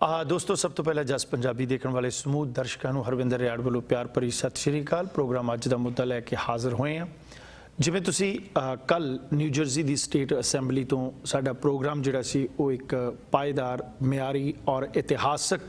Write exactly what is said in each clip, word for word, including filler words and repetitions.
आ दोस्तों सब तो पहले जस पंजाबी देखने वाले समूह दर्शकों को हरविंदर रियाड़ वालों प्यार भरी सत श्री अकाल। प्रोग्राम अज का मुद्दा लैके हाज़र होए हैं। जिवें तुसी कल न्यू जर्सी की स्टेट असैंबली तो साडा प्रोग्राम जिहड़ा सी वो एक पायेदार म्यारी और इतिहासक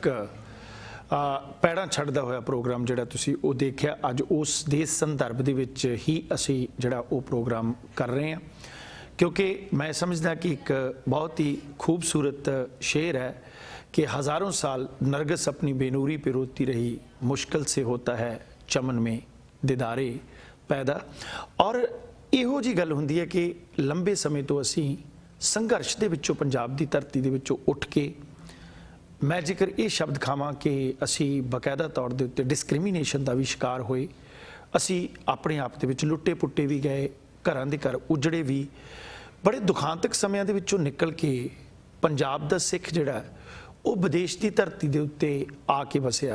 पैड़ा छड्डदा होया प्रोग्राम जिहड़ा तुसी वो देखिया। अज उस दे संदर्भ दे विच ही असी जिहड़ा वो प्रोग्राम कर रहे हैं, क्योंकि मैं समझदा कि एक बहुत ही खूबसूरत शेर है कि हज़ारों साल नरगिस अपनी बेनूरी पे रोती रही, मुश्किल से होता है चमन में दीदारे पैदा। और इहो जी गल हुंदी है कि लंबे समय तो असी संघर्ष दे विचों पंजाब दी धरती दे विचों उठ के, मैं जिक्र ये शब्द खावां कि असी बकायदा तौर दे उत्ते डिस्क्रिमिनेशन का भी शिकार होए। असी अपने आप दे विच लुट्टे पुट्टे भी गए, घरां दे घर उजड़े भी, बड़े दुखांतक समयां दे विचों निकल के पंजाब दा सिख जिहड़ा वो विदेश की धरती के उत्ते आके वसिया।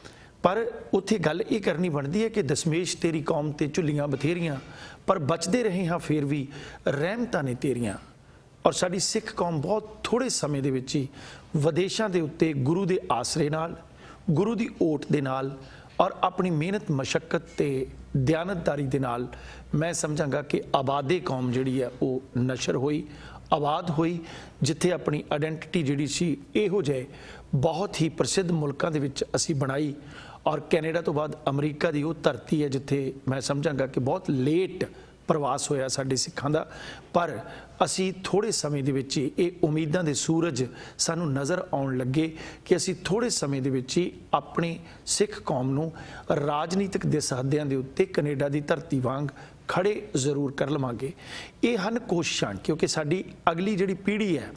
पर उत्थे गल ये करनी बनती है कि दशमेश तेरी कौम ते झुलियां बथेरियां, पर बचते रहे हाँ फिर भी रहमतां ने तेरियां। और साडी सिख कौम बहुत थोड़े समय दे विच ही विदेशों के उत्ते गुरु के आसरे नाल, गुरु की ओट दे नाल और अपनी मेहनत मशक्कत ते दयानतदारी दे नाल मैं समझांगा कि आबादे कौम जिहड़ी है वो नशर हुई, आबाद हुई, जिथे अपनी आइडेंटिटी जिहड़ी सी इहो जे बहुत ही प्रसिद्ध मुल्कां दे विच असी बनाई। और कैनेडा तो बाद अमरीका की वो धरती है जिथे मैं समझांगा कि बहुत लेट प्रवास होया साडे सिखां दा, पर असी थोड़े समय दे विच ये उम्मीदां दे सूरज सानू नज़र आउण लगे कि असी थोड़े समय दे विच ही अपनी सिख कौम नू राजनीतिक दे सहदियां दे उत्ते कनेडा की धरती वांग खड़े जरूर कर लवांगे। ये हन कोशिशां, क्योंकि साडी अगली जिहड़ी पीढ़ी है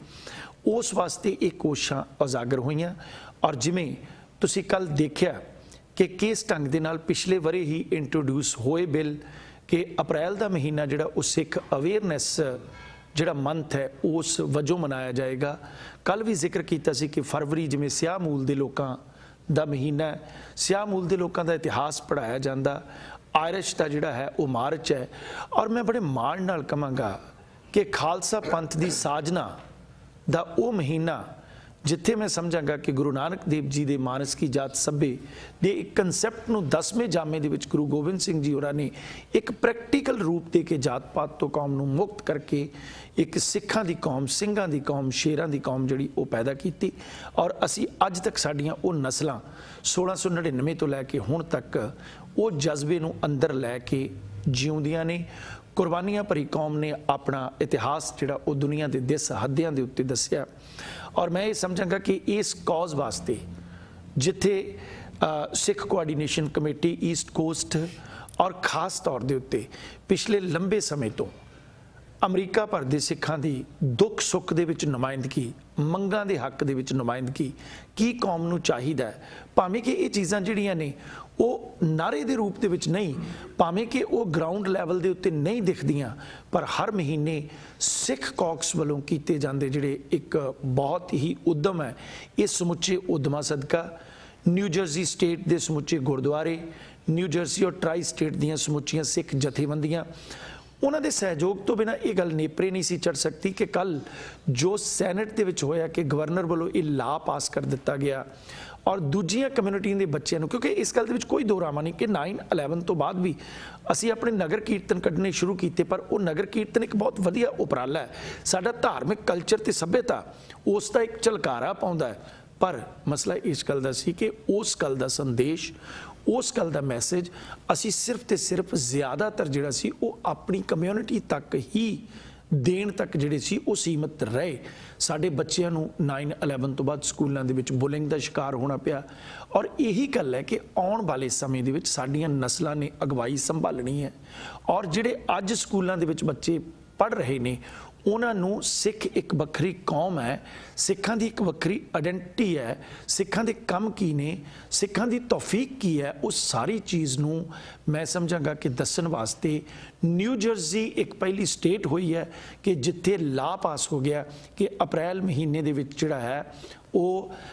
उस वास्ते ये कोशिशां उजागर होईयां। और जिवें तुसीं कल देखिया कि किस ढंग दे नाल पिछले वरे ही इंट्रोड्यूस होए बिल कि अप्रैल का महीना जिहड़ा उस सिख अवेयरनैस जिहड़ा मंथ है उस वजों मनाया जाएगा। कल भी जिक्र किया सी कि फरवरी जिवें सियाह मूल के लोगों का महीना है, सियाह मूल के लोगों का इतिहास पढ़ाया जाता, आयरिश का जिहड़ा है वो मार्च है। और मैं बड़े माण नाल कहांगा कि खालसा पंथ की साजना का वो महीना जिथे मैं समझांगा कि गुरु नानक देव जी के मानस की जात सभ्य दे एक कंसैप्ट नूं दसवें जामे दे विच गुरु गोबिंद सिंह जी होरां ने एक प्रैक्टिकल रूप दे के जात पात तो कौम नूं मुक्त करके एक सिखां दी कौम, ਸਿੰਘਾਂ दी कौम, शेरां दी कौम जिहड़ी वो पैदा की। और असी अज तक साडियां वो नस्लां सोलह सौ नड़िनवे तो लैके हुण तक वो जज्बे नूं अंदर लैके जिउंदियां ने। कुर्बानियां भरी कौम ने अपना इतिहास जिहड़ा वो दुनिया के दिस हद्दियां दे उत्ते दस्सिया। और मैं ये समझांगा कि इस कॉज वास्ते जिथे Sikh coordination committee East Coast और खास तौर के उत्ते पिछले लंबे समय तो अमरीका भर के सिखां की दुख सुख दे विच नुमाइंदगी, मंगां दे हक दे विच नुमाइंदगी की कौम नूं चाहीदा है। भावें कि ये चीज़ां जिहड़ियां ने वो नारे दे रूप दे विच नहीं, भावें कि वो ग्राउंड लैवल दे उत्ते नहीं दिखदियां, पर हर महीने सिख कॉक्स वालों कीते जांदे जिहड़े एक बहुत ही उद्यम है। ये समुचे उद्यमां सदका न्यू जर्सी स्टेट के समुचे गुरुद्वारे, न्यू जर्सी और ट्राई स्टेट दीयां समुचियां सिख जथेबंदियां, उन्होंने सहयोग तो बिना ये गल नेपरे नहीं सी चढ़ सकती कि कल जो सैनेट दे विच होया कि गवर्नर वालों ये ला पास कर दिता गया और दूजियां कम्यूनिटी के बच्चों, क्योंकि इस गल दे विच कोई दोरामा नहीं कि नाइन अलेवन तो बाद भी असी अपने नगर कीर्तन कढ़ने शुरू किए, पर वो नगर कीर्तन एक बहुत वधिया उपराला है। साडा धार्मिक कल्चर ते सभ्यता उसका एक झलकारा पाउंदा है। पर मसला इस गल दा सी कि उस गल दा संदेश, उस गल का मैसेज असी सिर्फ तो सिर्फ ज़्यादातर जिहड़ा सी वो अपनी कम्यूनिटी तक ही देण तक जिहड़े सी वो सीमित रहे। साडे बच्चिआं नूं नाइन अलेवन तो बाद स्कूलों दे विच बुलिंग का शिकार होना पिया। और यही गल है कि आउण वाले समय दे विच साडीआं नस्लां ने अगवाई संभालनी है। और जिहड़े अज स्कूलों दे विच बच्चे पढ़ रहे ने उन्होंने सिख एक वक्री कौम है, सिखां दी एक वक्री आइडेंटिटी है, सिखां दे कम की ने, सिखां दी तौफीक की है, उस सारी चीज़ नूं मैं समझांगा कि दस्सण वास्ते न्यू जर्सी एक पहली स्टेट हुई है कि जिथे ला पास हो गया कि अप्रैल महीने दे विच जिहड़ा है वो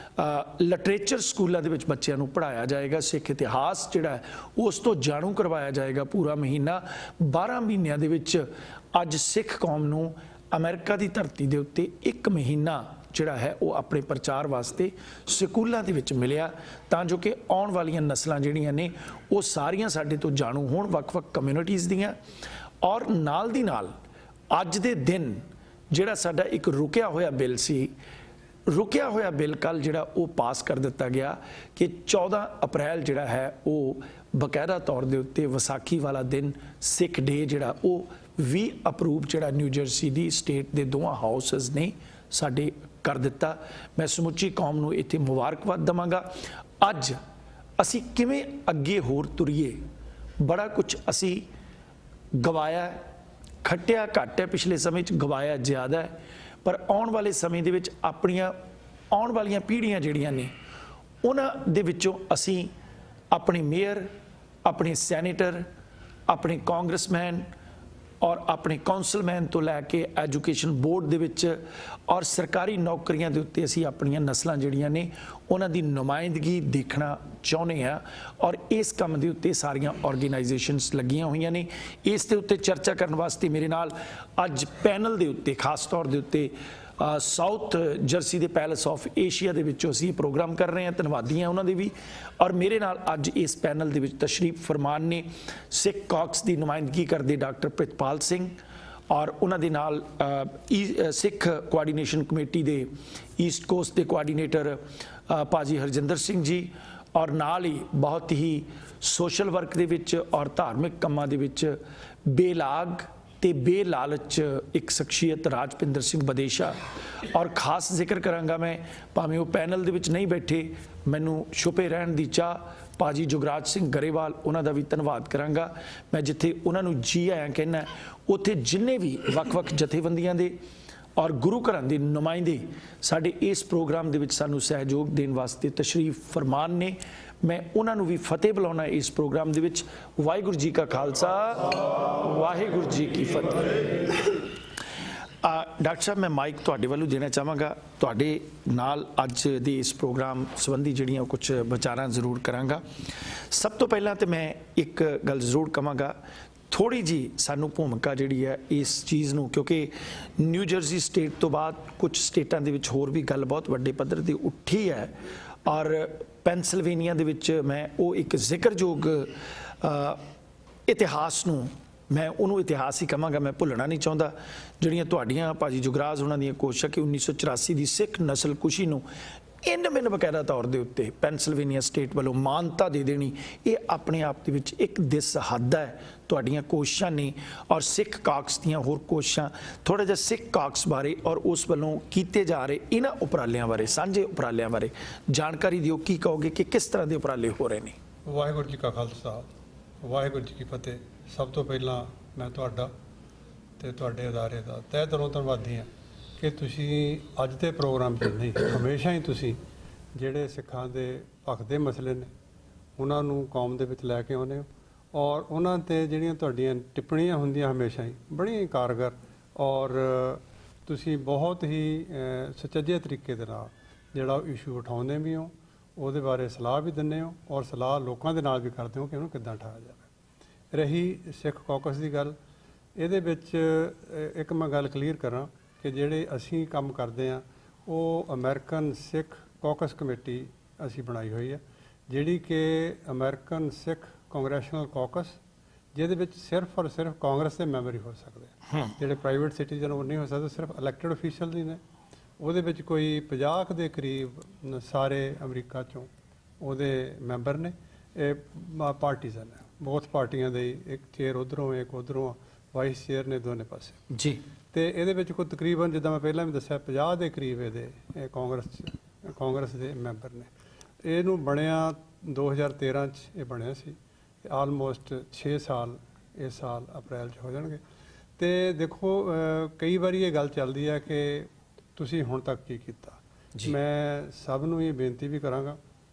लिटरेचर स्कूलों के बच्चों को पढ़ाया जाएगा। सिख इतिहास जिहड़ा है उस तो जाणू करवाया जाएगा। पूरा महीना बारह महीनों के अज सिख कौम नूं अमेरिका की धरती के उत्ते एक महीना ਜਿਹੜਾ ਹੈ ਉਹ ਆਪਣੇ ਪ੍ਰਚਾਰ ਵਾਸਤੇ ਸਕੂਲਾਂ ਦੇ ਵਿੱਚ ਮਿਲਿਆ, ਤਾਂ ਜੋ ਕਿ ਆਉਣ ਵਾਲੀਆਂ ਨਸਲਾਂ ਜਿਹੜੀਆਂ ਨੇ ਉਹ ਸਾਰੀਆਂ ਸਾਡੇ ਤੋਂ ਜਾਣੂ ਹੋਣ ਵੱਖ-ਵੱਖ ਕਮਿਊਨਿਟੀਜ਼ ਦੀਆਂ। ਔਰ ਨਾਲ ਦੀ ਨਾਲ ਅੱਜ ਦੇ ਦਿਨ ਜਿਹੜਾ ਸਾਡਾ ਇੱਕ ਰੁਕਿਆ ਹੋਇਆ ਬਿੱਲ ਸੀ, ਰੁਕਿਆ ਹੋਇਆ ਬਿੱਲ ਕੱਲ ਜਿਹੜਾ ਉਹ ਪਾਸ ਕਰ ਦਿੱਤਾ ਗਿਆ ਕਿ ਚੌਦਾਂ ਅਪ੍ਰੈਲ ਜਿਹੜਾ ਹੈ ਉਹ ਬਕਾਇਦਾ ਤੌਰ ਦੇ ਉੱਤੇ ਵਿਸਾਖੀ ਵਾਲਾ ਦਿਨ ਸਿੱਖ ਡੇ ਜਿਹੜਾ ਉਹ ਵੀ ਅਪਰੂਵ ਜਿਹੜਾ ਨਿਊ ਜਰਸੀ ਦੀ ਸਟੇਟ ਦੇ ਦੋਵਾਂ ਹਾਊਸਸ ਨੇ ਸਾਡੇ ਕਰ ਦਿੱਤਾ। ਮੈਂ ਸਮੁੱਚੀ ਕੌਮ ਨੂੰ ਇੱਥੇ ਮੁਬਾਰਕਬਾਦ ਦਵਾਂਗਾ। ਅੱਜ ਅਸੀਂ ਕਿਵੇਂ ਅੱਗੇ ਹੋਰ ਤੁਰੀਏ, ਬੜਾ ਕੁਝ ਅਸੀਂ ਗਵਾਇਆ, ਖੱਟਿਆ ਘੱਟ ਹੈ, ਪਿਛਲੇ ਸਮੇਂ 'ਚ ਗਵਾਇਆ ਜ਼ਿਆਦਾ ਹੈ, ਪਰ ਆਉਣ ਵਾਲੇ ਸਮੇਂ ਦੇ ਵਿੱਚ ਆਪਣੀਆਂ ਆਉਣ ਵਾਲੀਆਂ ਪੀੜ੍ਹੀਆਂ ਜਿਹੜੀਆਂ ਨੇ ਉਹਨਾਂ ਦੇ ਵਿੱਚੋਂ ਅਸੀਂ ਆਪਣੇ ਮੇਅਰ, ਆਪਣੇ ਸੈਨੇਟਰ, ਆਪਣੇ ਕਾਂਗਰਸਮੈਨ ਔਰ ਆਪਣੇ ਕੌਂਸਲਮੈਨ ਤੋਂ ਲੈ ਕੇ ਐਜੂਕੇਸ਼ਨ ਬੋਰਡ ਦੇ ਵਿੱਚ ਔਰ ਸਰਕਾਰੀ ਨੌਕਰੀਆਂ ਦੇ ਉੱਤੇ ਅਸੀਂ ਆਪਣੀਆਂ ਨਸਲਾਂ ਜਿਹੜੀਆਂ ਨੇ ਉਹਨਾਂ ਦੀ ਨੁਮਾਇੰਦਗੀ ਦੇਖਣਾ ਚਾਹੁੰਦੇ ਹਾਂ। ਔਰ ਇਸ ਕੰਮ ਦੇ ਉੱਤੇ ਸਾਰੀਆਂ ਆਰਗੇਨਾਈਜੇਸ਼ਨਸ ਲੱਗੀਆਂ ਹੋਈਆਂ ਨੇ। ਇਸ ਦੇ ਉੱਤੇ ਚਰਚਾ ਕਰਨ ਵਾਸਤੇ ਮੇਰੇ ਨਾਲ ਅੱਜ ਪੈਨਲ ਦੇ ਉੱਤੇ ਖਾਸ ਤੌਰ ਦੇ ਉੱਤੇ ਸਾਊਥ ਜਰਸੀ ਦੇ ਪੈਲੇਸ ਆਫ ਏਸ਼ੀਆ ਦੇ ਵਿੱਚੋਂ ਅਸੀਂ ਪ੍ਰੋਗਰਾਮ ਕਰ ਰਹੇ ਹਾਂ, ਧੰਨਵਾਦੀ ਹਾਂ ਉਹਨਾਂ ਦੇ ਵੀ। ਔਰ ਮੇਰੇ ਨਾਲ ਅੱਜ ਇਸ ਪੈਨਲ ਦੇ ਵਿੱਚ ਤਸ਼ਰੀਫ ਫਰਮਾਨ ਨੇ ਸਿੱਖ ਕਾਕਸ ਦੀ ਨੁਮਾਇੰਦਗੀ ਕਰਦੇ ਡਾਕਟਰ ਪ੍ਰਿਤਪਾਲ ਸਿੰਘ, ਔਰ ਉਹਨਾਂ ਦੇ ਨਾਲ ਸਿੱਖ ਕੋਆਰਡੀਨੇਸ਼ਨ ਕਮੇਟੀ ਦੇ ਈਸਟ ਕੋਸਟ ਦੇ ਕੋਆਰਡੀਨੇਟਰ ਭਾਜੀ ਹਰਜਿੰਦਰ ਸਿੰਘ ਜੀ, ਔਰ ਨਾਲ ਹੀ ਬਹੁਤ ਹੀ ਸੋਸ਼ਲ ਵਰਕ ਦੇ ਵਿੱਚ ਔਰ ਧਾਰਮਿਕ ਕੰਮਾਂ ਦੇ ਵਿੱਚ ਬੇਲਾਗ ਤੇ ਬੇਲਾਲਚ ਇੱਕ ਸ਼ਖਸੀਅਤ ਰਾਜਪਿੰਦਰ ਸਿੰਘ ਬਦੇਸ਼ਾ। ਔਰ ਖਾਸ ਜ਼ਿਕਰ ਕਰਾਂਗਾ ਮੈਂ, ਭਾਵੇਂ ਉਹ ਪੈਨਲ ਦੇ ਵਿੱਚ ਨਹੀਂ ਬੈਠੇ, ਮੈਨੂੰ ਛੁਪੇ ਰਹਿਣ ਦੀ ਚਾਹ, ਭਾਜੀ ਜੁਗਰਾਜ ਸਿੰਘ ਗਰੇਵਾਲ, ਉਹਨਾਂ ਦਾ ਵੀ ਧੰਨਵਾਦ ਕਰਾਂਗਾ। ਮੈਂ ਜਿੱਥੇ ਉਹਨਾਂ ਨੂੰ ਜੀ ਆਇਆਂ ਕਹਿਣਾ, ਉੱਥੇ ਜਿੰਨੇ ਵੀ ਵੱਖ-ਵੱਖ ਜਥੇਬੰਦੀਆਂ ਦੇ ਔਰ ਗੁਰੂ ਘਰਾਂ ਦੇ ਨੁਮਾਇੰਦੇ ਸਾਡੇ ਇਸ ਪ੍ਰੋਗਰਾਮ ਦੇ ਵਿੱਚ ਸਾਨੂੰ ਸਹਿਯੋਗ ਦੇਣ ਵਾਸਤੇ ਤਸ਼ਰੀਫ ਫਰਮਾਨ ਨੇ, ਮੈਂ ਉਹਨਾਂ ਨੂੰ ਵੀ ਫਤਿਹ ਬੁਲਾਉਣਾ ਇਸ ਪ੍ਰੋਗਰਾਮ ਦੇ ਵਿੱਚ। ਵਾਹਿਗੁਰੂ ਜੀ ਕਾ ਖਾਲਸਾ, ਵਾਹਿਗੁਰੂ ਜੀ ਕੀ ਫਤਿਹ। ਡਾਕਟਰ ਸਾਹਿਬ, ਮੈਂ ਮਾਈਕ ਤੁਹਾਡੇ ਵੱਲੋਂ ਦੇਣਾ ਚਾਹਾਂਗਾ, ਤੁਹਾਡੇ ਨਾਲ ਅੱਜ ਦੇ ਇਸ ਪ੍ਰੋਗਰਾਮ ਸੰਬੰਧੀ ਜਿਹੜੀਆਂ ਕੁਝ ਵਿਚਾਰਾਂ ਜ਼ਰੂਰ ਕਰਾਂਗਾ। ਸਭ ਤੋਂ ਪਹਿਲਾਂ ਤਾਂ ਮੈਂ ਇੱਕ ਗੱਲ ਜ਼ਰੂਰ ਕਹਾਂਗਾ, ਥੋੜੀ ਜੀ ਸਾਨੂੰ ਭੂਮਿਕਾ ਜਿਹੜੀ ਹੈ ਇਸ ਚੀਜ਼ ਨੂੰ, ਕਿਉਂਕਿ ਨਿਊ ਜਰਸੀ ਸਟੇਟ ਤੋਂ ਬਾਅਦ ਕੁਝ ਸਟੇਟਾਂ ਦੇ ਵਿੱਚ ਹੋਰ ਵੀ ਗੱਲ ਬਹੁਤ ਵੱਡੇ ਪੱਧਰ ਤੇ ਉੱਠੀ ਹੈ, ਔਰ ਪੈਨਸਿਲਵੇਨੀਆ ਦੇ ਵਿੱਚ ਮੈਂ ਉਹ ਇੱਕ ਜ਼ਿਕਰਯੋਗ ਇਤਿਹਾਸ ਨੂੰ, ਮੈਂ ਉਹਨੂੰ ਇਤਿਹਾਸ ਹੀ ਕਹਾਂਗਾ, ਮੈਂ ਭੁੱਲਣਾ ਨਹੀਂ ਚਾਹੁੰਦਾ, ਜਿਹੜੀਆਂ ਤੁਹਾਡੀਆਂ ਭਾਜੀ ਜੁਗਰਾਜ ਉਹਨਾਂ ਦੀਆਂ ਕੋਸ਼ਿਸ਼ਾਂ ਕਿ ਉੱਨੀ ਸੌ ਚੁਰਾਸੀ ਦੀ ਸਿੱਖ ਨਸਲਕੁਸ਼ੀ ਨੂੰ ਇਨ ਬਿਨ ਬਕਾਇਦਾ ਤੌਰ ਦੇ ਉੱਤੇ ਪੈਨਸਿਲਵੇਨੀਆ ਸਟੇਟ ਵੱਲੋਂ ਮਾਨਤਾ ਦੇ ਦੇਣੀ, ਇਹ ਆਪਣੇ ਆਪ ਦੇ ਵਿੱਚ ਇੱਕ ਦਿਸ ਹੱਦ ਹੈ ਤੁਹਾਡੀਆਂ ਕੋਸ਼ਿਸ਼ਾਂ ਨੇ। ਔਰ ਸਿੱਖ ਕਾਕਸ ਦੀਆਂ ਹੋਰ ਕੋਸ਼ਿਸ਼ਾਂ, ਥੋੜ੍ਹਾ ਜਿਹਾ ਸਿੱਖ ਕਾਕਸ ਬਾਰੇ ਔਰ ਉਸ ਵੱਲੋਂ ਕੀਤੇ ਜਾ ਰਹੇ ਇਹਨਾਂ ਉਪਰਾਲਿਆਂ ਬਾਰੇ, ਸਾਂਝੇ ਉਪਰਾਲਿਆਂ ਬਾਰੇ ਜਾਣਕਾਰੀ ਦਿਓ। ਕੀ ਕਹੋਗੇ ਕਿ ਕਿਸ ਤਰ੍ਹਾਂ ਦੇ ਉਪਰਾਲੇ ਹੋ ਰਹੇ ਨੇ? ਵਾਹਿਗੁਰੂ ਜੀ ਕਾ ਖਾਲਸਾ, ਵਾਹਿਗੁਰੂ ਜੀ ਕੀ ਫਤਿਹ। ਸਭ ਤੋਂ ਪਹਿਲਾਂ ਮੈਂ ਤੁਹਾਡਾ ਤੇ ਤੁਹਾਡੇ ਅਦਾਰੇ ਦਾ ਤਹਿ ਦਿਲੋਂ ਧੰਨਵਾਦੀ ਹਾਂ ਕਿ ਤੁਸੀਂ ਅੱਜ ਦੇ ਪ੍ਰੋਗਰਾਮ 'ਚ ਨਹੀਂ, ਹਮੇਸ਼ਾ ਹੀ ਤੁਸੀਂ ਜਿਹੜੇ ਸਿੱਖਾਂ ਦੇ ਹੱਕ ਦੇ ਮਸਲੇ ਨੇ ਉਹਨਾਂ ਨੂੰ ਕੌਮ ਦੇ ਵਿੱਚ ਲੈ ਕੇ ਆਉਂਦੇ ਹੋ, ਔਰ ਉਹਨਾਂ 'ਤੇ ਜਿਹੜੀਆਂ ਤੁਹਾਡੀਆਂ ਟਿੱਪਣੀਆਂ ਹੁੰਦੀਆਂ ਹਮੇਸ਼ਾ ਹੀ ਬੜੀ ਕਾਰਗਰ, ਔਰ ਤੁਸੀਂ ਬਹੁਤ ਹੀ ਸੁਚੱਜੇ ਤਰੀਕੇ ਦੇ ਨਾਲ ਜਿਹੜਾ ਇਸ਼ੂ ਉਠਾਉਂਦੇ ਵੀ ਹੋ, ਉਹਦੇ ਬਾਰੇ ਸਲਾਹ ਵੀ ਦਿੰਦੇ ਹੋ, ਔਰ ਸਲਾਹ ਲੋਕਾਂ ਦੇ ਨਾਲ ਵੀ ਕਰਦੇ ਹੋ ਕਿ ਉਹਨੂੰ ਕਿੱਦਾਂ ਉਠਾਇਆ ਜਾਵੇ। ਰਹੀ ਸਿੱਖ ਕਾਕਸ ਦੀ ਗੱਲ, ਇਹਦੇ ਵਿੱਚ ਇੱਕ ਮੈਂ ਗੱਲ ਕਲੀਅਰ ਕਰਾਂ ਕਿ ਜਿਹੜੇ ਅਸੀਂ ਕੰਮ ਕਰਦੇ ਹਾਂ ਉਹ ਅਮਰੀਕਨ ਸਿੱਖ ਕਾਕਸ ਕਮੇਟੀ ਅਸੀਂ ਬਣਾਈ ਹੋਈ ਹੈ, ਜਿਹੜੀ ਕਿ ਅਮਰੀਕਨ ਸਿੱਖ ਕਾਂਗਰੈਸ਼ਨਲ ਕਾਕਸ, ਜਿਹਦੇ ਵਿੱਚ ਸਿਰਫ ਔਰ ਸਿਰਫ ਕਾਂਗਰਸ ਦੇ ਮੈਂਬਰ ਹੀ ਹੋ ਸਕਦੇ ਆ, ਜਿਹੜੇ ਪ੍ਰਾਈਵੇਟ ਸਿਟੀਜ਼ਨ ਉਹ ਨਹੀਂ ਹੋ ਸਕਦੇ, ਸਿਰਫ ਇਲੈਕਟਡ ਅਫੀਸ਼ੀਅਲ ਹੀ ਨੇ। ਉਹਦੇ ਵਿੱਚ ਕੋਈ ਪੰਜਾਹ ਦੇ ਕਰੀਬ ਸਾਰੇ ਅਮਰੀਕਾ 'ਚੋਂ ਉਹਦੇ ਮੈਂਬਰ ਨੇ। ਇਹ ਪਾਰਟੀਜ਼ਨ ਹੈ, ਬਹੁਤ ਪਾਰਟੀਆਂ ਦੇ, ਇੱਕ ਚੇਅਰ ਉੱਧਰੋਂ ਇੱਕ ਉੱਧਰੋਂ, ਵਾਈਸ ਚੇਅਰ ਨੇ ਦੋਨੇ ਪਾਸੇ ਜੀ। ਤੇ ਇਹਦੇ ਵਿੱਚ ਕੋਈ ਤਕਰੀਬਨ, ਜਿੱਦਾਂ ਮੈਂ ਪਹਿਲਾਂ ਵੀ ਦੱਸਿਆ, ਪੰਜਾਹ ਦੇ ਕਰੀਬ ਇਹਦੇ ਇਹ ਕਾਂਗਰਸ ਕਾਂਗਰਸ ਦੇ ਮੈਂਬਰ ਨੇ। ਇਹਨੂੰ ਬਣਿਆ ਦੋ ਹਜ਼ਾਰ ਤੇਰਾਂ 'ਚ ਇਹ ਬਣਿਆ ਸੀ, ਆਲਮੋਸਟ ਛੇ ਸਾਲ ਇਸ ਸਾਲ ਅਪ੍ਰੈਲ 'ਚ ਹੋ ਜਾਣਗੇ। ਤੇ ਦੇਖੋ, ਕਈ ਵਾਰੀ ਇਹ ਗੱਲ ਚੱਲਦੀ ਹੈ ਕਿ ਤੁਸੀਂ ਹੁਣ ਤੱਕ ਕੀ ਕੀਤਾ। ਮੈਂ ਸਭ ਨੂੰ ਇਹ ਬੇਨਤੀ ਵੀ ਕਰਾਂਗਾ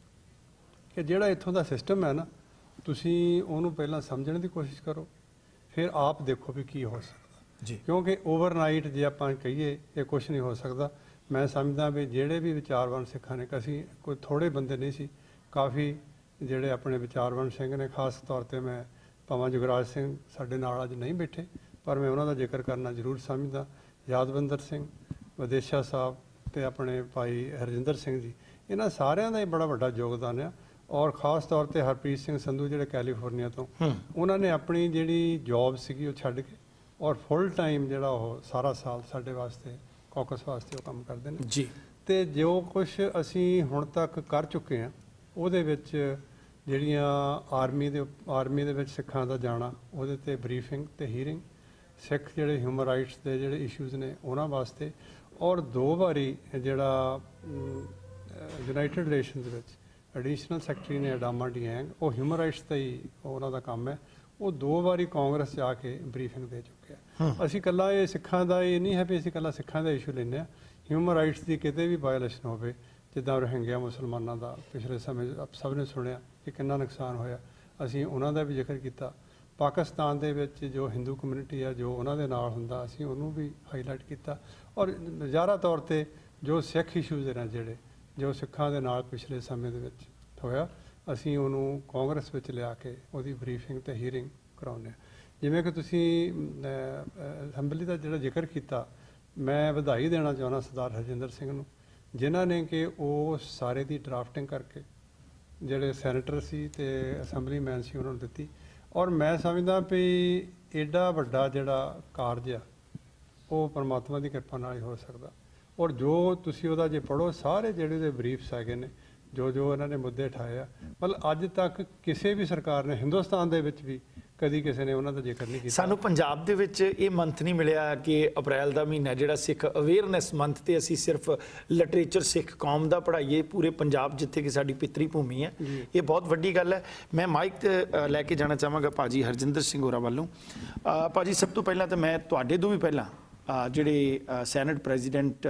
ਕਿ ਜਿਹੜਾ ਇੱਥੋਂ ਦਾ ਸਿਸਟਮ ਹੈ ਨਾ, ਤੁਸੀਂ ਉਹਨੂੰ ਪਹਿਲਾਂ ਸਮਝਣ ਦੀ ਕੋਸ਼ਿਸ਼ ਕਰੋ, ਫਿਰ ਆਪ ਦੇਖੋ ਵੀ ਕੀ ਹੋ ਸਕਦਾ ਜੀ। ਕਿਉਂਕਿ ਓਵਰਨਾਈਟ ਜੇ ਆਪਾਂ ਕਹੀਏ ਇਹ ਕੁਛ ਨਹੀਂ ਹੋ ਸਕਦਾ। ਮੈਂ ਸਮਝਦਾ ਵੀ ਜਿਹੜੇ ਵੀ ਵਿਚਾਰਵਾਨ ਸਿੱਖਾਂ ਨੇ, ਅਸੀਂ ਕੋਈ ਥੋੜ੍ਹੇ ਬੰਦੇ ਨਹੀਂ ਸੀ, ਕਾਫੀ ਜਿਹੜੇ ਆਪਣੇ ਵਿਚਾਰਵਾਨ ਸਿੰਘ ਨੇ। ਖਾਸ ਤੌਰ 'ਤੇ ਮੈਂ ਭਾਵੇਂ ਜੁਗਰਾਜ ਸਿੰਘ ਸਾਡੇ ਨਾਲ ਅੱਜ ਨਹੀਂ ਬੈਠੇ, ਪਰ ਮੈਂ ਉਹਨਾਂ ਦਾ ਜ਼ਿਕਰ ਕਰਨਾ ਜ਼ਰੂਰ ਸਮਝਦਾ। ਯਾਦਵਿੰਦਰ ਸਿੰਘ, ਵਿਦੇਸ਼ਾ ਸਾਹਿਬ ਤੇ ਆਪਣੇ ਭਾਈ ਹਰਜਿੰਦਰ ਸਿੰਘ ਜੀ, ਇਹਨਾਂ ਸਾਰਿਆਂ ਦਾ ਹੀ ਬੜਾ ਵੱਡਾ ਯੋਗਦਾਨ ਆ। ਔਰ ਖ਼ਾਸ ਤੌਰ ਤੇ ਹਰਪ੍ਰੀਤ ਸਿੰਘ ਸੰਧੂ ਜਿਹੜੇ ਕੈਲੀਫੋਰਨੀਆ ਤੋਂ, ਉਹਨਾਂ ਨੇ ਆਪਣੀ ਜਿਹੜੀ ਜੌਬ ਸੀਗੀ ਉਹ ਛੱਡ ਕੇ ਔਰ ਫੁੱਲ ਟਾਈਮ ਜਿਹੜਾ ਉਹ ਸਾਰਾ ਸਾਲ ਸਾਡੇ ਵਾਸਤੇ ਕੌਕਸ ਵਾਸਤੇ ਉਹ ਕੰਮ ਕਰਦੇ ਨੇ ਜੀ। ਤੇ ਜੋ ਕੁਝ ਅਸੀਂ ਹੁਣ ਤੱਕ ਕਰ ਚੁੱਕੇ ਹਾਂ ਉਹਦੇ ਵਿੱਚ ਜਿਹੜੀਆਂ ਆਰਮੀ ਦੇ ਆਰਮੀ ਦੇ ਵਿੱਚ ਸਿੱਖਾਂ ਦਾ ਜਾਣਾ, ਉਹਦੇ ਤੇ ਬਰੀਫਿੰਗ ਤੇ ਹੀਅਰਿੰਗ, ਸਿੱਖ ਜਿਹੜੇ ਹਿਊਮਨ ਰਾਈਟਸ ਦੇ ਜਿਹੜੇ ਇਸ਼ੂਜ਼ ਨੇ ਉਹਨਾਂ ਵਾਸਤੇ, ਔਰ ਦੋ ਵਾਰੀ ਜਿਹੜਾ ਯੂਨਾਈਟਿਡ ਨੇਸ਼ਨਸ ਵਿੱਚ ਐਡੀਸ਼ਨਲ ਸੈਕਟਰੀ ਨੇ ਅਡਾਮਾ ਡੀਐਂਗ, ਉਹ ਹਿਊਮਨ ਰਾਈਟਸ ਦਾ ਹੀ ਉਹਨਾਂ ਦਾ ਕੰਮ ਹੈ, ਉਹ ਦੋ ਵਾਰੀ ਕਾਂਗਰਸ ਜਾ ਕੇ ਬਰੀਫਿੰਗ ਦੇ ਚੁੱਕੇ ਆ। ਅਸੀਂ ਇਕੱਲਾ ਇਹ ਸਿੱਖਾਂ ਦਾ ਇਹ ਨਹੀਂ ਹੈ ਵੀ ਅਸੀਂ ਇਕੱਲਾ ਸਿੱਖਾਂ ਦਾ ਇਸ਼ੂ ਲੈਂਦੇ ਹਾਂ, ਹਿਊਮਨ ਰਾਈਟਸ ਦੀ ਕਿਤੇ ਵੀ ਵਾਇਲੇਸ਼ਨ ਹੋਵੇ, ਜਿੱਦਾਂ ਰੋਹਿੰਗਿਆ ਮੁਸਲਮਾਨਾਂ ਦਾ ਪਿਛਲੇ ਸਮੇਂ ਆਪ ਸਭ ਨੇ ਸੁਣਿਆ ਕਿ ਕਿੰਨਾ ਨੁਕਸਾਨ ਹੋਇਆ, ਅਸੀਂ ਉਹਨਾਂ ਦਾ ਵੀ ਜ਼ਿਕਰ ਕੀਤਾ। ਪਾਕਿਸਤਾਨ ਦੇ ਵਿੱਚ ਜੋ ਹਿੰਦੂ ਕਮਿਊਨਿਟੀ ਆ, ਜੋ ਉਹਨਾਂ ਦੇ ਨਾਲ ਹੁੰਦਾ, ਅਸੀਂ ਉਹਨੂੰ ਵੀ ਹਾਈਲਾਈਟ ਕੀਤਾ। ਔਰ ਨਜ਼ਾਰਾ ਤੌਰ ਤੇ ਜੋ ਸਿੱਖ ਇਸ਼ੂਜ਼ ਨੇ ਜਿਹੜੇ ਜੋ ਸਿੱਖਾਂ ਦੇ ਨਾਲ ਪਿਛਲੇ ਸਮੇਂ ਦੇ ਵਿੱਚ ਹੋਇਆ, ਅਸੀਂ ਉਹਨੂੰ ਕਾਂਗਰਸ ਵਿੱਚ ਲਿਆ ਕੇ ਉਹਦੀ ਬਰੀਫਿੰਗ ਤੇ ਹੀਅਰਿੰਗ ਕਰਾਉਂਦੇ ਹਾਂ। ਜਿਵੇਂ ਕਿ ਤੁਸੀਂ ਅਸੈਂਬਲੀ ਦਾ ਜਿਹੜਾ ਜ਼ਿਕਰ ਕੀਤਾ, ਮੈਂ ਵਧਾਈ ਦੇਣਾ ਚਾਹੁੰਦਾ ਸਰਦਾਰ ਹਰਜਿੰਦਰ ਸਿੰਘ ਨੂੰ, ਜਿਨ੍ਹਾਂ ਨੇ ਕਿ ਉਹ ਸਾਰੇ ਦੀ ਡਰਾਫਟਿੰਗ ਕਰਕੇ ਜਿਹੜੇ ਸੈਨੇਟਰ ਸੀ ਤੇ ਅਸੈਂਬਲੀਮੈਨ ਸੀ ਉਹਨਾਂ ਨੂੰ ਦਿੱਤੀ। ਔਰ ਮੈਂ ਸਮਝਦਾ ਵੀ ਐਡਾ ਵੱਡਾ ਜਿਹੜਾ ਕਾਰਜ ਆ ਉਹ ਪਰਮਾਤਮਾ ਦੀ ਕਿਰਪਾ ਨਾਲ ਹੀ ਹੋ ਸਕਦਾ। ਔਰ ਜੋ ਤੁਸੀਂ ਉਹਦਾ ਜੇ ਪੜ੍ਹੋ, ਸਾਰੇ ਜਿਹੜੇ ਉਹਦੇ ਬਰੀਫਸ ਹੈਗੇ ਨੇ, ਜੋ ਜੋ ਇਹਨਾਂ ਨੇ ਮੁੱਦੇ ਉਠਾਏ ਆ, ਮਤਲਬ ਅੱਜ ਤੱਕ ਕਿਸੇ ਵੀ ਸਰਕਾਰ ਨੇ ਹਿੰਦੁਸਤਾਨ ਦੇ ਵਿੱਚ ਵੀ ਕਦੀ ਕਿਸੇ ਨੇ ਉਹਨਾਂ ਦਾ ਜ਼ਿਕਰ ਨਹੀਂ ਕੀਤਾ। ਸਾਨੂੰ ਪੰਜਾਬ ਦੇ ਵਿੱਚ ਇਹ ਮੰਥ ਨਹੀਂ ਮਿਲਿਆ ਕਿ ਅਪ੍ਰੈਲ ਦਾ ਮਹੀਨਾ ਜਿਹੜਾ ਸਿੱਖ ਅਵੇਅਰਨੈਸ ਮੰਥ ਤੇ ਅਸੀਂ ਸਿਰਫ ਲਿਟਰੇਚਰ ਸਿੱਖ ਕੌਮ ਦਾ ਪੜ੍ਹਾਈਏ ਪੂਰੇ ਪੰਜਾਬ, ਜਿੱਥੇ ਕਿ ਸਾਡੀ ਪਿਤਰੀ ਭੂਮੀ ਹੈ। ਇਹ ਬਹੁਤ ਵੱਡੀ ਗੱਲ ਹੈ। ਮੈਂ ਮਾਈਕ ਲੈ ਕੇ ਜਾਣਾ ਚਾਹਾਂਗਾ ਭਾਜੀ ਹਰਜਿੰਦਰ ਸਿੰਘ ਹੋਰਾਂ ਵੱਲੋਂ। ਭਾਜੀ, ਸਭ ਤੋਂ ਪਹਿਲਾਂ ਤਾਂ ਮੈਂ ਤੁਹਾਡੇ ਤੋਂ ਵੀ ਪਹਿਲਾਂ ਜਿਹੜੇ ਸੈਨੇਟ ਪ੍ਰੈਜ਼ੀਡੈਂਟ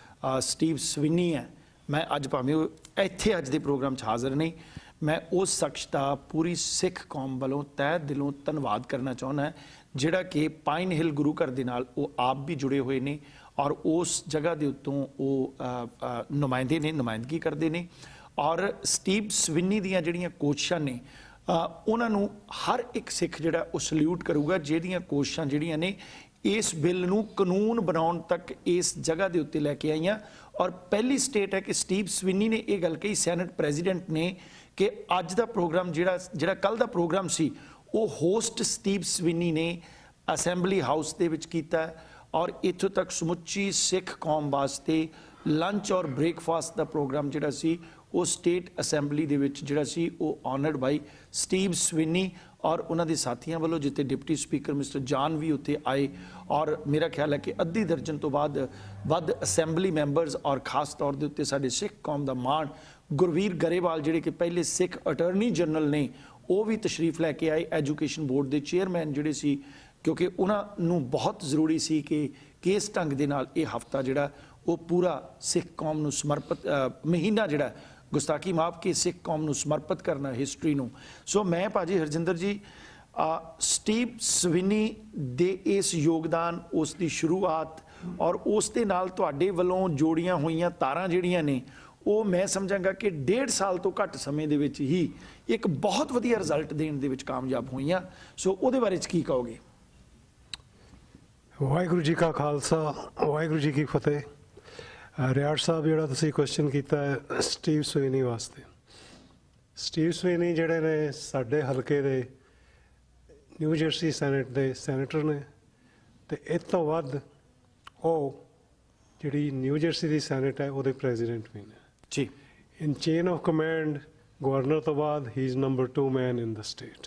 ਸਟੀਵ ਸਵਿਨੀ ਹੈ, ਮੈਂ ਅੱਜ ਭਾਵੇਂ ਉਹ ਇੱਥੇ ਅੱਜ ਦੇ ਪ੍ਰੋਗਰਾਮ 'ਚ ਹਾਜ਼ਰ ਨਹੀਂ, ਮੈਂ ਉਸ ਸ਼ਖਸ ਦਾ ਪੂਰੀ ਸਿੱਖ ਕੌਮ ਵੱਲੋਂ ਤਹਿ ਦਿਲੋਂ ਧੰਨਵਾਦ ਕਰਨਾ ਚਾਹੁੰਦਾ, ਜਿਹੜਾ ਕਿ ਪਾਈਨ ਹਿਲ ਗੁਰੂ ਘਰ ਦੇ ਨਾਲ ਉਹ ਆਪ ਵੀ ਜੁੜੇ ਹੋਏ ਨੇ ਔਰ ਉਸ ਜਗ੍ਹਾ ਦੇ ਉੱਤੋਂ ਉਹ ਨੁਮਾਇੰਦੇ ਨੇ, ਨੁਮਾਇੰਦਗੀ ਕਰਦੇ ਨੇ। ਔਰ ਸਟੀਵ ਸਵਿਨੀ ਦੀਆਂ ਜਿਹੜੀਆਂ ਕੋਸ਼ਿਸ਼ਾਂ ਨੇ, ਉਹਨਾਂ ਨੂੰ ਹਰ ਇੱਕ ਸਿੱਖ ਜਿਹੜਾ ਉਹ ਸਲੂਟ ਕਰੂਗਾ, ਜਿਹਦੀਆਂ ਕੋਸ਼ਿਸ਼ਾਂ ਜਿਹੜੀਆਂ ਨੇ ਇਸ ਬਿੱਲ ਨੂੰ ਕਾਨੂੰਨ ਬਣਾਉਣ ਤੱਕ ਇਸ ਜਗ੍ਹਾ ਦੇ ਉੱਤੇ ਲੈ ਕੇ ਆਈਆਂ। ਔਰ ਪਹਿਲੀ ਸਟੇਟ ਹੈ ਕਿ ਸਟੀਵ ਸਵਿਨੀ ਨੇ ਇਹ ਗੱਲ ਕਹੀ, ਸੈਨੇਟ ਪ੍ਰੈਜ਼ੀਡੈਂਟ ਨੇ, ਕਿ ਅੱਜ ਦਾ ਪ੍ਰੋਗਰਾਮ ਜਿਹੜਾ ਜਿਹੜਾ ਕੱਲ੍ਹ ਦਾ ਪ੍ਰੋਗਰਾਮ ਸੀ ਉਹ ਹੋਸਟ ਸਟੀਵ ਸਵਿਨੀ ਨੇ ਅਸੈਂਬਲੀ ਹਾਊਸ ਦੇ ਵਿੱਚ ਕੀਤਾ। ਔਰ ਇੱਥੋਂ ਤੱਕ ਸਮੁੱਚੀ ਸਿੱਖ ਕੌਮ ਵਾਸਤੇ ਲੰਚ ਔਰ ਬ੍ਰੇਕਫਾਸਟ ਦਾ ਪ੍ਰੋਗਰਾਮ ਜਿਹੜਾ ਸੀ ਉਹ ਸਟੇਟ ਅਸੈਂਬਲੀ ਦੇ ਵਿੱਚ ਜਿਹੜਾ ਸੀ ਉਹ ਆਨਰਡ ਬਾਈ ਸਟੀਵ ਸਵਿਨੀ ਔਰ ਉਹਨਾਂ ਦੇ ਸਾਥੀਆਂ ਵੱਲੋਂ, ਜਿੱਥੇ ਡਿਪਟੀ ਸਪੀਕਰ ਮਿਸਟਰ ਜਾਨ ਵੀ ਉੱਥੇ ਆਏ। ਔਰ ਮੇਰਾ ਖਿਆਲ ਹੈ ਕਿ ਅੱਧੀ ਦਰਜਨ ਤੋਂ ਬਾਅਦ ਵੱਧ ਅਸੈਂਬਲੀ ਮੈਂਬਰਸ ਔਰ ਖਾਸ ਤੌਰ ਦੇ ਉੱਤੇ ਸਾਡੇ ਸਿੱਖ ਕੌਮ ਦਾ ਮਾਣ ਗੁਰਵੀਰ ਗਰੇਵਾਲ, ਜਿਹੜੇ ਕਿ ਪਹਿਲੇ ਸਿੱਖ ਅਟਾਰਨੀ ਜਨਰਲ ਨੇ, ਉਹ ਵੀ ਤਸ਼ਰੀਫ ਲੈ ਕੇ ਆਏ। ਐਜੂਕੇਸ਼ਨ ਬੋਰਡ ਦੇ ਚੇਅਰਮੈਨ ਜਿਹੜੇ ਸੀ, ਕਿਉਂਕਿ ਉਹਨਾਂ ਨੂੰ ਬਹੁਤ ਜ਼ਰੂਰੀ ਸੀ ਕਿ ਕਿਸ ਢੰਗ ਦੇ ਨਾਲ ਇਹ ਹਫ਼ਤਾ ਜਿਹੜਾ ਉਹ ਪੂਰਾ ਸਿੱਖ ਕੌਮ ਨੂੰ ਸਮਰਪਿਤ ਮਹੀਨਾ ਜਿਹੜਾ ਗੁਸਤਾਖੀ ਮਾਫ ਕੇ ਸਿੱਖ ਕੌਮ ਨੂੰ ਸਮਰਪਿਤ ਕਰਨਾ ਹਿਸਟਰੀ ਨੂੰ। ਸੋ ਮੈਂ ਭਾਜੀ ਹਰਜਿੰਦਰ ਜੀ, ਸਟੀਵ ਸਵਿਨੀ ਦੇ ਇਸ ਯੋਗਦਾਨ, ਉਸ ਦੀ ਸ਼ੁਰੂਆਤ ਔਰ ਉਸ ਦੇ ਨਾਲ ਤੁਹਾਡੇ ਵੱਲੋਂ ਜੋੜੀਆਂ ਹੋਈਆਂ ਤਾਰਾਂ ਜਿਹੜੀਆਂ ਨੇ, ਉਹ ਮੈਂ ਸਮਝਾਂਗਾ ਕਿ ਡੇਢ ਸਾਲ ਤੋਂ ਘੱਟ ਸਮੇਂ ਦੇ ਵਿੱਚ ਹੀ ਇੱਕ ਬਹੁਤ ਵਧੀਆ ਰਿਜ਼ਲਟ ਦੇਣ ਦੇ ਵਿੱਚ ਕਾਮਯਾਬ ਹੋਈਆਂ। ਸੋ ਉਹਦੇ ਬਾਰੇ 'ਚ ਕੀ ਕਹੋਗੇ? ਵਾਹਿਗੁਰੂ ਜੀ ਕਾ ਖਾਲਸਾ, ਵਾਹਿਗੁਰੂ ਜੀ ਕੀ ਫਤਿਹ। ਰਿਆੜ ਸਾਹਿਬ, ਜਿਹੜਾ ਤੁਸੀਂ ਕੁਐਸਚਨ ਕੀਤਾ ਹੈ ਸਟੀਵ ਸਵਿਨੀ ਵਾਸਤੇ, ਸਟੀਵ ਸਵਿਨੀ ਜਿਹੜੇ ਨੇ ਸਾਡੇ ਹਲਕੇ ਦੇ ਨਿਊ ਜਰਸੀ ਸੈਨੇਟ ਦੇ ਸੈਨੇਟਰ ਨੇ, ਤੇ ਇਸ ਤੋਂ ਵੱਧ ਉਹ ਜਿਹੜੀ ਨਿਊ ਜਰਸੀ ਦੀ ਸੈਨੇਟ ਹੈ ਉਹਦੇ ਪ੍ਰੈਜ਼ੀਡੈਂਟ ਵੀ ਨੇ ਜੀ। In chain of command governor ਤੋਂ ਬਾਅਦ ਹੀ is number two man in the state.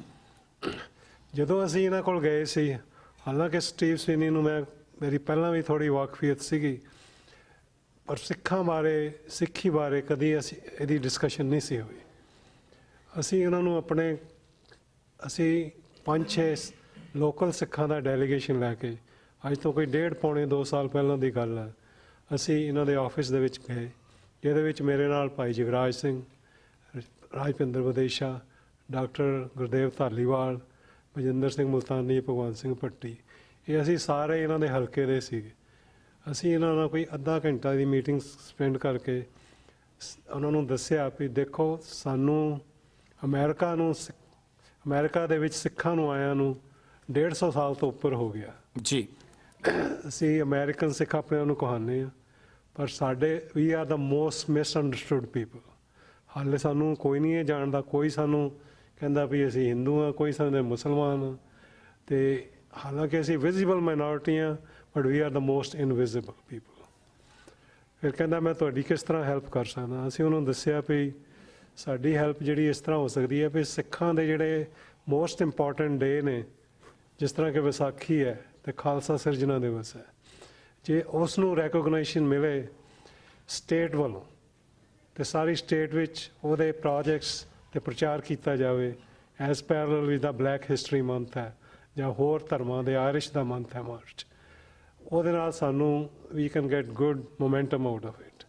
ਜਦੋਂ ਅਸੀਂ ਇਹਨਾਂ ਕੋਲ ਗਏ ਸੀ, ਹਾਲਾਂਕਿ ਸਟੀਵ ਸਵਿਨੀ ਨੂੰ ਮੈਂ ਮੇਰੀ ਪਹਿਲਾਂ ਵੀ ਥੋੜ੍ਹੀ ਵਾਕਫੀਅਤ ਸੀਗੀ, ਪਰ ਸਿੱਖਾਂ ਬਾਰੇ, ਸਿੱਖੀ ਬਾਰੇ ਕਦੀ ਅਸੀਂ ਇਹਦੀ ਡਿਸਕਸ਼ਨ ਨਹੀਂ ਸੀ ਹੋਈ। ਅਸੀਂ ਉਹਨਾਂ ਨੂੰ ਆਪਣੇ, ਅਸੀਂ ਪੰਜ ਛੇ ਲੋਕਲ ਸਿੱਖਾਂ ਦਾ ਡੈਲੀਗੇਸ਼ਨ ਲੈ ਕੇ, ਅੱਜ ਤੋਂ ਕੋਈ ਡੇਢ ਪੌਣੇ ਦੋ ਸਾਲ ਪਹਿਲਾਂ ਦੀ ਗੱਲ ਹੈ, ਅਸੀਂ ਇਹਨਾਂ ਦੇ ਆਫਿਸ ਦੇ ਵਿੱਚ ਗਏ, ਜਿਹਦੇ ਵਿੱਚ ਮੇਰੇ ਨਾਲ ਭਾਈ ਜਗਰਾਜ ਸਿੰਘ, ਰਾਜਪਿੰਦਰ ਵਿਦੇਸ਼ਾ, ਡਾਕਟਰ ਗੁਰਦੇਵ ਧਾਲੀਵਾਲ, ਬਜਿੰਦਰ ਸਿੰਘ ਮੁਲਤਾਨੀ, ਭਗਵੰਤ ਸਿੰਘ ਭੱਟੀ, ਇਹ ਅਸੀਂ ਸਾਰੇ ਇਹਨਾਂ ਦੇ ਹਲਕੇ ਦੇ ਸੀਗੇ। ਅਸੀਂ ਇਹਨਾਂ ਨਾਲ ਕੋਈ ਅੱਧਾ ਘੰਟਾ ਦੀ ਮੀਟਿੰਗ ਸਪੈਂਡ ਕਰਕੇ ਉਹਨਾਂ ਨੂੰ ਦੱਸਿਆ ਵੀ ਦੇਖੋ, ਸਾਨੂੰ ਅਮਰੀਕਾ ਨੂੰ, ਅਮਰੀਕਾ ਦੇ ਵਿੱਚ ਸਿੱਖਾਂ ਨੂੰ ਆਇਆਂ ਨੂੰ ਡੇਢ ਸੌ ਸਾਲ ਤੋਂ ਉੱਪਰ ਹੋ ਗਿਆ ਜੀ। ਅਸੀਂ ਅਮਰੀਕਨ ਸਿੱਖ ਆਪਣੇ ਨੂੰ ਕਹਾਉਂਦੇ ਹਾਂ, ਪਰ ਸਾਡੇ we are the most misunderstood people. ਹਾਲੇ ਸਾਨੂੰ ਕੋਈ ਨਹੀਂ ਇਹ ਜਾਣਦਾ, ਕੋਈ ਸਾਨੂੰ ਕਹਿੰਦਾ ਵੀ ਅਸੀਂ ਹਿੰਦੂ ਹਾਂ, ਕੋਈ ਸਾਨੂੰ ਮੁਸਲਮਾਨ ਹਾਂ, ਅਤੇ ਹਾਲਾਂਕਿ ਅਸੀਂ ਵਿਜ਼ੀਬਲ ਮਾਈਨੋਰਿਟੀ ਹਾਂ, but we are the most invisible people. ਫਿਰ ਕਹਿੰਦਾ ਮੈਂ ਤੁਹਾਡੀ ਕਿਸ ਤਰ੍ਹਾਂ ਹੈਲਪ ਕਰ ਸਕਦਾ। ਅਸੀਂ ਉਹਨੂੰ ਦੱਸਿਆ ਵੀ ਸਾਡੀ ਹੈਲਪ ਜਿਹੜੀ ਇਸ ਤਰ੍ਹਾਂ ਹੋ ਸਕਦੀ ਹੈ ਵੀ ਸਿੱਖਾਂ ਦੇ ਜਿਹੜੇ ਮੋਸਟ ਇੰਪੋਰਟੈਂਟ ਡੇ ਨੇ, ਜਿਸ ਤਰ੍ਹਾਂ ਕਿ ਵਿਸਾਖੀ ਹੈ ਅਤੇ ਖਾਲਸਾ ਸਿਰਜਣਾ ਦਿਵਸ ਹੈ, ਜੇ ਉਸ ਨੂੰ ਰੈਕੋਗਨਾਈਜੇਸ਼ਨ ਮਿਲੇ ਸਟੇਟ ਵੱਲੋਂ ਅਤੇ ਸਾਰੀ ਸਟੇਟ ਵਿੱਚ ਉਹਦੇ ਪ੍ਰੋਜੈਕਟਸ 'ਤੇ ਪ੍ਰਚਾਰ ਕੀਤਾ ਜਾਵੇ as parallel with the black history month ਹੈ ਜਾਂ ਹੋਰ ਧਰਮਾਂ ਦੇ ਆਇਰਿਸ਼ ਦਾ ਮੰਥ ਹੈ ਮਾਰਚ, ਉਹਦੇ ਨਾਲ ਸਾਨੂੰ we can get good momentum out of it.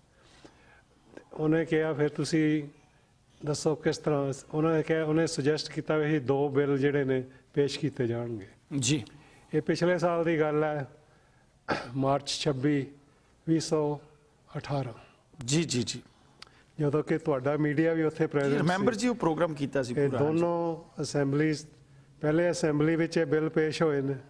ਉਹਨੇ ਕਿਹਾ ਫਿਰ ਤੁਸੀਂ ਦੱਸੋ ਕਿਸ ਤਰ੍ਹਾਂ। ਉਹਨਾਂ ਨੇ ਕਿਹਾ, ਉਹਨੇ ਸੁਜੈਸਟ ਕੀਤਾ ਵੀ ਦੋ ਬਿੱਲ ਜਿਹੜੇ ਨੇ ਪੇਸ਼ ਕੀਤੇ ਜਾਣਗੇ ਜੀ। ਇਹ ਪਿਛਲੇ ਸਾਲ ਦੀ ਗੱਲ ਹੈ, ਮਾਰਚ ਛੱਬੀ ਵੀਹ ਸੌ ਅਠਾਰਾਂ। ਜੀ ਜੀ ਜੀ। ਜਦੋਂ ਕਿ ਤੁਹਾਡਾ ਮੀਡੀਆ ਵੀ ਉੱਥੇ ਪ੍ਰੈਜ਼ੈਂਟ ਸੀ। ਰਿਮੈਂਬਰ ਜੀ ਉਹ ਪ੍ਰੋਗਰਾਮ ਕੀਤਾ ਸੀ ਇਹ ਪੂਰਾ। ਦੋਨੋਂ ਅਸੈਂਬਲੀਜ਼, ਪਹਿਲੇ ਅਸੈਂਬਲੀ ਵਿੱਚ ਇਹ ਬਿੱਲ ਪੇਸ਼ ਹੋਏ ਨੇ,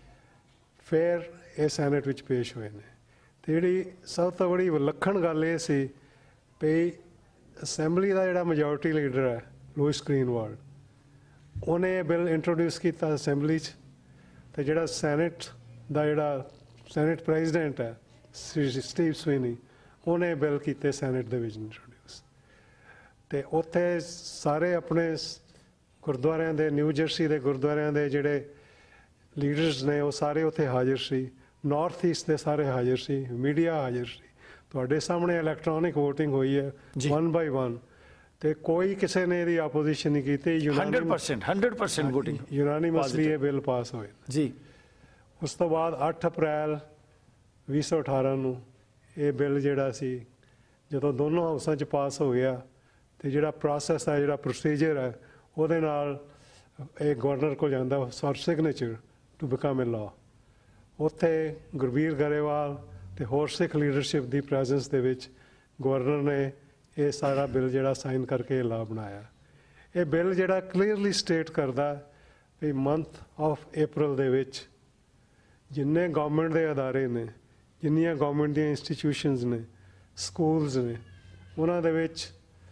ਫਿਰ ਇਹ ਸੈਨੇਟ ਵਿੱਚ ਪੇਸ਼ ਹੋਏ ਨੇ। ਅਤੇ ਜਿਹੜੀ ਸਭ ਤੋਂ ਬੜੀ ਵਿਲੱਖਣ ਗੱਲ ਇਹ ਸੀ ਵੀ ਅਸੈਂਬਲੀ ਦਾ ਜਿਹੜਾ ਮੈਜੋਰਟੀ ਲੀਡਰ ਹੈ ਲੂਇਸ ਗ੍ਰੀਨਵਾਲਡ, ਉਹਨੇ ਇਹ ਬਿੱਲ ਇੰਟਰੋਡਿਊਸ ਕੀਤਾ ਅਸੈਂਬਲੀ 'ਚ, ਅਤੇ ਜਿਹੜਾ ਸੈਨੇਟ ਦਾ ਜਿਹੜਾ ਸੈਨੇਟ ਪ੍ਰੈਜ਼ੀਡੈਂਟ ਹੈ ਸਟੀਵ ਸਵੀਨੀ, ਉਹਨੇ ਬਿੱਲ ਕੀਤੇ ਸੈਨੇਟ ਦੇ ਵਿੱਚ ਇੰਟਰੋਡਿਊਸ। ਅਤੇ ਉੱਥੇ ਸਾਰੇ ਆਪਣੇ ਗੁਰਦੁਆਰਿਆਂ ਦੇ, ਨਿਊ ਜਰਸੀ ਦੇ ਗੁਰਦੁਆਰਿਆਂ ਦੇ ਜਿਹੜੇ ਲੀਡਰਸ ਨੇ ਉਹ ਸਾਰੇ ਉੱਥੇ ਹਾਜ਼ਰ ਸੀ, ਨਾਰਥ ਈਸਟ ਦੇ ਸਾਰੇ ਹਾਜ਼ਰ ਸੀ, ਮੀਡੀਆ ਹਾਜ਼ਰ ਸੀ। ਤੁਹਾਡੇ ਸਾਹਮਣੇ ਇਲੈਕਟ੍ਰੋਨਿਕ ਵੋਟਿੰਗ ਹੋਈ ਹੈ ਵਨ ਬਾਈ ਵਨ, ਅਤੇ ਕੋਈ ਕਿਸੇ ਨੇ ਇਹਦੀ ਆਪੋਜੀਸ਼ਨ ਨਹੀਂ ਕੀਤੀ। Hundred percent hundred percent voting unanimously ਇਹ ਬਿੱਲ ਪਾਸ ਹੋਏ ਜੀ। ਉਸ ਤੋਂ ਬਾਅਦ ਅੱਠ ਅਪ੍ਰੈਲ ਵੀਹ ਸੌ ਅਠਾਰਾਂ ਨੂੰ ਇਹ ਬਿੱਲ ਜਿਹੜਾ ਸੀ ਜਦੋਂ ਦੋਨੋਂ ਹਾਊਸਾਂ 'ਚ ਪਾਸ ਹੋ ਗਿਆ, ਅਤੇ ਜਿਹੜਾ ਪ੍ਰੋਸੈਸ ਹੈ, ਜਿਹੜਾ ਪ੍ਰੋਸੀਜਰ ਹੈ, ਉਹਦੇ ਨਾਲ ਇਹ ਗਵਰਨਰ ਕੋਲ ਜਾਂਦਾ for signature to become a law. ਉੱਥੇ ਗੁਰਬੀਰ ਗਰੇਵਾਲ ਅਤੇ ਹੋਰ ਸਿੱਖ ਲੀਡਰਸ਼ਿਪ ਦੀ ਪ੍ਰੈਜ਼ੈਂਸ ਦੇ ਵਿੱਚ ਗਵਰਨਰ ਨੇ ਇਹ ਸਾਰਾ ਬਿੱਲ ਜਿਹੜਾ ਸਾਈਨ ਕਰਕੇ ਇਹ ਲਾਅ ਬਣਾਇਆ। ਇਹ ਬਿੱਲ ਜਿਹੜਾ ਕਲੀਅਰਲੀ ਸਟੇਟ ਕਰਦਾ ਵੀ ਮੰਥ ਆਫ ਅਪ੍ਰੈਲ ਦੇ ਵਿੱਚ ਜਿੰਨੇ ਗਵਰਨਮੈਂਟ ਦੇ ਅਦਾਰੇ ਨੇ, ਜਿੰਨੀਆਂ ਗਵਰਨਮੈਂਟ ਦੀਆਂ ਇੰਸਟੀਟਿਊਸ਼ਨਸ ਨੇ, ਸਕੂਲਸ ਨੇ, ਉਹਨਾਂ ਦੇ ਵਿੱਚ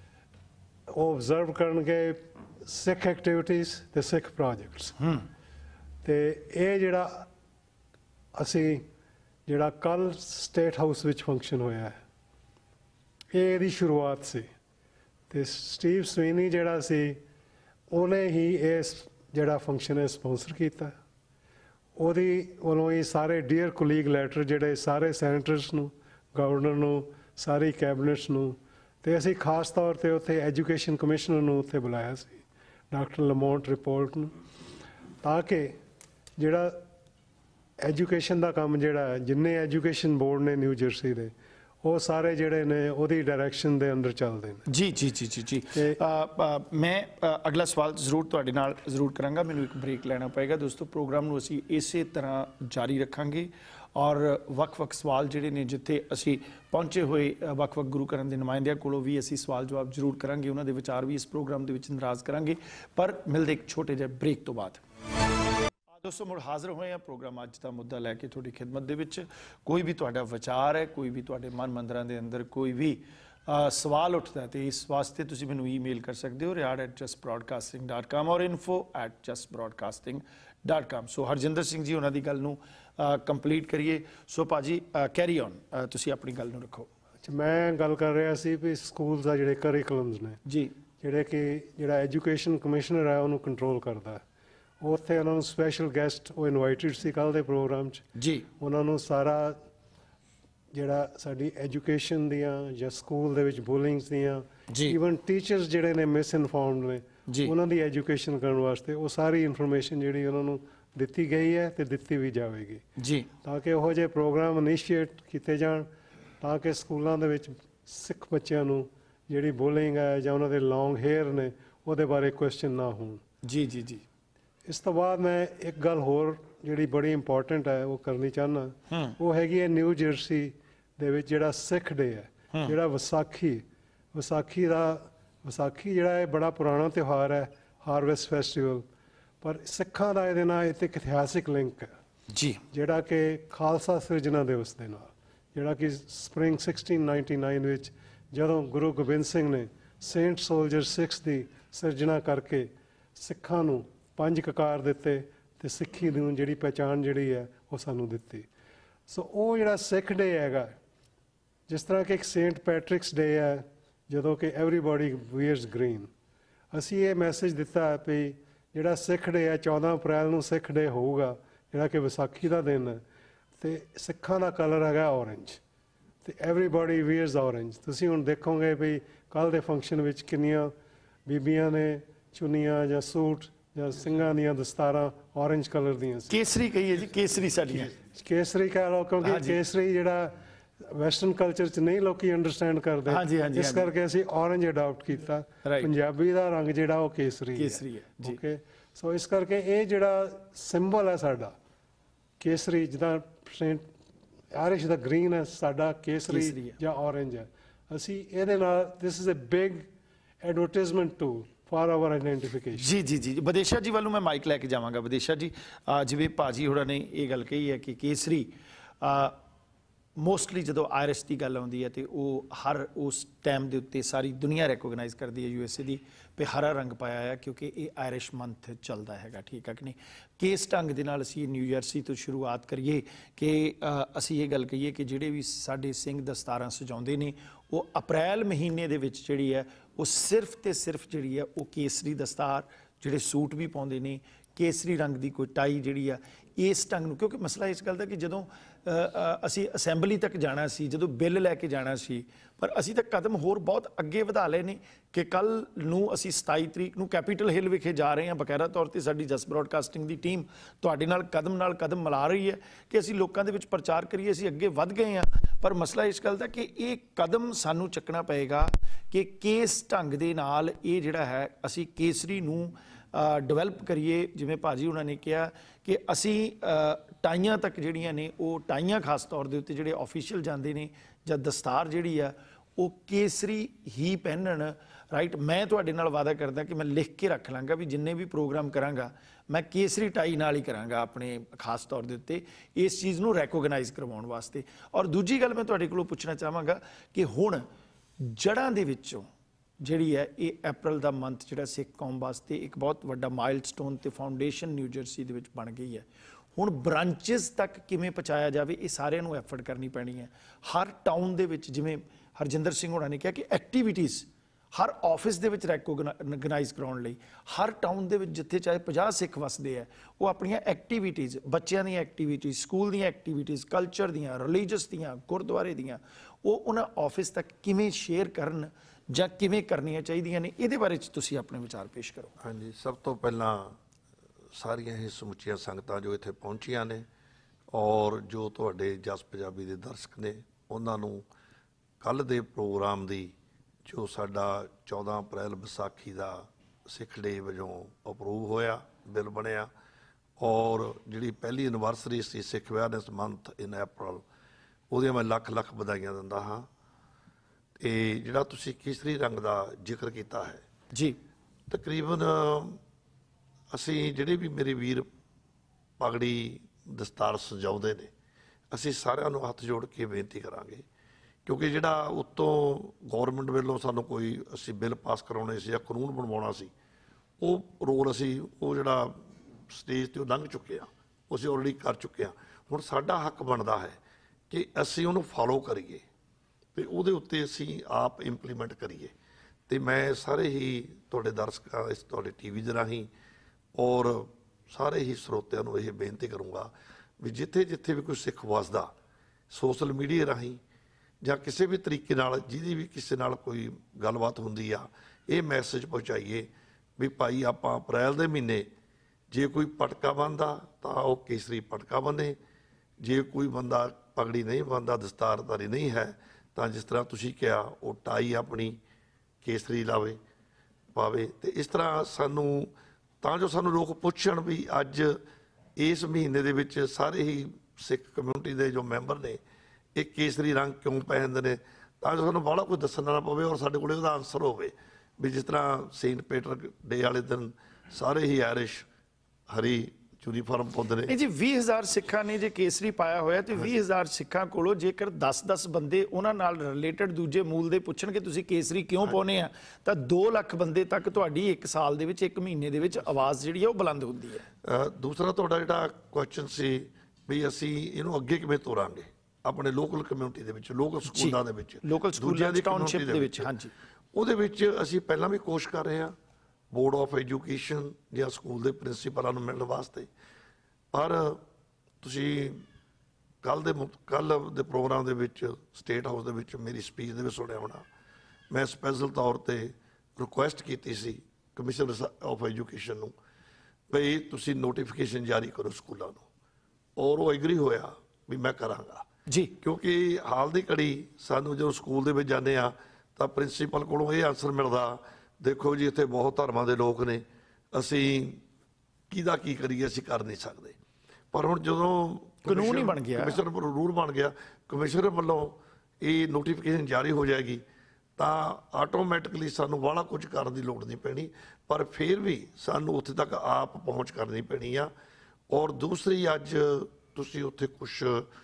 ਉਹ ਓਬਜ਼ਰਵ ਕਰਨਗੇ ਸਿੱਖ ਐਕਟੀਵਿਟੀਜ਼ ਅਤੇ ਸਿੱਖ ਪ੍ਰੋਜੈਕਟਸ। ਅਤੇ ਇਹ ਜਿਹੜਾ ਅਸੀਂ ਜਿਹੜਾ ਕੱਲ੍ਹ ਸਟੇਟ ਹਾਊਸ ਵਿੱਚ ਫੰਕਸ਼ਨ ਹੋਇਆ ਹੈ, ਇਹ ਇਹਦੀ ਸ਼ੁਰੂਆਤ ਸੀ। ਅਤੇ ਸਟੀਵ ਸਵੀਨੀ ਜਿਹੜਾ ਸੀ, ਉਹਨੇ ਹੀ ਇਸ ਜਿਹੜਾ ਫੰਕਸ਼ਨ ਹੈ ਸਪੋਂਸਰ ਕੀਤਾ। ਉਹਦੀ ਵੱਲੋਂ ਹੀ ਸਾਰੇ ਡੀਅਰ ਕੋਲੀਗ ਲੈਟਰ ਜਿਹੜੇ ਸਾਰੇ ਸੈਨੇਟਰਸ ਨੂੰ, ਗਵਰਨਰ ਨੂੰ, ਸਾਰੀ ਕੈਬਨਿਟਸ ਨੂੰ, ਅਤੇ ਅਸੀਂ ਖਾਸ ਤੌਰ 'ਤੇ ਉੱਥੇ ਐਜੂਕੇਸ਼ਨ ਕਮਿਸ਼ਨਰ ਨੂੰ ਉੱਥੇ ਬੁਲਾਇਆ ਸੀ, ਡਾਕਟਰ ਲਮੋਂਟ ਰਿਪੋਰਟ ਨੂੰ, ਤਾਂ ਕਿ ਜਿਹੜਾ ਐਜੂਕੇਸ਼ਨ ਦਾ ਕੰਮ ਜਿਹੜਾ ਹੈ, ਜਿੰਨੇ ਐਜੂਕੇਸ਼ਨ ਬੋਰਡ ਨੇ ਨਿਊ ਜਰਸੀ ਦੇ, ਉਹ ਸਾਰੇ ਜਿਹੜੇ ਨੇ ਉਹਦੀ ਡਾਇਰੈਕਸ਼ਨ ਦੇ ਅੰਦਰ ਚੱਲਦੇ ਨੇ। ਜੀ ਜੀ ਜੀ ਜੀ ਜੀ ਮੈਂ ਅਗਲਾ ਸਵਾਲ ਜ਼ਰੂਰ ਤੁਹਾਡੇ ਨਾਲ ਜ਼ਰੂਰ ਕਰਾਂਗਾ। ਮੈਨੂੰ ਇੱਕ ਬ੍ਰੇਕ ਲੈਣਾ ਪਏਗਾ ਦੋਸਤੋ। ਪ੍ਰੋਗਰਾਮ ਨੂੰ ਅਸੀਂ ਇਸੇ ਤਰ੍ਹਾਂ ਜਾਰੀ ਰੱਖਾਂਗੇ ਔਰ ਵੱਖ-ਵੱਖ ਸਵਾਲ ਜਿਹੜੇ ਨੇ, ਜਿੱਥੇ ਅਸੀਂ ਪਹੁੰਚੇ ਹੋਏ ਵੱਖ-ਵੱਖ ਗੁਰੂ ਘਰਾਂ ਦੇ ਨੁਮਾਇੰਦਿਆਂ ਕੋਲੋਂ ਵੀ ਅਸੀਂ ਸਵਾਲ ਜਵਾਬ ਜ਼ਰੂਰ ਕਰਾਂਗੇ, ਉਹਨਾਂ ਦੇ ਵਿਚਾਰ ਵੀ ਇਸ ਪ੍ਰੋਗਰਾਮ ਦੇ ਵਿੱਚ ਨਾਰਾਜ਼ ਕਰਾਂਗੇ। ਪਰ ਮਿਲਦੇ ਇੱਕ ਛੋਟੇ ਜਿਹੇ ਬ੍ਰੇਕ ਤੋਂ ਬਾਅਦ। ਦੋਸਤੋ ਮੁੜ ਹਾਜ਼ਰ ਹੋਏ ਆ ਪ੍ਰੋਗਰਾਮ ਅੱਜ ਦਾ ਮੁੱਦਾ ਲੈ ਕੇ ਤੁਹਾਡੀ ਖਿਦਮਤ ਦੇ ਵਿੱਚ। ਕੋਈ ਵੀ ਤੁਹਾਡਾ ਵਿਚਾਰ ਹੈ, ਕੋਈ ਵੀ ਤੁਹਾਡੇ ਮਨ ਮੰਦਰਾਂ ਦੇ ਅੰਦਰ ਕੋਈ ਵੀ ਸਵਾਲ ਉੱਠਦਾ ਹੈ, ਤੇ ਇਸ ਵਾਸਤੇ ਤੁਸੀਂ ਮੈਨੂੰ ਈਮੇਲ ਕਰ ਸਕਦੇ ਹੋ Riar at just broadcasting dot com ਔਰ info at just broadcasting dot com. So Harjinder Singh ji ਉਹਨਾਂ ਦੀ ਗੱਲ ਨੂੰ ਕੰਪਲੀਟ ਕਰੀਏ। ਸੋ ਭਾਜੀ ਕੈਰੀ ਔਨ, ਤੁਸੀਂ ਆਪਣੀ ਗੱਲ ਨੂੰ ਰੱਖੋ। ਅੱਛਾ, ਮੈਂ ਗੱਲ ਕਰ ਰਿਹਾ ਸੀ ਵੀ ਸਕੂਲ ਦਾ ਜਿਹੜੇ ਕਰਿਕੂਲਮਸ ਨੇ ਜੀ, ਜਿਹੜੇ ਕਿ ਜਿਹੜਾ ਐਜੂਕੇਸ਼ਨ ਕਮਿਸ਼ਨਰ ਹੈ ਉਹਨੂੰ ਕੰਟਰੋਲ ਕਰਦਾ, ਉੱਥੇ ਉਹਨਾਂ ਨੂੰ ਸਪੈਸ਼ਲ ਗੈਸਟ ਉਹ ਇਨਵਾਈਟਡ ਸੀ ਕੱਲ੍ਹ ਦੇ ਪ੍ਰੋਗਰਾਮ 'ਚ ਜੀ। ਉਹਨਾਂ ਨੂੰ ਸਾਰਾ ਜਿਹੜਾ ਸਾਡੀ ਐਜੂਕੇਸ਼ਨ ਦੀਆਂ ਜਾਂ ਸਕੂਲ ਦੇ ਵਿੱਚ ਬੁਲਿੰਗਸ ਦੀਆਂ, ਈਵਨ ਟੀਚਰਸ ਜਿਹੜੇ ਨੇ ਮਿਸ ਇਨਫੋਰਮਡ ਨੇ, ਉਹਨਾਂ ਦੀ ਐਜੂਕੇਸ਼ਨ ਕਰਨ ਵਾਸਤੇ ਉਹ ਸਾਰੀ ਇਨਫੋਰਮੇਸ਼ਨ ਜਿਹੜੀ ਉਹਨਾਂ ਨੂੰ ਦਿੱਤੀ ਗਈ ਹੈ ਅਤੇ ਦਿੱਤੀ ਵੀ ਜਾਵੇਗੀ ਜੀ, ਤਾਂ ਕਿ ਉਹੋ ਜਿਹੇ ਪ੍ਰੋਗਰਾਮ ਇਨੀਸ਼ੀਏਟ ਕੀਤੇ ਜਾਣ ਤਾਂ ਕਿ ਸਕੂਲਾਂ ਦੇ ਵਿੱਚ ਸਿੱਖ ਬੱਚਿਆਂ ਨੂੰ ਜਿਹੜੀ ਬੁਲਿੰਗ ਹੈ ਜਾਂ ਉਹਨਾਂ ਦੇ ਲੌਂਗ ਹੇਅਰ ਨੇ ਉਹਦੇ ਬਾਰੇ ਕੁਐਸਚਨ ਨਾ ਹੋਣ। ਜੀ ਜੀ ਜੀ। ਇਸ ਤੋਂ ਬਾਅਦ ਮੈਂ ਇੱਕ ਗੱਲ ਹੋਰ ਜਿਹੜੀ ਬੜੀ ਇੰਪੋਰਟੈਂਟ ਹੈ ਉਹ ਕਰਨੀ ਚਾਹੁੰਦਾ, ਉਹ ਹੈਗੀ ਹੈ ਨਿਊ ਜਰਸੀ ਦੇ ਵਿੱਚ ਜਿਹੜਾ ਸਿੱਖ ਡੇ ਹੈ, ਜਿਹੜਾ ਵਿਸਾਖੀ ਵਿਸਾਖੀ ਦਾ ਵਿਸਾਖੀ ਜਿਹੜਾ ਇਹ ਬੜਾ ਪੁਰਾਣਾ ਤਿਉਹਾਰ ਹੈ, ਹਾਰਵੈਸਟ ਫੈਸਟੀਵਲ, ਪਰ ਸਿੱਖਾਂ ਦਾ ਇਹਦੇ ਨਾਲ ਇੱਕ ਇਤਿਹਾਸਿਕ ਲਿੰਕ ਹੈ ਜੀ, ਜਿਹੜਾ ਕਿ ਖਾਲਸਾ ਸਿਰਜਣਾ ਦਿਵਸ ਦੇ ਨਾਲ, ਜਿਹੜਾ ਕਿ ਸਪਰਿੰਗ ਸਿਕਸਟੀਨ ਨਾਈਨਟੀ ਨਾਈਨ ਵਿੱਚ ਜਦੋਂ ਗੁਰੂ ਗੋਬਿੰਦ ਸਿੰਘ ਨੇ ਸੇਂਟ ਸੋਲਜਰ ਸਿਕਸ ਦੀ ਸਿਰਜਣਾ ਕਰਕੇ ਸਿੱਖਾਂ ਨੂੰ ਪੰਜ ਕਕਾਰ ਦਿੱਤੇ ਤੇ ਸਿੱਖੀ ਦੀ ਜਿਹੜੀ ਪਹਿਚਾਣ ਜਿਹੜੀ ਹੈ ਉਹ ਸਾਨੂੰ ਦਿੱਤੀ। ਸੋ ਉਹ ਜਿਹੜਾ ਸਿੱਖ ਡੇ ਹੈਗਾ, ਜਿਸ ਤਰ੍ਹਾਂ ਕਿ ਇੱਕ ਸੇਂਟ ਪੈਟਰਿਕਸ ਡੇ ਹੈ ਜਦੋਂ ਕਿ ਐਵਰੀਬਾਡੀ ਵੀਅਰਸ ਗ੍ਰੀਨ, ਅਸੀਂ ਇਹ ਮੈਸੇਜ ਦਿੱਤਾ ਹੈ ਵੀ ਜਿਹੜਾ ਸਿੱਖ ਡੇ ਹੈ ਚੌਦਾਂ ਅਪ੍ਰੈਲ ਨੂੰ ਸਿੱਖ ਡੇ ਹੋਊਗਾ, ਜਿਹੜਾ ਕਿ ਵਿਸਾਖੀ ਦਾ ਦਿਨ ਹੈ, ਤੇ ਸਿੱਖਾਂ ਦਾ ਕਲਰ ਹੈਗਾ ਔਰੰਜ, ਤੇ ਐਵਰੀਬਾਡੀ ਵੀਅਰਸ ਔਰੰਜ। ਤੁਸੀਂ ਹੁਣ ਦੇਖੋਗੇ ਵੀ ਕੱਲ੍ਹ ਦੇ ਫੰਕਸ਼ਨ ਵਿੱਚ ਕਿੰਨੀਆਂ ਬੀਬੀਆਂ ਨੇ ਚੁੰਨੀਆਂ ਜਾਂ ਸੂਟ ਜਾਂ ਸਿੰਘਾਂ ਦੀਆਂ ਦਸਤਾਰਾਂ ਔਰੰਜ ਕਲਰ ਦੀਆਂ ਸੀ। ਕੇਸਰੀ ਕਹੀਏ ਜੀ, ਕੇਸਰੀ ਸਾਡੀਆਂ ਕੇਸਰੀ ਕਹਿ ਲਓ, ਕਿਉਂਕਿ ਕੇਸਰੀ ਜਿਹੜਾ ਵੈਸਟਰਨ ਕਲਚਰ 'ਚ ਨਹੀਂ ਲੋਕੀ ਅੰਡਰਸਟੈਂਡ ਕਰਦੇ, ਹਾਂਜੀ ਹਾਂਜੀ ਇਸ ਕਰਕੇ ਅਸੀਂ ਔਰੰਜ ਅਡਾਪਟ ਕੀਤਾ। ਪੰਜਾਬੀ ਦਾ ਰੰਗ ਜਿਹੜਾ ਉਹ ਕੇਸਰੀ ਕੇਸਰੀ ਹੈ ਜੀ। ਓਕੇ, ਸੋ ਇਸ ਕਰਕੇ ਇਹ ਜਿਹੜਾ ਸਿੰਬਲ ਹੈ ਸਾਡਾ ਕੇਸਰੀ, ਜਿੱਦਾਂ ਆਇਰਿਸ਼ ਦਾ ਗ੍ਰੀਨ ਹੈ, ਸਾਡਾ ਕੇਸਰੀ ਜਾਂ ਔਰੰਜ ਹੈ। ਅਸੀਂ ਇਹਦੇ ਨਾਲ this is a big advertisement tool for our identification. ਜੀ ਜੀ ਜੀ ਵਿਦੇਸ਼ਾ ਜੀ ਵੱਲੋਂ ਮੈਂ ਮਾਈਕ ਲੈ ਕੇ ਜਾਵਾਂਗਾ। ਵਿਦੇਸ਼ਾ ਜੀ, ਜਿਵੇਂ ਭਾਜੀ ਹੋਰਾਂ ਨੇ ਇਹ ਗੱਲ ਕਹੀ ਹੈ ਕਿ ਕੇਸਰੀ ਮੋਸਟਲੀ ਜਦੋਂ ਆਇਰਿਸ਼ ਦੀ ਗੱਲ ਆਉਂਦੀ ਹੈ ਤੇ ਉਹ ਹਰ ਉਸ ਟਾਈਮ ਦੇ ਉੱਤੇ ਸਾਰੀ ਦੁਨੀਆ ਰੈਕੋਗਨਾਈਜ਼ ਕਰਦੀ ਹੈ ਯੂ ਐਸ ਏ ਦੀ ਵੀ ਹਰਾ ਰੰਗ ਪਾਇਆ ਹੈ ਕਿਉਂਕਿ ਇਹ ਆਇਰਿਸ਼ ਮੰਥ ਚੱਲਦਾ ਹੈਗਾ, ਠੀਕ ਹੈ ਕਿ ਨਹੀਂ। ਕਿਸ ਢੰਗ ਦੇ ਨਾਲ ਅਸੀਂ ਨਿਊ ਜਰਸੀ ਤੋਂ ਸ਼ੁਰੂਆਤ ਕਰੀਏ ਕਿ ਅਸੀਂ ਇਹ ਗੱਲ ਕਹੀਏ ਕਿ ਜਿਹੜੇ ਵੀ ਸਾਡੇ ਸਿੰਘ ਦਸਤਾਰਾਂ ਸਜਾਉਂਦੇ ਨੇ ਉਹ ਅਪ੍ਰੈਲ ਮਹੀਨੇ ਦੇ ਵਿੱਚ ਜਿਹੜੀ ਹੈ ਉਹ ਸਿਰਫ ਤੇ ਸਿਰਫ ਜਿਹੜੀ ਹੈ ਉਹ ਕੇਸਰੀ ਦਸਤਾਰ, ਜਿਹੜੇ ਸੂਟ ਵੀ ਪਾਉਂਦੇ ਨੇ, ਕੇਸਰੀ ਰੰਗ ਦੀ ਕੋਈ ਟਾਈ ਜਿਹੜੀ ਆ, ਇਸ ਢੰਗ ਨੂੰ, ਕਿਉਂਕਿ ਮਸਲਾ ਇਸ ਗੱਲ ਦਾ ਕਿ ਜਦੋਂ ਅਸੀਂ ਅਸੈਂਬਲੀ ਤੱਕ ਜਾਣਾ ਸੀ, ਜਦੋਂ ਬਿੱਲ ਲੈ ਕੇ ਜਾਣਾ ਸੀ, ਪਰ ਅਸੀਂ ਤਾਂ ਕਦਮ ਹੋਰ ਬਹੁਤ ਅੱਗੇ ਵਧਾ ਲਏ ਨੇ ਕਿ ਕੱਲ੍ਹ ਨੂੰ ਅਸੀਂ ਸਤਾਈ ਤਰੀਕ ਨੂੰ ਕੈਪੀਟਲ ਹਿੱਲ ਵਿਖੇ ਜਾ ਰਹੇ ਹਾਂ। ਬਕਾਇਦਾ ਤੌਰ 'ਤੇ ਸਾਡੀ ਜਸ ਬ੍ਰੌਡਕਾਸਟਿੰਗ ਦੀ ਟੀਮ ਤੁਹਾਡੇ ਨਾਲ ਕਦਮ ਨਾਲ ਕਦਮ ਮਿਲਾ ਰਹੀ ਹੈ ਕਿ ਅਸੀਂ ਲੋਕਾਂ ਦੇ ਵਿੱਚ ਪ੍ਰਚਾਰ ਕਰੀਏ, ਅਸੀਂ ਅੱਗੇ ਵੱਧ ਗਏ ਹਾਂ। ਪਰ ਮਸਲਾ ਇਸ ਗੱਲ ਦਾ ਕਿ ਇਹ ਕਦਮ ਸਾਨੂੰ ਚੱਕਣਾ ਪਏਗਾ ਕਿ ਕਿਸ ਢੰਗ ਦੇ ਨਾਲ ਇਹ ਜਿਹੜਾ ਹੈ ਅਸੀਂ ਕੇਸਰੀ ਨੂੰ ਡਿਵੈਲਪ ਕਰੀਏ। ਜਿਵੇਂ ਭਾਜੀ ਉਹਨਾਂ ਨੇ ਕਿਹਾ ਕਿ ਅਸੀਂ ਟਾਈਆਂ ਤੱਕ ਜਿਹੜੀਆਂ ਨੇ ਉਹ ਟਾਈਆਂ ਖਾਸ ਤੌਰ ਦੇ ਉੱਤੇ ਜਿਹੜੇ ਆਫੀਸ਼ੀਅਲ ਜਾਂਦੇ ਨੇ ਜਾਂ ਦਸਤਾਰ ਜਿਹੜੀ ਆ ਉਹ ਕੇਸਰੀ ਹੀ ਪਹਿਨਣ। ਰਾਈਟ, ਮੈਂ ਤੁਹਾਡੇ ਨਾਲ ਵਾਅਦਾ ਕਰਦਾ ਕਿ ਮੈਂ ਲਿਖ ਕੇ ਰੱਖ ਲਾਂਗਾ ਵੀ ਜਿੰਨੇ ਵੀ ਪ੍ਰੋਗਰਾਮ ਕਰਾਂਗਾ ਮੈਂ ਕੇਸਰੀ ਟਾਈ ਨਾਲ ਹੀ ਕਰਾਂਗਾ ਆਪਣੇ ਖਾਸ ਤੌਰ ਦੇ ਉੱਤੇ ਇਸ ਚੀਜ਼ ਨੂੰ ਰੈਕੋਗਨਾਈਜ਼ ਕਰਵਾਉਣ ਵਾਸਤੇ। ਔਰ ਦੂਜੀ ਗੱਲ ਮੈਂ ਤੁਹਾਡੇ ਕੋਲੋਂ ਪੁੱਛਣਾ ਚਾਹਾਂਗਾ ਕਿ ਹੁਣ ਜੜ੍ਹਾਂ ਦੇ ਵਿੱਚੋਂ ਜਿਹੜੀ ਹੈ ਇਹ ਅਪ੍ਰੈਲ ਦਾ ਮੰਥ ਜਿਹੜਾ ਸਿੱਖ ਕੌਮ ਵਾਸਤੇ ਇੱਕ ਬਹੁਤ ਵੱਡਾ ਮਾਈਲਸਟੋਨ ਤੇ ਫਾਊਂਡੇਸ਼ਨ ਨਿਊ ਜਰਸੀ ਦੇ ਵਿੱਚ ਬਣ ਗਈ ਹੈ। ਹੁਣ ਬ੍ਰਾਂਚਿਸ ਤੱਕ ਕਿਵੇਂ ਪਹੁੰਚਾਇਆ ਜਾਵੇ, ਇਹ ਸਾਰਿਆਂ ਨੂੰ ਐਫਰਟ ਕਰਨੀ ਪੈਣੀ ਹੈ। ਹਰ ਟਾਊਨ ਦੇ ਵਿੱਚ, ਜਿਵੇਂ ਹਰਜਿੰਦਰ ਸਿੰਘ ਹੋਣਾ ਨੇ ਕਿਹਾ ਕਿ ਐਕਟੀਵਿਟੀਜ਼ ਹਰ ਆਫਿਸ ਦੇ ਵਿੱਚ ਰੈਕੋਗਨਾਈਜ਼ ਕਰਾਉਣ ਲਈ, ਹਰ ਟਾਊਨ ਦੇ ਵਿੱਚ ਜਿੱਥੇ ਚਾਹੇ ਪੰਜਾਹ ਸਿੱਖ ਵਸਦੇ ਆ, ਉਹ ਆਪਣੀਆਂ ਐਕਟੀਵਿਟੀਜ਼, ਬੱਚਿਆਂ ਦੀਆਂ ਐਕਟੀਵਿਟੀਜ਼, ਸਕੂਲ ਦੀਆਂ ਐਕਟੀਵਿਟੀਜ਼, ਕਲਚਰ ਦੀਆਂ, ਰਿਲੀਜੀਅਸ ਦੀਆਂ, ਗੁਰਦੁਆਰੇ ਦੀਆਂ, ਉਹ ਉਹਨਾਂ ਆਫਿਸ ਤੱਕ ਕਿਵੇਂ ਸ਼ੇਅਰ ਕਰਨ ਜਾਂ ਕਿਵੇਂ ਕਰਨੀਆਂ ਚਾਹੀਦੀਆਂ ਨੇ, ਇਹਦੇ ਬਾਰੇ 'ਚ ਤੁਸੀਂ ਆਪਣੇ ਵਿਚਾਰ ਪੇਸ਼ ਕਰੋ। ਹਾਂਜੀ, ਸਭ ਤੋਂ ਪਹਿਲਾਂ ਸਾਰੀਆਂ ਇਹ ਸਮੁੱਚੀਆਂ ਸੰਗਤਾਂ ਜੋ ਇੱਥੇ ਪਹੁੰਚੀਆਂ ਨੇ ਔਰ ਜੋ ਤੁਹਾਡੇ ਜਸ ਪੰਜਾਬੀ ਦੇ ਦਰਸ਼ਕ ਨੇ, ਉਹਨਾਂ ਨੂੰ ਕੱਲ੍ਹ ਦੇ ਪ੍ਰੋਗਰਾਮ ਦੀ ਜੋ ਸਾਡਾ ਚੌਦਾਂ ਅਪ੍ਰੈਲ ਵਿਸਾਖੀ ਦਾ ਸਿੱਖ ਡੇ ਵਜੋਂ ਅਪਰੂਵ ਹੋਇਆ, ਬਿੱਲ ਬਣਿਆ, ਔਰ ਜਿਹੜੀ ਪਹਿਲੀ ਐਨਵਰਸਰੀ ਸੀ Sikh awareness month in April, ਉਹਦੀਆਂ ਮੈਂ ਲੱਖ ਲੱਖ ਵਧਾਈਆਂ ਦਿੰਦਾ ਹਾਂ। ਇਹ ਜਿਹੜਾ ਤੁਸੀਂ ਕੇਸਰੀ ਰੰਗ ਦਾ ਜ਼ਿਕਰ ਕੀਤਾ ਹੈ ਜੀ, ਤਕਰੀਬਨ ਅਸੀਂ ਜਿਹੜੇ ਵੀ ਮੇਰੇ ਵੀਰ ਪਗੜੀ ਦਸਤਾਰ ਸਜਾਉਂਦੇ ਨੇ, ਅਸੀਂ ਸਾਰਿਆਂ ਨੂੰ ਹੱਥ ਜੋੜ ਕੇ ਬੇਨਤੀ ਕਰਾਂਗੇ ਕਿਉਂਕਿ ਜਿਹੜਾ ਉੱਤੋਂ ਗੌਰਮੈਂਟ ਵੱਲੋਂ ਸਾਨੂੰ ਕੋਈ ਅਸੀਂ ਬਿੱਲ ਪਾਸ ਕਰਾਉਣੇ ਸੀ ਜਾਂ ਕਾਨੂੰਨ ਬਣਵਾਉਣਾ ਸੀ, ਉਹ ਰੋਲ ਅਸੀਂ ਉਹ ਜਿਹੜਾ ਸਟੇਜ 'ਤੇ ਉਹ ਲੰਘ ਚੁੱਕੇ ਹਾਂ, ਉਹ ਅਸੀਂ ਆਲਰੇਡੀ ਕਰ ਚੁੱਕੇ ਹਾਂ। ਹੁਣ ਸਾਡਾ ਹੱਕ ਬਣਦਾ ਹੈ ਕਿ ਅਸੀਂ ਉਹਨੂੰ ਫਾਲੋ ਕਰੀਏ ਅਤੇ ਉਹਦੇ ਉੱਤੇ ਅਸੀਂ ਆਪ ਇੰਪਲੀਮੈਂਟ ਕਰੀਏ। ਅਤੇ ਮੈਂ ਸਾਰੇ ਹੀ ਤੁਹਾਡੇ ਦਰਸ਼ਕਾਂ, ਇਸ ਤੁਹਾਡੇ ਟੀ ਵੀ ਦੇ ਰਾਹੀਂ ਔਰ ਸਾਰੇ ਹੀ ਸਰੋਤਿਆਂ ਨੂੰ ਇਹ ਬੇਨਤੀ ਕਰੂੰਗਾ ਵੀ ਜਿੱਥੇ ਜਿੱਥੇ ਵੀ ਕੋਈ ਸਿੱਖ ਵਸਦਾ, ਸੋਸ਼ਲ ਮੀਡੀਆ ਰਾਹੀਂ ਜਾਂ ਕਿਸੇ ਵੀ ਤਰੀਕੇ ਨਾਲ ਜਿਹਦੀ ਵੀ ਕਿਸੇ ਨਾਲ ਕੋਈ ਗੱਲਬਾਤ ਹੁੰਦੀ ਆ, ਇਹ ਮੈਸੇਜ ਪਹੁੰਚਾਈਏ ਵੀ ਭਾਈ ਆਪਾਂ ਅਪ੍ਰੈਲ ਦੇ ਮਹੀਨੇ ਜੇ ਕੋਈ ਪਟਕਾ ਬੰਨ੍ਹਦਾ ਤਾਂ ਉਹ ਕੇਸਰੀ ਪਟਕਾ ਬੰਨ੍ਹੇ, ਜੇ ਕੋਈ ਬੰਦਾ ਪਗੜੀ ਨਹੀਂ ਬੰਨ੍ਹਦਾ, ਦਸਤਾਰਧਾਰੀ ਨਹੀਂ ਹੈ, ਤਾਂ ਜਿਸ ਤਰ੍ਹਾਂ ਤੁਸੀਂ ਕਿਹਾ ਉਹ ਟਾਈ ਆਪਣੀ ਕੇਸਰੀ ਲਾਵੇ ਪਾਵੇ। ਅਤੇ ਇਸ ਤਰ੍ਹਾਂ ਸਾਨੂੰ ਤਾਂ ਜੋ ਸਾਨੂੰ ਲੋਕ ਪੁੱਛਣ ਵੀ ਅੱਜ ਇਸ ਮਹੀਨੇ ਦੇ ਵਿੱਚ ਸਾਰੇ ਹੀ ਸਿੱਖ ਕਮਿਊਨਿਟੀ ਦੇ ਜੋ ਮੈਂਬਰ ਨੇ ਇਹ ਕੇਸਰੀ ਰੰਗ ਕਿਉਂ ਪਹਿਨਦੇ ਨੇ, ਤਾਂ ਜੋ ਸਾਨੂੰ ਬਾਹਲਾ ਕੁਝ ਦੱਸਣ ਨਾ ਪਵੇ ਔਰ ਸਾਡੇ ਕੋਲ ਉਹਦਾ ਆਨਸਰ ਹੋਵੇ। ਵੀ ਜਿਸ ਤਰ੍ਹਾਂ ਸੇਂਟ ਪੀਟਰ ਡੇ ਵਾਲੇ ਦਿਨ ਸਾਰੇ ਹੀ ਆਇਰਿਸ਼ ਹਰੀ ਯੂਨੀਫਾਰਮ ਪਾਉਂਦੇ ਨੇ। ਇਹ ਜੀ ਵੀਹ ਹਜ਼ਾਰ ਸਿੱਖਾਂ ਨੇ ਜੇ ਕੇਸਰੀ ਪਾਇਆ ਹੋਇਆ ਤੇ ਵੀਹ ਹਜ਼ਾਰ ਸਿੱਖਾਂ ਕੋਲੋਂ ਜੇਕਰ ਦਸ ਦਸ ਬੰਦੇ ਉਹਨਾਂ ਨਾਲ ਰਿਲੇਟਡ ਦੂਜੇ ਮੂਲ ਦੇ ਪੁੱਛਣਗੇ ਤੁਸੀਂ ਕੇਸਰੀ ਕਿਉਂ ਪਾਉਨੇ ਆ, ਤਾਂ ਦੋ ਲੱਖ ਬੰਦੇ ਤੱਕ ਤੁਹਾਡੀ ਇੱਕ ਸਾਲ ਦੇ ਵਿੱਚ ਇੱਕ ਮਹੀਨੇ ਦੇ ਵਿੱਚ ਆਵਾਜ਼ ਜਿਹੜੀ ਹੈ ਉਹ ਬੁਲੰਦ ਹੁੰਦੀ ਹੈ। ਅ, ਦੂਸਰਾ ਤੁਹਾਡਾ ਜਿਹੜਾ ਕੁਐਸਚਨ ਸੀ ਵੀ ਅਸੀਂ ਇਹਨੂੰ ਅੱਗੇ ਕਿਵੇਂ ਤੋਰਾਂਗੇ ਆਪਣੇ ਲੋਕਲ ਕਮਿਊਨਿਟੀ ਦੇ ਵਿੱਚ, ਲੋਕਲ ਸਕੂਲਾਂ ਦੇ ਵਿੱਚ, ਲੋਕਲ ਸਕੂਲਾਂ ਦੂਜਿਆਂ ਦੀ ਟਾਊਨਸ਼ਿਪ community ਦੇ ਵਿੱਚ। ਹਾਂਜੀ, ਉਹਦੇ ਵਿੱਚ ਅਸੀਂ ਪਹਿਲਾਂ ਵੀ ਕੋਸ਼ਿਸ਼ ਕਰ ਰਹੇ ਹਾਂ ਬੋਰਡ ਆਫ ਐਜੂਕੇਸ਼ਨ ਜਾਂ ਸਕੂਲ ਦੇ ਪ੍ਰਿੰਸੀਪਲਾਂ ਨੂੰ ਮਿਲਣ ਵਾਸਤੇ। ਪਰ ਤੁਸੀਂ ਕੱਲ ਦੇ ਕੱਲ ਦੇ ਪ੍ਰੋਗਰਾਮ ਦੇ ਵਿੱਚ ਸਟੇਟ ਹਾਊਸ ਦੇ ਵਿੱਚ ਮੇਰੀ ਸਪੀਚ ਦੇ ਵਿੱਚ ਸੁਣਿਆ ਹੋਣਾ, ਮੈਂ ਸਪੈਸ਼ਲ ਤੌਰ ਤੇ ਰਿਕੁਐਸਟ ਕੀਤੀ ਸੀ ਕਮਿਸ਼ਨਰ ਆਫ ਐਜੂਕੇਸ਼ਨ ਨੂੰ ਵੀ ਤੁਸੀਂ ਨੋਟੀਫਿਕੇਸ਼ਨ ਜਾਰੀ ਕਰੋ ਸਕੂਲਾਂ ਨੂੰ, ਔਰ ਉਹ ਐਗਰੀ ਹੋਇਆ ਵੀ ਮੈਂ ਕਰਾਂਗਾ ਜੀ। ਕਿਉਂਕਿ ਹਾਲ ਦੀ ਘੜੀ ਸਾਨੂੰ ਜਦੋਂ ਸਕੂਲ ਦੇ ਵਿੱਚ ਜਾਂਦੇ ਆ ਤਾਂ ਪ੍ਰਿੰਸੀਪਲ ਕੋਲੋਂ ਇਹ ਆਨਸਰ ਮਿਲਦਾ, ਦੇਖੋ ਜੀ ਇੱਥੇ ਬਹੁਤ ਧਰਮਾਂ ਦੇ ਲੋਕ ਨੇ, ਅਸੀਂ ਕਿਹਦਾ ਕੀ ਕਰੀਏ, ਅਸੀਂ ਕਰ ਨਹੀਂ ਸਕਦੇ। ਪਰ ਹੁਣ ਜਦੋਂ ਕਾਨੂੰਨ ਹੀ ਬਣ ਗਿਆ, ਕਮਿਸ਼ਨਰ ਵੱਲੋਂ ਰੂਲ ਬਣ ਗਿਆ, ਕਮਿਸ਼ਨਰ ਵੱਲੋਂ ਇਹ ਨੋਟੀਫਿਕੇਸ਼ਨ ਜਾਰੀ ਹੋ ਜਾਏਗੀ ਤਾਂ ਆਟੋਮੈਟਿਕਲੀ ਸਾਨੂੰ ਵਾਲਾ ਕੁਝ ਕਰਨ ਦੀ ਲੋੜ ਨਹੀਂ ਪੈਣੀ, ਪਰ ਫਿਰ ਵੀ ਸਾਨੂੰ ਉੱਥੇ ਤੱਕ ਆਪ ਪਹੁੰਚ ਕਰਨੀ ਪੈਣੀ ਆ। ਔਰ ਦੂਸਰੀ, ਅੱਜ ਤੁਸੀਂ ਉੱਥੇ ਕੁਛ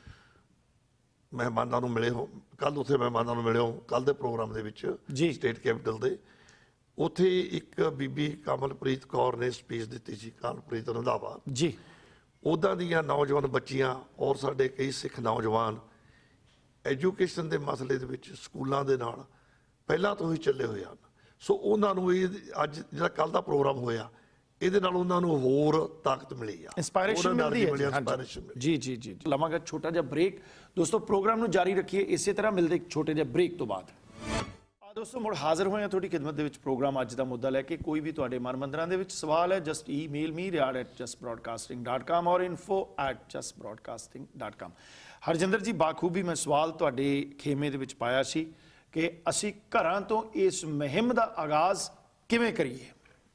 ਮਹਿਮਾਨਾਂ ਨੂੰ ਮਿਲੇ ਹੋ, ਕੱਲ ਉੱਥੇ ਮਹਿਮਾਨਾਂ ਨੂੰ ਮਿਲੇ ਹੋ ਕੱਲ ਦੇ ਪ੍ਰੋਗਰਾਮ ਦੇ ਵਿੱਚ ਸਟੇਟ ਕੈਪੀਟਲ ਦੇ, ਉੱਥੇ ਇੱਕ ਬੀਬੀ ਕਮਲਪ੍ਰੀਤ ਕੌਰ ਨੇ ਸਪੀਚ ਦਿੱਤੀ ਸੀ, ਕਮਲਪ੍ਰੀਤ ਰੰਧਾਵਾ ਜੀ। ਉੱਦਾਂ ਦੀਆਂ ਨੌਜਵਾਨ ਬੱਚੀਆਂ ਔਰ ਸਾਡੇ ਕਈ ਸਿੱਖ ਨੌਜਵਾਨ ਐਜੂਕੇਸ਼ਨ ਦੇ ਮਸਲੇ ਦੇ ਵਿੱਚ ਸਕੂਲਾਂ ਦੇ ਨਾਲ ਪਹਿਲਾਂ ਤੋਂ ਹੀ ਚੱਲੇ ਹੋਏ ਹਨ। ਸੋ ਉਹਨਾਂ ਨੂੰ ਇਹ ਅੱਜ ਜਿਹੜਾ ਕੱਲ ਦਾ ਪ੍ਰੋਗਰਾਮ ਹੋਇਆ, ਇਹਦੇ ਨਾਲ ਉਹਨਾਂ ਨੂੰ ਹੋਰ ਤਾਕਤ ਮਿਲੀ ਆ, ਇੰਸਪਾਇਰੇਸ਼ਨ ਮਿਲਦੀ ਹੈ। ਇੰਸਪਾਇਰੇਸ਼ਨ ਜੀ ਜੀ ਜੀ ਲਵਾਂਗਾ ਛੋਟਾ ਜਿਹਾ ਬ੍ਰੇਕ। ਦੋਸਤੋ ਪ੍ਰੋਗਰਾਮ ਨੂੰ ਜਾਰੀ ਰੱਖੀਏ, ਇਸੇ ਤਰ੍ਹਾਂ ਮਿਲਦੇ ਇੱਕ ਛੋਟੇ ਜਿਹੇ ਬ੍ਰੇਕ ਤੋਂ ਬਾਅਦ। ਆ ਦੋਸਤੋ ਮੁੜ ਹਾਜ਼ਰ ਹੋਏ ਹਾਂ ਤੁਹਾਡੀ ਖਿਦਮਤ ਦੇ ਵਿੱਚ। ਪ੍ਰੋਗਰਾਮ ਅੱਜ ਦਾ ਮੁੱਦਾ ਲੈ ਕੇ ਕੋਈ ਵੀ ਤੁਹਾਡੇ ਮਨ ਮੰਦਰਾਂ ਦੇ ਵਿੱਚ ਸਵਾਲ ਹੈ, just email me Riar at just broadcasting dot com ਔਰ info at just broadcasting dot com. Harjinder ਜੀ, ਬਾਖੂਬੀ ਮੈਂ ਸਵਾਲ ਤੁਹਾਡੇ ਖੇਮੇ ਦੇ ਵਿੱਚ ਪਾਇਆ ਸੀ ਕਿ ਅਸੀਂ ਘਰਾਂ ਤੋਂ ਇਸ ਮੁਹਿੰਮ ਦਾ ਆਗਾਜ਼ ਕਿਵੇਂ ਕਰੀਏ।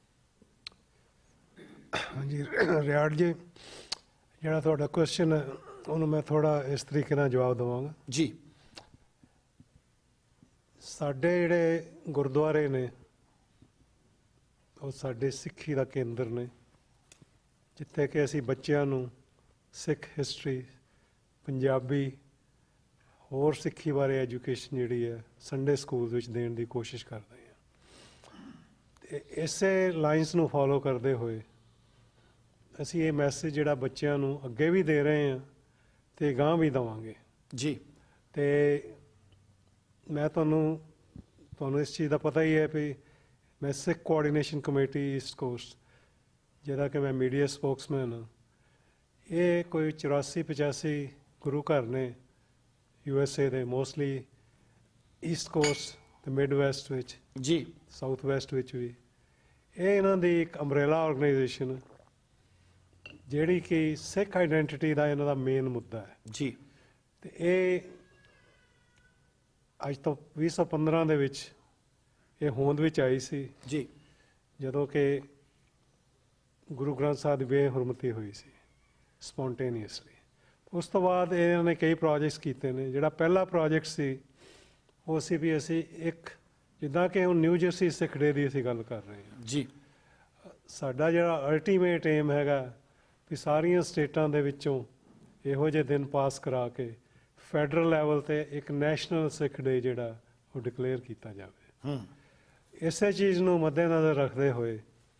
ਹਾਂਜੀ ਰਿਆੜ ਜੀ, ਜਿਹੜਾ ਤੁਹਾਡਾ ਕੁਐਸਚਨ ਹੈ ਉਹਨੂੰ ਮੈਂ ਥੋੜਾ ਇਸ ਤਰੀਕੇ ਨਾਲ ਜਵਾਬ ਦੇਵਾਂਗਾ ਜੀ। ਸਾਡੇ ਜਿਹੜੇ ਗੁਰਦੁਆਰੇ ਨੇ ਉਹ ਸਾਡੇ ਸਿੱਖੀ ਦਾ ਕੇਂਦਰ ਨੇ, ਜਿੱਥੇ ਕਿ ਅਸੀਂ ਬੱਚਿਆਂ ਨੂੰ ਸਿੱਖ ਹਿਸਟਰੀ, ਪੰਜਾਬੀ, ਹੋਰ ਸਿੱਖੀ ਬਾਰੇ ਐਜੂਕੇਸ਼ਨ ਜਿਹੜੀ ਹੈ ਸੰਡੇ ਸਕੂਲ ਵਿੱਚ ਦੇਣ ਦੀ ਕੋਸ਼ਿਸ਼ ਕਰਦੇ ਹਾਂ। ਤੇ ਇਸੇ ਲਾਈਨਸ ਨੂੰ ਫੋਲੋ ਕਰਦੇ ਹੋਏ ਅਸੀਂ ਇਹ ਮੈਸੇਜ ਜਿਹੜਾ ਬੱਚਿਆਂ ਨੂੰ ਅੱਗੇ ਵੀ ਦੇ ਰਹੇ ਹਾਂ ਤੇ ਗਾਂਹ ਵੀ ਦੇਵਾਂਗੇ ਜੀ। ਤੇ ਮੈਂ ਤੁਹਾਨੂੰ ਤੁਹਾਨੂੰ ਇਸ ਚੀਜ਼ ਦਾ ਪਤਾ ਹੀ ਹੈ ਵੀ ਮੈਂ Sikh coordination committee East Coast, ਜਿਹਦਾ ਕਿ ਮੈਂ ਮੀਡੀਆ ਸਪੋਕਸਮੈਨ ਹਾਂ, ਇਹ ਕੋਈ ਚੁਰਾਸੀ ਪਚਾਸੀ ਗੁਰੂ ਘਰ ਨੇ ਯੂ ਐਸ ਏ ਦੇ, ਮੋਸਟਲੀ ਈਸਟ ਕੋਸਟ ਤੇ ਮਿਡ ਵੈਸਟ ਵਿੱਚ ਜੀ, ਸਾਊਥ ਵੈਸਟ ਵਿੱਚ ਵੀ। ਇਹ ਇਹਨਾਂ ਦੀ ਇੱਕ ਅੰਬਰੇਲਾ ਆਰਗੇਨਾਈਜੇਸ਼ਨ ਜਿਹੜੀ ਕਿ ਸਿੱਖ ਆਈਡੈਂਟੀਟੀ ਦਾ ਇਹਨਾਂ ਦਾ ਮੇਨ ਮੁੱਦਾ ਹੈ ਜੀ। ਤੇ ਇਹ ਅੱਜ ਤੋਂ ਵੀਹ ਸੌ ਪੰਦਰਾਂ ਦੇ ਵਿੱਚ ਇਹ ਹੋਂਦ ਵਿੱਚ ਆਈ ਸੀ ਜੀ, ਜਦੋਂ ਕਿ ਗੁਰੂ ਗ੍ਰੰਥ ਸਾਹਿਬ ਦੀ ਬੇਹਰਮਤੀ ਹੋਈ ਸੀ ਸਪੌਂਟੇਨੀਅਸਲੀ। ਉਸ ਤੋਂ ਬਾਅਦ ਇਹਨਾਂ ਨੇ ਕਈ ਪ੍ਰੋਜੈਕਟਸ ਕੀਤੇ ਨੇ। ਜਿਹੜਾ ਪਹਿਲਾ ਪ੍ਰੋਜੈਕਟ ਸੀ ਉਹ ਸੀ ਵੀ ਅਸੀਂ ਇੱਕ, ਜਿੱਦਾਂ ਕਿ ਹੁਣ ਨਿਊ ਜਰਸੀ ਸਿੱਖ ਡੇ ਦੀ ਅਸੀਂ ਗੱਲ ਕਰ ਰਹੇ ਹਾਂ ਜੀ, ਸਾਡਾ ਜਿਹੜਾ ਅਲਟੀਮੇਟ ਏਮ ਹੈਗਾ ਵੀ ਸਾਰੀਆਂ ਸਟੇਟਾਂ ਦੇ ਵਿੱਚੋਂ ਇਹੋ ਜਿਹੇ ਦਿਨ ਪਾਸ ਕਰਾ ਕੇ ਫੈਡਰਲ ਲੈਵਲ ਤੇ ਇੱਕ ਨੈਸ਼ਨਲ ਸਿੱਖ ਡੇ ਜਿਹੜਾ ਉਹ ਡਿਕਲੇਅਰ ਕੀਤਾ ਜਾਵੇ। ਹੂੰ, ਇਸੇ ਚੀਜ਼ ਨੂੰ ਮੱਦੇਨਜ਼ਰ ਰੱਖਦੇ ਹੋਏ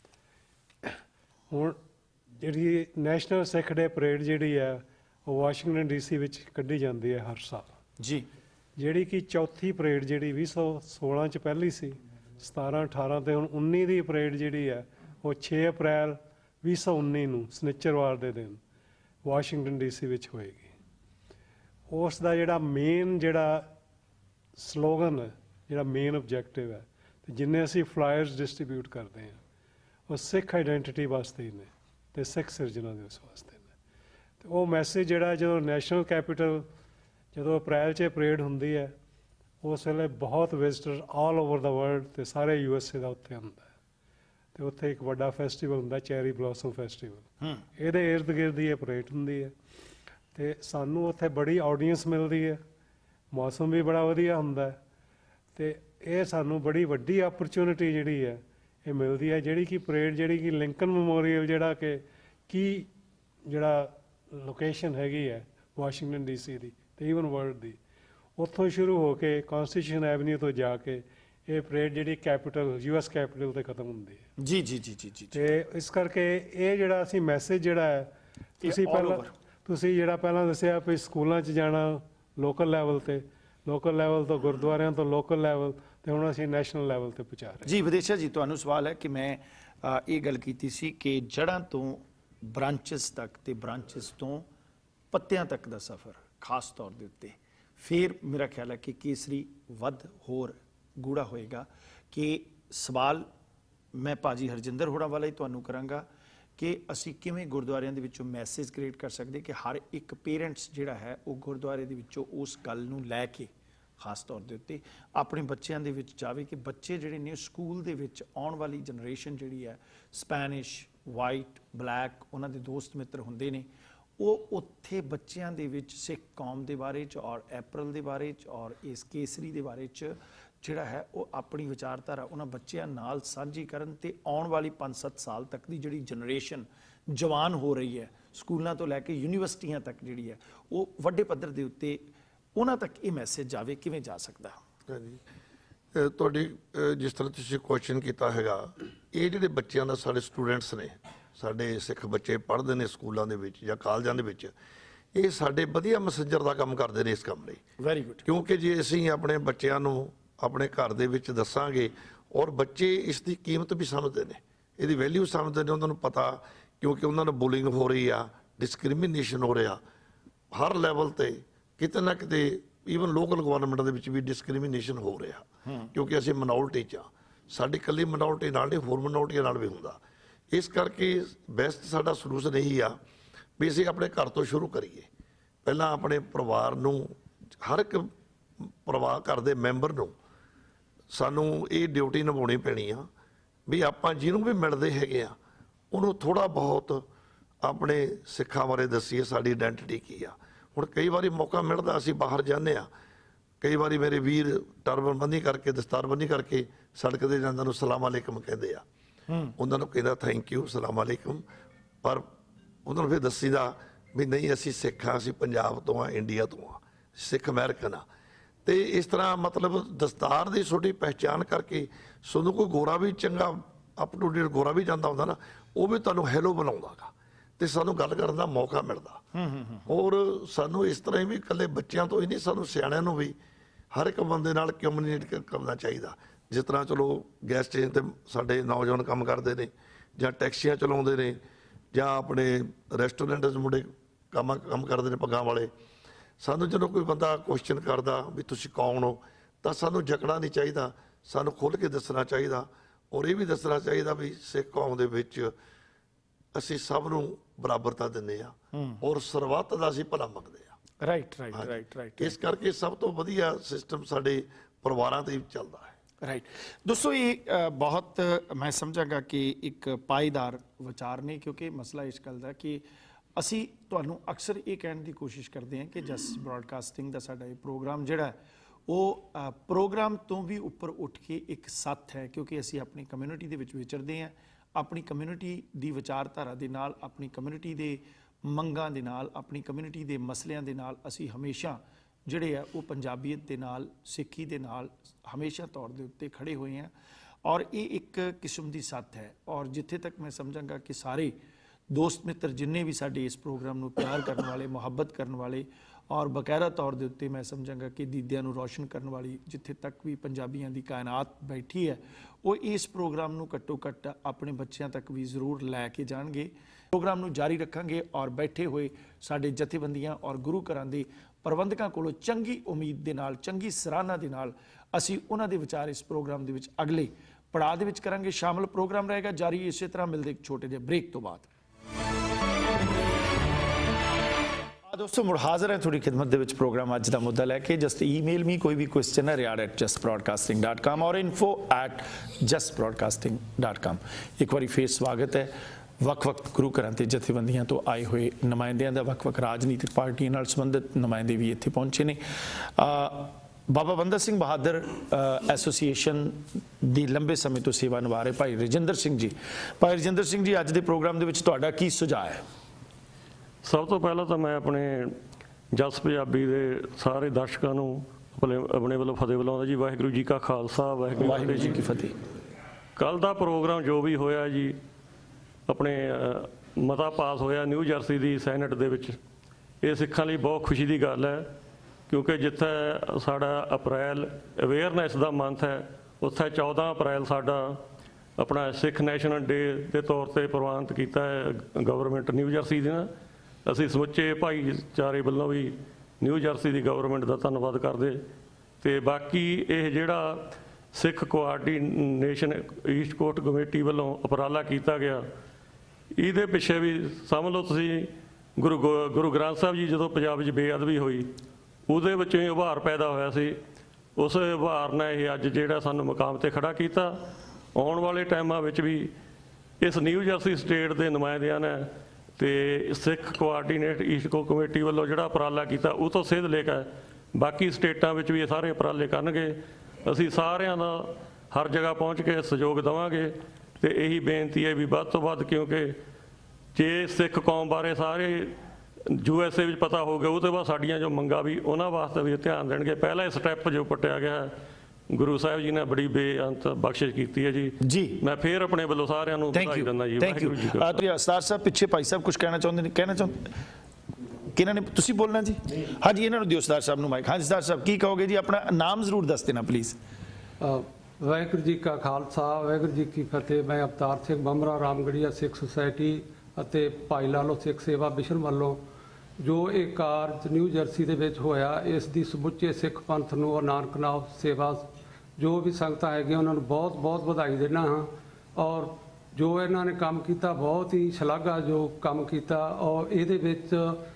ਹੁਣ ਜਿਹੜੀ ਨੈਸ਼ਨਲ ਸਿੱਖ ਡੇ ਪਰੇਡ ਜਿਹੜੀ ਹੈ ਉਹ ਵਾਸ਼ਿੰਗਟਨ ਡੀ ਸੀ ਵਿੱਚ ਕੱਢੀ ਜਾਂਦੀ ਹੈ ਹਰ ਸਾਲ ਜੀ। ਜਿਹੜੀ ਕਿ ਚੌਥੀ ਪਰੇਡ ਜਿਹੜੀ ਵੀਹ ਸੌ ਸੋਲਾਂ 'ਚ ਪਹਿਲੀ ਸੀ, ਸਤਾਰਾਂ ਅਠਾਰਾਂ ਤੇ ਹੁਣ ਉੱਨੀ ਦੀ ਪਰੇਡ ਜਿਹੜੀ ਹੈ ਉਹ ਛੇ ਅਪ੍ਰੈਲ ਵੀਹ ਸੌ ਉੱਨੀ ਨੂੰ ਸਨਿਚਰਵਾਰ ਦੇ ਦਿਨ ਵਾਸ਼ਿੰਗਟਨ ਡੀ ਸੀ ਵਿੱਚ ਹੋਏਗੀ। ਉਸ ਦਾ ਜਿਹੜਾ ਮੇਨ ਜਿਹੜਾ ਸਲੋਗਨ ਹੈ, ਜਿਹੜਾ ਮੇਨ ਆਬਜੈਕਟਿਵ ਹੈ, ਤੇ ਜਿੰਨੇ ਅਸੀਂ ਫਲਾਇਰਸ ਡਿਸਟਰੀਬਿਊਟ ਕਰਦੇ ਹਾਂ ਉਹ ਸਿੱਖ ਆਈਡੈਂਟੀਟੀ ਵਾਸਤੇ ਹੀ ਨੇ ਤੇ ਸਿੱਖ ਸਿਰਜਣਾ ਦੇ ਉਸ ਵਾਸਤੇ ਨੇ। ਤੇ ਉਹ ਮੈਸੇਜ ਜਿਹੜਾ ਜਦੋਂ ਨੈਸ਼ਨਲ ਕੈਪੀਟਲ, ਜਦੋਂ ਅਪ੍ਰੈਲ 'ਚ ਪਰੇਡ ਹੁੰਦੀ ਹੈ, ਉਸ ਵੇਲੇ ਬਹੁਤ visitor all over the world ਤੇ ਸਾਰੇ ਯੂ ਐਸ ਏ ਦਾ ਉੱਥੇ ਹੁੰਦਾ ਹੈ। ਤੇ ਉੱਥੇ ਇੱਕ ਵੱਡਾ ਫੈਸਟੀਵਲ ਹੁੰਦਾ, ਚੈਰੀ ਬਲੌਸਮ ਫੈਸਟੀਵਲ। ਇਹਦੇ ਇਰਦ ਗਿਰਦ ਹੀ ਇਹ ਪਰੇਡ ਹੁੰਦੀ ਹੈ ਤੇ ਸਾਨੂੰ ਉੱਥੇ ਬੜੀ ਆਡੀਅੰਸ ਮਿਲਦੀ ਹੈ, ਮੌਸਮ ਵੀ ਬੜਾ ਵਧੀਆ ਹੁੰਦਾ ਹੈ ਤੇ ਇਹ ਸਾਨੂੰ ਬੜੀ ਵੱਡੀ ਆਪਰਚੁਨਿਟੀ ਜਿਹੜੀ ਹੈ ਇਹ ਮਿਲਦੀ ਹੈ, ਜਿਹੜੀ ਕਿ ਪਰੇਡ ਜਿਹੜੀ ਕਿ ਲਿੰਕਨ ਮੈਮੋਰੀਅਲ ਜਿਹੜਾ ਕਿ ਕੀ ਜਿਹੜਾ ਲੋਕੇਸ਼ਨ ਹੈਗੀ ਹੈ ਵਾਸ਼ਿੰਗਟਨ ਡੀ ਸੀ ਦੀ ਤੇ ਈਵਨ ਵਰਲਡ ਦੀ, ਉੱਥੋਂ ਸ਼ੁਰੂ ਹੋ ਕੇ ਕੌਂਸਟੀਟਿਊਸ਼ਨ ਐਵਨਿਊ ਤੋਂ ਜਾ ਕੇ ਇਹ ਪਰੇਡ ਜਿਹੜੀ ਕੈਪੀਟਲ ਯੂ ਐਸ ਕੈਪੀਟਲ ਤੇ ਖਤਮ ਹੁੰਦੀ ਹੈ। ਜੀ ਜੀ ਜੀ ਜੀ ਜੀ ਤੇ ਇਸ ਕਰਕੇ ਇਹ ਜਿਹੜਾ ਅਸੀਂ ਮੈਸੇਜ ਜਿਹੜਾ ਹੈ, ਤੁਸੀਂ all ਪਹਿਲਾਂ over। ਤੁਸੀਂ ਜਿਹੜਾ ਪਹਿਲਾਂ ਦੱਸਿਆ ਵੀ ਸਕੂਲਾਂ 'ਚ ਜਾਣਾ ਲੋਕਲ ਲੈਵਲ ਤੇ, ਲੋਕਲ ਲੈਵਲ ਤੋਂ ਗੁਰਦੁਆਰਿਆਂ ਤੋਂ ਲੋਕਲ ਲੈਵਲ ਤੇ ਹੁਣ ਅਸੀਂ ਨੈਸ਼ਨਲ ਲੈਵਲ ਤੇ ਪਹੁੰਚਾ ਰਹੇ। ਜੀ ਵਿਦੇਸ਼ਾ ਜੀ, ਤੁਹਾਨੂੰ ਸਵਾਲ ਹੈ ਕਿ ਮੈਂ ਅ, ਇਹ ਗੱਲ ਕੀਤੀ ਸੀ ਕਿ ਜੜ੍ਹਾਂ ਤੋਂ ਬ੍ਰਾਂਚਸ ਤੱਕ ਤੇ ਬ੍ਰਾਂਚਸ ਤੋਂ ਪੱਤਿਆਂ ਤੱਕ ਦਾ ਸਫ਼ਰ ਖਾਸ ਤੌਰ ਦੇ ਉੱਤੇ ਫਿਰ ਮੇਰਾ ਖਿਆਲ ਹੈ ਕਿ ਕੇਸਰੀ ਵੱਧ ਹੋਰ ਗੂੜਾ ਹੋਏਗਾ। ਕਿ ਸਵਾਲ ਮੈਂ ਭਾਜੀ ਹਰਜਿੰਦਰ ਹੋਰਾਂ ਵਾਲਾ ਹੀ ਤੁਹਾਨੂੰ ਕਰਾਂਗਾ ਕਿ ਅਸੀਂ ਕਿਵੇਂ ਗੁਰਦੁਆਰਿਆਂ ਦੇ ਵਿੱਚੋਂ ਮੈਸੇਜ ਕ੍ਰੀਏਟ ਕਰ ਸਕਦੇ ਕਿ ਹਰ ਇੱਕ ਪੇਰੈਂਟਸ ਜਿਹੜਾ ਹੈ ਉਹ ਗੁਰਦੁਆਰੇ ਦੇ ਵਿੱਚੋਂ ਉਸ ਗੱਲ ਨੂੰ ਲੈ ਕੇ ਖਾਸ ਤੌਰ ਦੇ ਉੱਤੇ ਆਪਣੇ ਬੱਚਿਆਂ ਦੇ ਵਿੱਚ ਜਾਵੇ ਕਿ ਬੱਚੇ ਜਿਹੜੇ ਨੇ ਸਕੂਲ ਦੇ ਵਿੱਚ ਆਉਣ ਵਾਲੀ ਜਨਰੇਸ਼ਨ ਜਿਹੜੀ ਹੈ ਸਪੈਨਿਸ਼, ਵਾਈਟ, ਬਲੈਕ ਉਹਨਾਂ ਦੇ ਦੋਸਤ ਮਿੱਤਰ ਹੁੰਦੇ ਨੇ, ਉਹ ਉੱਥੇ ਬੱਚਿਆਂ ਦੇ ਵਿੱਚ ਸਿੱਖ ਕੌਮ ਦੇ ਬਾਰੇ 'ਚ ਔਰ ਅਪ੍ਰੈਲ ਦੇ ਬਾਰੇ 'ਚ ਔਰ ਇਸ ਕੇਸਰੀ ਦੇ ਬਾਰੇ 'ਚ ਜਿਹੜਾ ਹੈ ਉਹ ਆਪਣੀ ਵਿਚਾਰਧਾਰਾ ਉਹਨਾਂ ਬੱਚਿਆਂ ਨਾਲ ਸਾਂਝੀ ਕਰਨ ਤੇ ਆਉਣ ਵਾਲੀ ਪੰਜ ਸੱਤ ਸਾਲ ਤੱਕ ਦੀ ਜਿਹੜੀ ਜਨਰੇਸ਼ਨ ਜਵਾਨ ਹੋ ਰਹੀ ਹੈ ਸਕੂਲਾਂ ਤੋਂ ਲੈ ਕੇ ਯੂਨੀਵਰਸਿਟੀਆਂ ਤੱਕ ਜਿਹੜੀ ਹੈ ਉਹ ਵੱਡੇ ਪੱਧਰ ਦੇ ਉੱਤੇ ਉਹਨਾਂ ਤੱਕ ਇਹ ਮੈਸੇਜ ਜਾਵੇ, ਕਿਵੇਂ ਜਾ ਸਕਦਾ? ਹਾਂਜੀ, ਅ, ਤੁਹਾਡੀ ਅ, ਜਿਸ ਤਰ੍ਹਾਂ ਤੁਸੀਂ ਕੁਐਸਚਨ ਕੀਤਾ ਹੈਗਾ, ਇਹ ਜਿਹੜੇ ਬੱਚਿਆਂ ਦਾ ਸਾਡੇ ਸਟੂਡੈਂਟਸ ਨੇ, ਸਾਡੇ ਸਿੱਖ ਬੱਚੇ ਪੜ੍ਹਦੇ ਨੇ ਸਕੂਲਾਂ ਦੇ ਵਿੱਚ ਜਾਂ ਕਾਲਜਾਂ ਦੇ ਵਿੱਚ, ਇਹ ਸਾਡੇ ਵਧੀਆ ਮੈਸੇਂਜਰ ਦਾ ਕੰਮ ਕਰਦੇ ਨੇ ਇਸ ਕੰਮ ਲਈ। Very good. ਕਿਉਂਕਿ ਜੇ ਅਸੀਂ ਆਪਣੇ ਬੱਚਿਆਂ ਨੂੰ ਆਪਣੇ ਘਰ ਦੇ ਵਿੱਚ ਦੱਸਾਂਗੇ ਔਰ ਬੱਚੇ ਇਸ ਦੀ ਕੀਮਤ ਵੀ ਸਮਝਦੇ ਨੇ, ਇਹਦੀ ਵੈਲਿਊ ਸਮਝਦੇ ਨੇ, ਉਹਨਾਂ ਨੂੰ ਪਤਾ, ਕਿਉਂਕਿ ਉਹਨਾਂ ਨੂੰ ਬੁਲਿੰਗ ਹੋ ਰਹੀ ਆ, ਡਿਸਕ੍ਰਿਮੀਨੇਸ਼ਨ ਹੋ ਰਿਹਾ ਹਰ ਲੈਵਲ ਤੇ, ਕਿਤੇ ਨਾ ਕਿਤੇ ਈਵਨ ਲੋਕਲ ਗਵਰਨਮੈਂਟ ਦੇ ਵਿੱਚ ਵੀ ਡਿਸਕ੍ਰਿਮੀਨੇਸ਼ਨ ਹੋ ਰਿਹਾ ਕਿਉਂਕਿ ਅਸੀਂ ਮਿਨੋਰਟੀ 'ਚ ਆ, ਸਾਡੀ ਇਕੱਲੀ ਮਿਨੋਰਟੀ ਨਾਲ ਨਹੀਂ ਹੋਰ ਮਿਨੋਰਟੀਆਂ ਨਾਲ ਵੀ ਹੁੰਦਾ। ਇਸ ਕਰਕੇ ਬੈਸਟ ਸਾਡਾ ਸਲੂਸ਼ਨ ਇਹੀ ਆ ਵੀ ਅਸੀਂ ਆਪਣੇ ਘਰ ਤੋਂ ਸ਼ੁਰੂ ਕਰੀਏ। ਪਹਿਲਾਂ ਆਪਣੇ ਪਰਿਵਾਰ ਨੂੰ, ਹਰ ਇੱਕ ਪਰਿਵਾਰ ਘਰ ਦੇ ਮੈਂਬਰ ਨੂੰ ਸਾਨੂੰ ਇਹ ਡਿਊਟੀ ਨਿਭਾਉਣੀ ਪੈਣੀ ਆ ਵੀ ਆਪਾਂ ਜਿਹਨੂੰ ਵੀ ਮਿਲਦੇ ਹੈਗੇ ਆ ਉਹਨੂੰ ਥੋੜ੍ਹਾ ਬਹੁਤ ਆਪਣੇ ਸਿੱਖਾਂ ਬਾਰੇ ਦੱਸੀਏ, ਸਾਡੀ ਆਇਡੈਂਟੀਟੀ ਕੀ ਆ। ਹੁਣ ਕਈ ਵਾਰੀ ਮੌਕਾ ਮਿਲਦਾ ਅਸੀਂ ਬਾਹਰ ਜਾਂਦੇ ਆ, ਕਈ ਵਾਰੀ ਮੇਰੇ ਵੀਰ ਟਰਬਨਬੰਦੀ ਕਰਕੇ, ਦਸਤਾਰਬੰਦੀ ਕਰਕੇ ਸੜਕ ਤੇ ਜਾਂਦੇ ਨੂੰ ਸਲਾਮ ਅਲੈਕਮ ਕਹਿੰਦੇ ਆ, ਉਹਨਾਂ ਨੂੰ ਕਹਿੰਦਾ ਥੈਂਕ ਯੂ ਸਲਾਮ ਅਲੈਕਮ, ਪਰ ਉਹਨਾਂ ਨੂੰ ਫਿਰ ਦੱਸੀਦਾ ਵੀ ਨਹੀਂ ਅਸੀਂ ਸਿੱਖ ਹਾਂ, ਅਸੀਂ ਪੰਜਾਬ ਤੋਂ ਆ, ਇੰਡੀਆ ਤੋਂ ਆ, ਸਿੱਖ ਅਮਰੀਕਨ ਆ। ਤੇ ਇਸ ਤਰ੍ਹਾਂ ਮਤਲਬ ਦਸਤਾਰ ਦੀ ਛੋਟੀ ਪਹਿਚਾਣ ਕਰਕੇ ਸਾਨੂੰ ਕੋਈ ਗੋਰਾ ਵੀ ਚੰਗਾ ਅਪ ਟੂ ਡੇਟ ਗੋਰਾ ਵੀ ਜਾਂਦਾ ਹੁੰਦਾ ਨਾ, ਉਹ ਵੀ ਤੁਹਾਨੂੰ ਹੈਲੋ ਬੁਲਾਉਂਦਾ ਗਾ ਤੇ ਸਾਨੂੰ ਗੱਲ ਕਰਨ ਦਾ ਮੌਕਾ ਮਿਲਦਾ। ਔਰ ਸਾਨੂੰ ਇਸ ਤਰ੍ਹਾਂ ਹੀ ਵੀ ਇਕੱਲੇ ਬੱਚਿਆਂ ਤੋਂ ਹੀ ਨਹੀਂ, ਸਾਨੂੰ ਸਿਆਣਿਆਂ ਨੂੰ ਵੀ ਹਰ ਇੱਕ ਬੰਦੇ ਨਾਲ ਕਮਿਊਨੀਕੇਟ ਕਰਨਾ ਚਾਹੀਦਾ। ਜਿਸ ਤਰ੍ਹਾਂ ਚਲੋ ਗੈਸ ਸਟੇਸ਼ਨ ਤੇ ਸਾਡੇ ਨੌਜਵਾਨ ਕੰਮ ਕਰਦੇ ਨੇ ਜਾਂ ਟੈਕਸੀਆਂ ਚਲਾਉਂਦੇ ਨੇ ਜਾਂ ਆਪਣੇ ਰੈਸਟੋਰੈਂਟ 'ਚ ਮੁੰਡੇ ਕੰਮ ਕੰਮ ਕਰਦੇ ਨੇ ਪੱਗਾਂ ਵਾਲੇ, ਸਾਨੂੰ ਜਦੋਂ ਕੋਈ ਬੰਦਾ ਕੁਐਸਚਨ ਕਰਦਾ ਵੀ ਤੁਸੀਂ ਕੌਣ ਹੋ ਤਾਂ ਸਾਨੂੰ ਜਕੜਾ ਨਹੀਂ ਚਾਹੀਦਾ, ਸਾਨੂੰ ਖੁੱਲ੍ਹ ਕੇ ਦੱਸਣਾ ਚਾਹੀਦਾ ਔਰ ਇਹ ਵੀ ਦੱਸਣਾ ਚਾਹੀਦਾ ਵੀ ਸਿੱਖ ਕੌਮ ਦੇ ਵਿੱਚ ਅਸੀਂ ਸਭ ਨੂੰ ਬਰਾਬਰਤਾ ਦਿੰਦੇ ਆ ਔਰ ਸਰਬੱਤ ਦਾ ਅਸੀਂ ਭਲਾ ਮੰਗਦੇ ਆ। Right right right right. ਇਸ ਕਰਕੇ ਸਭ ਤੋਂ ਵਧੀਆ ਸਿਸਟਮ ਸਾਡੇ ਪਰਿਵਾਰਾਂ ਤੇ ਚੱਲਦਾ ਹੈ। ਰਾਈਟ ਦੋਸਤੋ, ਇਹ ਬਹੁਤ ਮੈਂ ਸਮਝਾਂਗਾ ਕਿ ਇੱਕ ਪਾਏਦਾਰ ਵਿਚਾਰ ਨੇ, ਕਿਉਂਕਿ ਮਸਲਾ ਇਸ ਗੱਲ ਦਾ ਕਿ ਅਸੀਂ ਤੁਹਾਨੂੰ ਅਕਸਰ ਇਹ ਕਹਿਣ ਦੀ ਕੋਸ਼ਿਸ਼ ਕਰਦੇ ਹਾਂ ਕਿ ਜਸ ਬ੍ਰੌਡਕਾਸਟਿੰਗ ਦਾ ਸਾਡਾ ਇਹ ਪ੍ਰੋਗਰਾਮ ਜਿਹੜਾ ਉਹ ਪ੍ਰੋਗਰਾਮ ਤੋਂ ਵੀ ਉੱਪਰ ਉੱਠ ਕੇ ਇੱਕ ਸੱਥ ਹੈ, ਕਿਉਂਕਿ ਅਸੀਂ ਆਪਣੀ ਕਮਿਊਨਿਟੀ ਦੇ ਵਿੱਚ ਵਿਚਰਦੇ ਹਾਂ, ਆਪਣੀ ਕਮਿਊਨਿਟੀ ਦੀ ਵਿਚਾਰਧਾਰਾ ਦੇ ਨਾਲ, ਆਪਣੀ ਕਮਿਊਨਿਟੀ ਦੇ ਮੰਗਾਂ ਦੇ ਨਾਲ, ਆਪਣੀ ਕਮਿਊਨਿਟੀ ਦੇ ਮਸਲਿਆਂ ਦੇ ਨਾਲ ਅਸੀਂ ਹਮੇਸ਼ਾ ਜਿਹੜੇ ਆ ਉਹ ਪੰਜਾਬੀਅਤ ਦੇ ਨਾਲ, ਸਿੱਖੀ ਦੇ ਨਾਲ ਹਮੇਸ਼ਾ ਤੌਰ ਦੇ ਉੱਤੇ ਖੜੇ ਹੋਏ ਹਾਂ ਔਰ ਇਹ ਇੱਕ ਕਿਸਮ ਦੀ ਸੱਥ ਹੈ। ਔਰ ਜਿੱਥੇ ਤੱਕ ਮੈਂ ਸਮਝਾਂਗਾ ਕਿ ਸਾਰੇ ਦੋਸਤ ਮਿੱਤਰ ਜਿੰਨੇ ਵੀ ਸਾਡੇ ਇਸ ਪ੍ਰੋਗਰਾਮ ਨੂੰ ਪਿਆਰ ਕਰਨ ਵਾਲੇ, ਮੁਹੱਬਤ ਕਰਨ ਵਾਲੇ ਔਰ ਬਕਾਇਦਾ ਤੌਰ ਦੇ ਉੱਤੇ ਮੈਂ ਸਮਝਾਂਗਾ ਕਿ ਦੀਦਿਆਂ ਨੂੰ ਰੌਸ਼ਨ ਕਰਨ ਵਾਲੀ ਜਿੱਥੇ ਤੱਕ ਵੀ ਪੰਜਾਬੀਆਂ ਦੀ ਕਾਇਨਾਤ ਬੈਠੀ ਹੈ, ਉਹ ਇਸ ਪ੍ਰੋਗਰਾਮ ਨੂੰ ਘੱਟੋ ਘੱਟ ਆਪਣੇ ਬੱਚਿਆਂ ਤੱਕ ਵੀ ਜ਼ਰੂਰ ਲੈ ਕੇ ਜਾਣਗੇ। ਪ੍ਰੋਗਰਾਮ ਨੂੰ ਜਾਰੀ ਰੱਖਾਂਗੇ ਔਰ ਬੈਠੇ ਹੋਏ ਸਾਡੇ ਜਥੇਬੰਦੀਆਂ ਔਰ ਗੁਰੂ ਘਰਾਂ ਦੇ ਪ੍ਰਬੰਧਕਾਂ ਕੋਲੋਂ ਚੰਗੀ ਉਮੀਦ ਦੇ ਨਾਲ, ਚੰਗੀ ਸਰਾਹਨਾ ਦੇ ਨਾਲ ਅਸੀਂ ਉਹਨਾਂ ਦੇ ਵਿਚਾਰ ਇਸ ਪ੍ਰੋਗਰਾਮ ਦੇ ਵਿੱਚ ਅਗਲੇ ਪੜਾਅ ਦੇ ਵਿੱਚ ਕਰਾਂਗੇ ਸ਼ਾਮਲ। ਪ੍ਰੋਗਰਾਮ ਰਹੇਗਾ ਜਾਰੀ ਇਸੇ ਤਰ੍ਹਾਂ, ਮਿਲਦੇ ਇੱਕ ਛੋਟੇ ਜਿਹੇ ਬ੍ਰੇਕ ਤੋਂ ਬਾਅਦ। ਦੋਸਤੋ ਮੁੜ ਹਾਜ਼ਰ ਹੈ ਤੁਹਾਡੀ ਖਿਦਮਤ ਦੇ ਵਿੱਚ ਪ੍ਰੋਗਰਾਮ ਅੱਜ ਦਾ ਮੁੱਦਾ ਲੈ ਕੇ। ਜਸਟ ਈਮੇਲ ਮੀ ਕੋਈ ਵੀ ਕੁਐਸਚਨ ਹੈ Riar at just broadcasting dot com ਔਰ info at just broadcasting dot com. ਇੱਕ ਵਾਰੀ ਫੇਰ ਸਵਾਗਤ ਹੈ ਵੱਖ-ਵੱਖ ਗੁਰੂ ਘਰਾਂ ਤੇ ਜਥੇਬੰਦੀਆਂ ਤੋਂ ਆਏ ਹੋਏ ਨੁਮਾਇੰਦਿਆਂ ਦਾ, ਵੱਖ-ਵੱਖ ਰਾਜਨੀਤਿਕ ਪਾਰਟੀਆਂ ਨਾਲ ਸੰਬੰਧਿਤ ਨੁਮਾਇੰਦੇ ਵੀ ਇੱਥੇ ਪਹੁੰਚੇ ਨੇ। ਬਾਬਾ ਬੰਦਾ ਸਿੰਘ ਬਹਾਦਰ ਐਸੋਸੀਏਸ਼ਨ ਦੀ ਲੰਬੇ ਸਮੇਂ ਤੋਂ ਸੇਵਾ ਨਿਭਾ ਰਹੇ ਭਾਈ ਰਜਿੰਦਰ ਸਿੰਘ ਜੀ, ਭਾਈ ਰਜਿੰਦਰ ਸਿੰਘ ਜੀ ਅੱਜ ਦੇ ਪ੍ਰੋਗਰਾਮ ਦੇ ਵਿੱਚ ਤੁਹਾਡਾ ਕੀ ਸੁਝਾਅ ਹੈ? ਸਭ ਤੋਂ ਪਹਿਲਾਂ ਤਾਂ ਮੈਂ ਆਪਣੇ ਜਸ ਪੰਜਾਬੀ ਦੇ ਸਾਰੇ ਦਰਸ਼ਕਾਂ ਨੂੰ ਆਪਣੇ ਆਪਣੇ ਵੱਲੋਂ ਫਤਿਹ ਬੁਲਾਉਂਦਾ ਜੀ। ਵਾਹਿਗੁਰੂ ਜੀ ਕਾ ਖਾਲਸਾ, ਵਾਹਿਗੁਰੂ ਜੀ ਕੀ ਫਤਿਹ। ਕੱਲ੍ਹ ਦਾ ਪ੍ਰੋਗਰਾਮ ਜੋ ਵੀ ਹੋਇਆ ਜੀ, ਆਪਣੇ ਮਤਾ ਪਾਸ ਹੋਇਆ ਨਿਊ ਜਰਸੀ ਦੀ ਸੈਨੇਟ ਦੇ ਵਿੱਚ, ਇਹ ਸਿੱਖਾਂ ਲਈ ਬਹੁਤ ਖੁਸ਼ੀ ਦੀ ਗੱਲ ਹੈ, ਕਿਉਂਕਿ ਜਿੱਥੇ ਸਾਡਾ ਅਪ੍ਰੈਲ ਅਵੇਅਰਨੈਸ ਦਾ ਮੰਥ ਹੈ, ਉੱਥੇ ਚੌਦਾਂ ਅਪ੍ਰੈਲ ਸਾਡਾ ਆਪਣਾ ਸਿੱਖ ਨੈਸ਼ਨਲ ਡੇ ਦੇ ਤੌਰ 'ਤੇ ਪ੍ਰਵਾਨਿਤ ਕੀਤਾ ਹੈ ਗਵਰਨਮੈਂਟ ਨਿਊ ਜਰਸੀ ਦੀ। ਨਾ ਅਸੀਂ ਸਮੁੱਚੇ ਭਾਈਚਾਰੇ ਵੱਲੋਂ ਵੀ ਨਿਊ ਜਰਸੀ ਦੀ ਗਵਰਨਮੈਂਟ ਦਾ ਧੰਨਵਾਦ ਕਰਦੇ। ਅਤੇ ਬਾਕੀ ਇਹ ਜਿਹੜਾ Sikh coordination East Coast committee ਵੱਲੋਂ ਉਪਰਾਲਾ ਕੀਤਾ ਗਿਆ, ਇਹਦੇ ਪਿੱਛੇ ਵੀ ਸਮਝ ਲਓ ਤੁਸੀਂ ਗੁਰੂ ਗੋ ਗੁਰੂ ਗ੍ਰੰਥ ਸਾਹਿਬ ਜੀ ਜਦੋਂ ਪੰਜਾਬ 'ਚ ਬੇਅਦਬੀ ਹੋਈ, ਉਹਦੇ ਵਿੱਚੋਂ ਹੀ ਉਭਾਰ ਪੈਦਾ ਹੋਇਆ ਸੀ। ਉਸ ਉਭਾਰ ਨੇ ਇਹ ਅੱਜ ਜਿਹੜਾ ਸਾਨੂੰ ਮੁਕਾਮ 'ਤੇ ਖੜਾ ਕੀਤਾ। ਆਉਣ ਵਾਲੇ ਟਾਈਮਾਂ ਵਿੱਚ ਵੀ ਇਸ ਨਿਊ ਜਰਸੀ ਸਟੇਟ ਦੇ ਨੁਮਾਇੰਦਿਆਂ ਨੇ ਅਤੇ Sikh coordinate East Coast committee ਵੱਲੋਂ ਜਿਹੜਾ ਉਪਰਾਲਾ ਕੀਤਾ, ਉਹ ਤੋਂ ਸੇਧ ਲੈ ਕੇ ਬਾਕੀ ਸਟੇਟਾਂ ਵਿੱਚ ਵੀ ਇਹ ਸਾਰੇ ਉਪਰਾਲੇ ਕਰਨਗੇ। ਅਸੀਂ ਸਾਰਿਆਂ ਦਾ ਹਰ ਜਗ੍ਹਾ ਪਹੁੰਚ ਕੇ ਸਹਿਯੋਗ ਦੇਵਾਂਗੇ ਅਤੇ ਇਹੀ ਬੇਨਤੀ ਹੈ ਵੀ ਵੱਧ ਤੋਂ ਵੱਧ, ਕਿਉਂਕਿ ਜੇ ਸਿੱਖ ਕੌਮ ਬਾਰੇ ਸਾਰੇ ਯੂ ਐਸ ਏ ਵਿੱਚ ਪਤਾ ਹੋ ਗਿਆ, ਉਹ ਤੋਂ ਬਾਅਦ ਸਾਡੀਆਂ ਜੋ ਮੰਗਾਂ ਵੀ ਉਹਨਾਂ ਵਾਸਤੇ ਵੀ ਧਿਆਨ ਦੇਣਗੇ। ਪਹਿਲਾ ਇਹ ਸਟੈਪ ਜੋ ਪੁੱਟਿਆ ਗਿਆ ਹੈ, ਗੁਰੂ ਸਾਹਿਬ ਜੀ ਨੇ ਬੜੀ ਬੇਅੰਤ ਬਖਸ਼ਿਸ਼ ਕੀਤੀ ਹੈ ਜੀ। ਜੀ ਮੈਂ ਫੇਰ ਆਪਣੇ ਵੱਲੋਂ ਸਾਰਿਆਂ ਨੂੰ ਵਧਾਈ ਦਿੰਦਾ ਜੀ। Thank you. ਅਸਤਾਰ ਸਾਹਿਬ ਪਿੱਛੇ ਭਾਈ ਸਾਹਿਬ ਕੁਝ ਕਹਿਣਾ ਚਾਹੁੰਦੇ ਨੇ, ਕਹਿਣਾ ਚਾਹੁੰਦੇ ਕਿਹਨਾਂ ਨੇ? ਤੁਸੀਂ ਬੋਲਣਾ ਜੀ। ਹਾਂਜੀ, ਇਹਨਾਂ ਨੂੰ ਦਿਓ ਸਰਦਾਰ ਸਾਹਿਬ ਨੂੰ ਮਾਈਕ। ਹਾਂਜੀ ਸਰਦਾਰ ਸਾਹਿਬ, ਕੀ ਕਹੋਗੇ ਜੀ? ਆਪਣਾ ਨਾਮ ਜ਼ਰੂਰ ਦੱਸ ਦੇਣਾ ਪਲੀਜ਼। ਵਾਹਿਗੁਰੂ ਜੀ ਕਾ ਖਾਲਸਾ, ਵਾਹਿਗੁਰੂ ਜੀ ਕੀ ਫਤਿਹ। ਮੈਂ ਅਵਤਾਰ ਸਿੰਘ ਬੰਬਰਾ, ਰਾਮਗੜੀਆ ਸਿੱਖ ਸੁਸਾਇਟੀ ਅਤੇ ਭਾਈ ਲਾਲੋ ਸਿੱਖ ਸੇਵਾ ਮਿਸ਼ਨ ਵੱਲੋਂ ਜੋ ਇਹ ਕਾਰਜ ਨਿਊ ਜਰਸੀ ਦੇ ਵਿੱਚ ਹੋਇਆ, ਇਸ ਦੀ ਸਮੁੱਚੇ ਸਿੱਖ ਪੰਥ ਨੂੰ ਔਰ ਨਾਨਕ ਨਾਮ ਸੇਵਾ ਜੋ ਵੀ ਸੰਗਤਾਂ ਹੈਗੀਆਂ ਉਹਨਾਂ ਨੂੰ ਬਹੁਤ ਬਹੁਤ ਵਧਾਈ ਦਿੰਦਾ ਹਾਂ। ਔਰ ਜੋ ਇਹਨਾਂ ਨੇ ਕੰਮ ਕੀਤਾ, ਬਹੁਤ ਹੀ ਸ਼ਲਾਘਾ ਜੋ ਕੰਮ ਕੀਤਾ। ਔਰ ਇਹਦੇ ਵਿੱਚ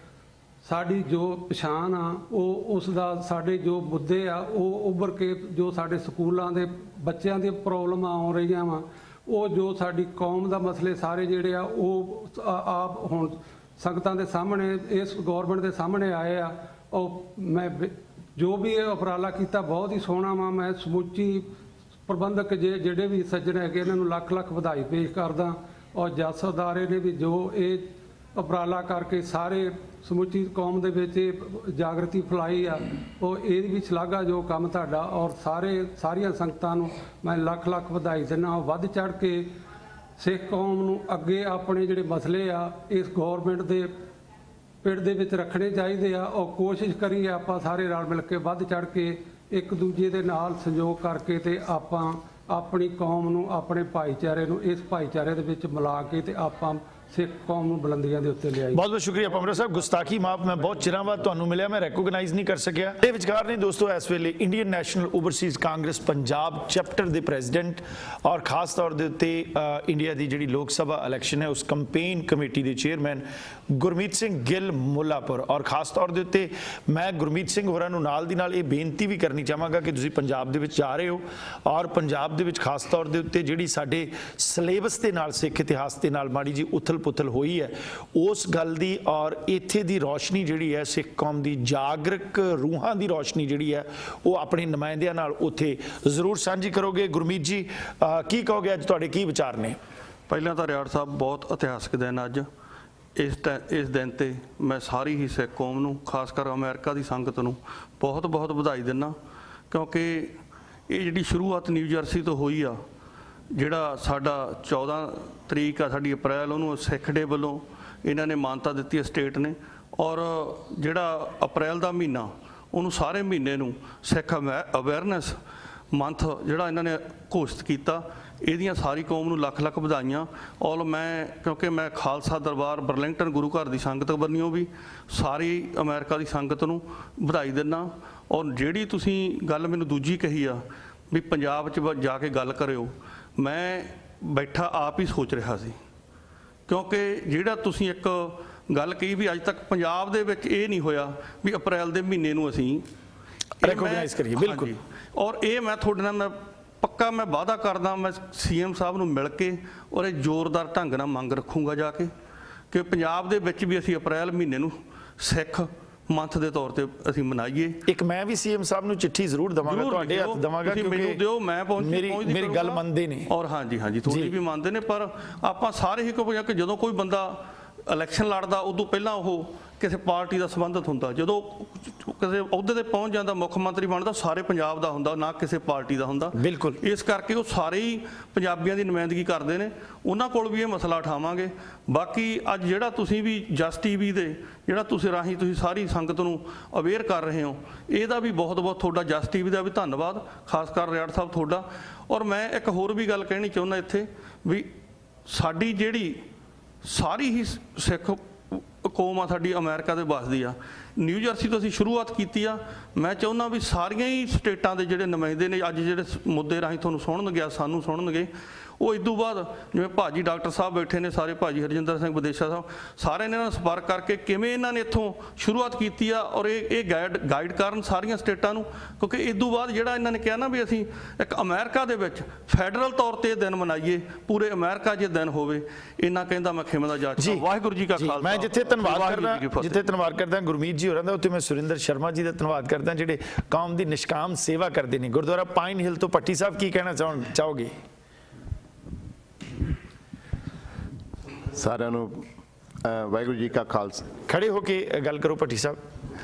ਸਾਡੀ ਜੋ ਪਛਾਣ ਆ, ਉਹ ਉਸ ਦਾ ਸਾਡੇ ਜੋ ਮੁੱਦੇ ਆ ਉਹ ਉੱਭਰ ਕੇ, ਜੋ ਸਾਡੇ ਸਕੂਲਾਂ ਦੇ ਬੱਚਿਆਂ ਦੀਆਂ ਪ੍ਰੋਬਲਮਾਂ ਆ ਰਹੀਆਂ ਵਾ, ਉਹ ਜੋ ਸਾਡੀ ਕੌਮ ਦਾ ਮਸਲੇ ਸਾਰੇ ਜਿਹੜੇ ਆ ਉਹ ਆਪ ਹੁਣ ਸੰਗਤਾਂ ਦੇ ਸਾਹਮਣੇ, ਇਸ ਗੌਰਮੈਂਟ ਦੇ ਸਾਹਮਣੇ ਆਏ ਆ। ਉਹ ਮੈਂ ਜੋ ਵੀ ਇਹ ਉਪਰਾਲਾ ਕੀਤਾ ਬਹੁਤ ਹੀ ਸੋਹਣਾ ਵਾ। ਮੈਂ ਸਮੁੱਚੀ ਪ੍ਰਬੰਧਕ ਜੇ ਜਿਹੜੇ ਵੀ ਸੱਜਣ ਹੈਗੇ ਇਹਨਾਂ ਨੂੰ ਲੱਖ ਲੱਖ ਵਧਾਈ ਪੇਸ਼ ਕਰਦਾ। ਔਰ ਜਸ ਅਦਾਰੇ ਨੇ ਵੀ ਜੋ ਇਹ ਉਪਰਾਲਾ ਕਰਕੇ ਸਾਰੇ ਸਮੁੱਚੀ ਕੌਮ ਦੇ ਵਿੱਚ ਇਹ ਜਾਗਰਤੀ ਫੈਲਾਈ ਆ, ਉਹ ਇਹਦੀ ਵੀ ਸ਼ਲਾਘਾ ਜੋ ਕੰਮ ਤੁਹਾਡਾ। ਔਰ ਸਾਰੇ ਸਾਰੀਆਂ ਸੰਗਤਾਂ ਨੂੰ ਮੈਂ ਲੱਖ ਲੱਖ ਵਧਾਈ ਦਿੰਦਾ। ਵੱਧ ਚੜ੍ਹ ਕੇ ਸਿੱਖ ਕੌਮ ਨੂੰ ਅੱਗੇ ਆਪਣੇ ਜਿਹੜੇ ਮਸਲੇ ਆ ਇਸ ਗੌਰਮੈਂਟ ਦੇ ਪਿੰਡ ਦੇ ਵਿੱਚ ਰੱਖਣੇ ਚਾਹੀਦੇ ਆ। ਔਰ ਕੋਸ਼ਿਸ਼ ਕਰੀਏ ਆਪਾਂ ਸਾਰੇ ਰਲ ਮਿਲ ਕੇ ਵੱਧ ਚੜ੍ਹ ਕੇ ਇੱਕ ਦੂਜੇ ਦੇ ਨਾਲ ਸੰਯੋਗ ਕਰਕੇ ਤੇ ਆਪਾਂ ਆਪਣੀ ਕੌਮ ਨੂੰ, ਆਪਣੇ ਭਾਈਚਾਰੇ ਨੂੰ ਇਸ ਭਾਈਚਾਰੇ ਦੇ ਵਿੱਚ ਮਿਲਾ ਕੇ ਤੇ ਆਪਾਂ ਸਿੱਖ ਕੌਮ ਨੂੰ ਬੁਲੰਦੀਆਂ ਦੇ ਉੱਤੇ ਲਿਆਈ। ਬਹੁਤ ਬਹੁਤ ਸ਼ੁਕਰੀਆ ਪੰਮਰਾ ਸਾਹਿਬ। ਗੁਸਤਾਖੀ ਮਾਫ, ਮੈਂ ਬਹੁਤ ਚਿਰਾਂ ਬਾਅਦ ਤੁਹਾਨੂੰ ਮਿਲਿਆ, ਮੈਂ ਰੈਕੋਗਨਾਈਜ਼ ਨਹੀਂ ਕਰ ਸਕਿਆ। ਇਹ ਵਿਚਕਾਰ ਨੇ ਦੋਸਤੋ, ਇਸ ਵੇਲੇ Indian National Overseas Congress Punjab chapter ਦੇ ਪ੍ਰੈਜ਼ੀਡੈਂਟ ਔਰ ਖਾਸ ਤੌਰ ਦੇ ਉੱਤੇ ਇੰਡੀਆ ਦੀ ਜਿਹੜੀ ਲੋਕ ਸਭਾ ਇਲੈਕਸ਼ਨ ਹੈ ਉਸ ਕੰਪੇਨ ਕਮੇਟੀ ਦੇ ਚੇਅਰਮੈਨ ਗੁਰਮੀਤ ਸਿੰਘ ਗਿੱਲ ਮੁੱਲਾਪੁਰ। ਔਰ ਖਾਸ ਤੌਰ ਦੇ ਉੱਤੇ ਮੈਂ ਗੁਰਮੀਤ ਸਿੰਘ ਹੋਰਾਂ ਨੂੰ ਨਾਲ ਦੀ ਨਾਲ ਇਹ ਬੇਨਤੀ ਵੀ ਕਰਨੀ ਚਾਹਾਂਗਾ ਕਿ ਤੁਸੀਂ ਪੰਜਾਬ ਦੇ ਵਿੱਚ ਜਾ ਰਹੇ ਹੋ ਔਰ ਪੰਜਾਬ ਦੇ ਵਿੱਚ ਖਾਸ ਤੌਰ ਦੇ ਉੱਤੇ ਜਿਹੜੀ ਸਾਡੇ ਸਿਲੇਬਸ ਦੇ ਨਾਲ ਸਿੱਖ ਇਤਿਹਾਸ ਦੇ ਨਾਲ ਮਾੜੀ ਜੀ ਉਥਲ ਪੁਥਲ ਹੋਈ ਹੈ, ਉਸ ਗੱਲ ਦੀ ਔਰ ਇੱਥੇ ਦੀ ਰੌਸ਼ਨੀ ਜਿਹੜੀ ਹੈ ਸਿੱਖ ਕੌਮ ਦੀ ਜਾਗਰਕ ਰੂਹਾਂ ਦੀ ਰੌਸ਼ਨੀ ਜਿਹੜੀ ਹੈ ਉਹ ਆਪਣੇ ਨੁਮਾਇੰਦਿਆਂ ਨਾਲ ਉੱਥੇ ਜ਼ਰੂਰ ਸਾਂਝੀ ਕਰੋਗੇ। ਗੁਰਮੀਤ ਜੀ, ਕੀ ਕਹੋਗੇ? ਅੱਜ ਤੁਹਾਡੇ ਕੀ ਵਿਚਾਰ ਨੇ? ਪਹਿਲਾਂ ਤਾਂ ਰਿਆੜ ਸਾਹਿਬ, ਬਹੁਤ ਇਤਿਹਾਸਕ ਦਿਨ ਅੱਜ। ਇਸ ਇਸ ਦਿਨ 'ਤੇ ਮੈਂ ਸਾਰੀ ਹੀ ਸਿੱਖ ਕੌਮ ਨੂੰ, ਖਾਸ ਕਰ ਅਮਰੀਕਾ ਦੀ ਸੰਗਤ ਨੂੰ ਬਹੁਤ ਬਹੁਤ ਵਧਾਈ ਦਿੰਦਾ, ਕਿਉਂਕਿ ਇਹ ਜਿਹੜੀ ਸ਼ੁਰੂਆਤ ਨਿਊ ਜਰਸੀ ਤੋਂ ਹੋਈ ਆ, ਜਿਹੜਾ ਸਾਡਾ ਚੌਦਾਂ ਤਰੀਕ ਆ ਸਾਡੀ ਅਪ੍ਰੈਲ, ਉਹਨੂੰ ਸਿੱਖ ਡੇ ਵੱਲੋਂ ਇਹਨਾਂ ਨੇ ਮਾਨਤਾ ਦਿੱਤੀ ਹੈ ਸਟੇਟ ਨੇ। ਔਰ ਜਿਹੜਾ ਅਪ੍ਰੈਲ ਦਾ ਮਹੀਨਾ, ਉਹਨੂੰ ਸਾਰੇ ਮਹੀਨੇ ਨੂੰ ਸਿੱਖ ਅਵੇਅਰਨੈਸ ਮੰਥ ਜਿਹੜਾ ਇਹਨਾਂ ਨੇ ਘੋਸ਼ਿਤ ਕੀਤਾ। ਇਹਦੀਆਂ ਸਾਰੀ ਕੌਮ ਨੂੰ ਲੱਖ ਲੱਖ ਵਧਾਈਆਂ। ਔਰ ਮੈਂ, ਕਿਉਂਕਿ ਮੈਂ ਖਾਲਸਾ ਦਰਬਾਰ ਬਰਲਿੰਗਟਨ ਗੁਰੂ ਘਰ ਦੀ ਸੰਗਤ ਬੰਨਿਓ ਵੀ ਸਾਰੀ ਅਮਰੀਕਾ ਦੀ ਸੰਗਤ ਨੂੰ ਵਧਾਈ ਦਿੰਦਾ। ਔਰ ਜਿਹੜੀ ਤੁਸੀਂ ਗੱਲ ਮੈਨੂੰ ਦੂਜੀ ਕਹੀ ਆ ਵੀ ਪੰਜਾਬ 'ਚ ਜਾ ਕੇ ਗੱਲ ਕਰਿਓ, ਮੈਂ ਬੈਠਾ ਆਪ ਹੀ ਸੋਚ ਰਿਹਾ ਸੀ, ਕਿਉਂਕਿ ਜਿਹੜਾ ਤੁਸੀਂ ਇੱਕ ਗੱਲ ਕਹੀ ਵੀ ਅੱਜ ਤੱਕ ਪੰਜਾਬ ਦੇ ਵਿੱਚ ਇਹ ਨਹੀਂ ਹੋਇਆ ਵੀ ਅਪ੍ਰੈਲ ਦੇ ਮਹੀਨੇ ਨੂੰ ਅਸੀਂ ਰੈਕੋਗਨਾਈਜ਼ ਕਰੀਏ। ਬਿਲਕੁਲ। ਔਰ ਇਹ ਮੈਂ ਤੁਹਾਡੇ ਨਾਲ ਮੈਂ ਪੱਕਾ ਮੈਂ ਵਾਅਦਾ ਕਰਦਾ, ਮੈਂ ਸੀ ਐਮ ਸਾਹਿਬ ਨੂੰ ਮਿਲ ਕੇ ਔਰ ਇਹ ਜ਼ੋਰਦਾਰ ਢੰਗ ਨਾਲ ਮੰਗ ਰੱਖੂੰਗਾ ਜਾ ਕੇ ਕਿ ਪੰਜਾਬ ਦੇ ਵਿੱਚ ਵੀ ਅਸੀਂ ਅਪ੍ਰੈਲ ਮਹੀਨੇ ਨੂੰ ਸਿੱਖ ਮੰਥ ਦੇ ਤੌਰ ਤੇ ਅਸੀਂ ਮਨਾਈਏ। ਇੱਕ ਮੈਂ ਵੀ ਸੀਐਮ ਸਾਹਿਬ ਨੂੰ ਚਿੱਠੀ ਜ਼ਰੂਰ ਦਵਾਂਗਾ, ਤੁਹਾਡੇ ਹੱਥ ਦਵਾਂਗਾ, ਕਿਉਂਕਿ ਮੈਨੂੰ ਦਿਓ, ਮੈਂ ਪਹੁੰਚ ਮੇਰੀ ਮੇਰੀ ਗੱਲ ਮੰਨਦੇ ਨੇ। ਔਰ ਹਾਂਜੀ ਹਾਂਜੀ ਤੁਹਾਡੀ ਵੀ ਮੰਨਦੇ ਨੇ, ਪਰ ਆਪਾਂ ਸਾਰੇ ਹੀ ਕਹੋ ਕਿ ਜਦੋਂ ਕੋਈ ਬੰਦਾ ਇਲੈਕਸ਼ਨ ਲੜਦਾ ਉਦੋਂ ਪਹਿਲਾਂ ਉਹ ਕਿਸੇ ਪਾਰਟੀ ਦਾ ਸੰਬੰਧਿਤ ਹੁੰਦਾ, ਜਦੋਂ ਕਿਸੇ ਅਹੁਦੇ ਤੇ ਪਹੁੰਚ ਜਾਂਦਾ ਮੁੱਖ ਮੰਤਰੀ ਬਣਦਾ ਸਾਰੇ ਪੰਜਾਬ ਦਾ ਹੁੰਦਾ, ਨਾ ਕਿਸੇ ਪਾਰਟੀ ਦਾ ਹੁੰਦਾ। ਬਿਲਕੁਲ, ਇਸ ਕਰਕੇ ਉਹ ਸਾਰੇ ਹੀ ਪੰਜਾਬੀਆਂ ਦੀ ਨੁਮਾਇੰਦਗੀ ਕਰਦੇ ਨੇ, ਉਹਨਾਂ ਕੋਲ ਵੀ ਇਹ ਮਸਲਾ ਉਠਾਵਾਂਗੇ। ਬਾਕੀ ਅੱਜ ਜਿਹੜਾ ਤੁਸੀਂ ਵੀ ਜਸ ਟੀਵੀ ਦੇ ਜਿਹੜਾ ਤੁਸੀਂ ਰਾਹੀਂ ਤੁਸੀਂ ਸਾਰੀ ਸੰਗਤ ਨੂੰ ਅਵੇਅਰ ਕਰ ਰਹੇ ਹੋ, ਇਹਦਾ ਵੀ ਬਹੁਤ ਬਹੁਤ ਤੁਹਾਡਾ ਜਸ ਟੀਵੀ ਦਾ ਵੀ ਧੰਨਵਾਦ, ਖਾਸ ਕਰ ਰਿਆੜ ਸਾਹਿਬ ਤੁਹਾਡਾ। ਔਰ ਮੈਂ ਇੱਕ ਹੋਰ ਵੀ ਗੱਲ ਕਹਿਣੀ ਚਾਹੁੰਦਾ ਇੱਥੇ ਵੀ ਸਾਡੀ ਜਿਹੜੀ ਸਾਰੀ ਹੀ ਸਿੱਖ ਕੌਮ ਆ ਸਾਡੀ ਅਮਰੀਕਾ ਦੇ ਵੱਸਦੀ ਆ, ਨਿਊ ਜਰਸੀ ਤੋਂ ਅਸੀਂ ਸ਼ੁਰੂਆਤ ਕੀਤੀ ਆ। ਮੈਂ ਚਾਹੁੰਦਾ ਵੀ ਸਾਰੀਆਂ ਹੀ ਸਟੇਟਾਂ ਦੇ ਜਿਹੜੇ ਨੁਮਾਇੰਦੇ ਨੇ ਅੱਜ ਜਿਹੜੇ ਮੁੱਦੇ ਰਾਹੀਂ ਤੁਹਾਨੂੰ ਸੁਣਨਗੇ, ਸਾਨੂੰ ਸੁਣਨਗੇ, ਉਹ ਇਦੋਂ ਬਾਅਦ ਜਿਵੇਂ ਭਾਜੀ ਡਾਕਟਰ ਸਾਹਿਬ ਬੈਠੇ ਨੇ ਸਾਰੇ, ਭਾਜੀ ਹਰਜਿੰਦਰ ਸਿੰਘ ਵਿਦੇਸ਼ਾ ਸਾਹਿਬ, ਸਾਰਿਆਂ ਨੇ ਇਹਨਾਂ ਨਾਲ ਸੰਪਰਕ ਕਰਕੇ ਕਿਵੇਂ ਇਹਨਾਂ ਨੇ ਇੱਥੋਂ ਸ਼ੁਰੂਆਤ ਕੀਤੀ ਆ ਔਰ ਇਹ ਇਹ ਗਾਈਡ ਗਾਈਡ ਕਰਨ ਸਾਰੀਆਂ ਸਟੇਟਾਂ ਨੂੰ, ਕਿਉਂਕਿ ਇਦੋਂ ਬਾਅਦ ਜਿਹੜਾ ਇਹਨਾਂ ਨੇ ਕਿਹਾ ਨਾ ਵੀ ਅਸੀਂ ਇੱਕ ਅਮਰੀਕਾ ਦੇ ਵਿੱਚ ਫੈਡਰਲ ਤੌਰ ਤੇ ਇਹ ਦਿਨ ਮਨਾਈਏ, ਪੂਰੇ ਅਮਰੀਕਾ 'ਚ ਇਹ ਦਿਨ ਹੋਵੇ, ਇਹਨਾਂ ਕਹਿੰਦਾ ਮੈਂ ਖਿਮਾ ਦਾ ਜਾਚ। ਵਾਹਿਗੁਰੂ ਜੀ ਕਾ ਖਾਲਸਾ। ਮੈਂ ਜਿੱਥੇ ਧੰਨਵਾਦ ਕਰਦਾ ਜਿੱਥੇ ਧੰਨਵਾਦ ਕਰਦਾ ਗੁਰਮੀਤ ਜੀ ਹੋਰਾਂ ਦਾ, ਉੱਥੇ ਮੈਂ ਸੁਰਿੰਦਰ ਸ਼ਰਮਾ ਜੀ ਦਾ ਧੰਨਵਾਦ ਕਰਦਾ ਜਿਹੜੇ ਕੌਮ ਦੀ ਨਿਸ਼ਕਾਮ ਸੇਵਾ ਕਰਦੇ ਨੇ। ਗੁਰਦੁਆਰਾ ਪਾਈਨ ਹਿੱਲ ਤੋਂ ਭੱਟੀ ਸਾਹਿਬ ਕੀ ਕਹਿਣਾ ਚਾਹੋ ਚਾਹੋਗੇ? ਸਾਰਿਆਂ ਨੂੰ ਵਾਹਿਗੁਰੂ ਜੀ ਕਾ ਖਾਲਸਾ। ਖੜੇ ਹੋ ਕੇ ਗੱਲ ਕਰੋ ਭੱਟੀ ਸਾਹਿਬ।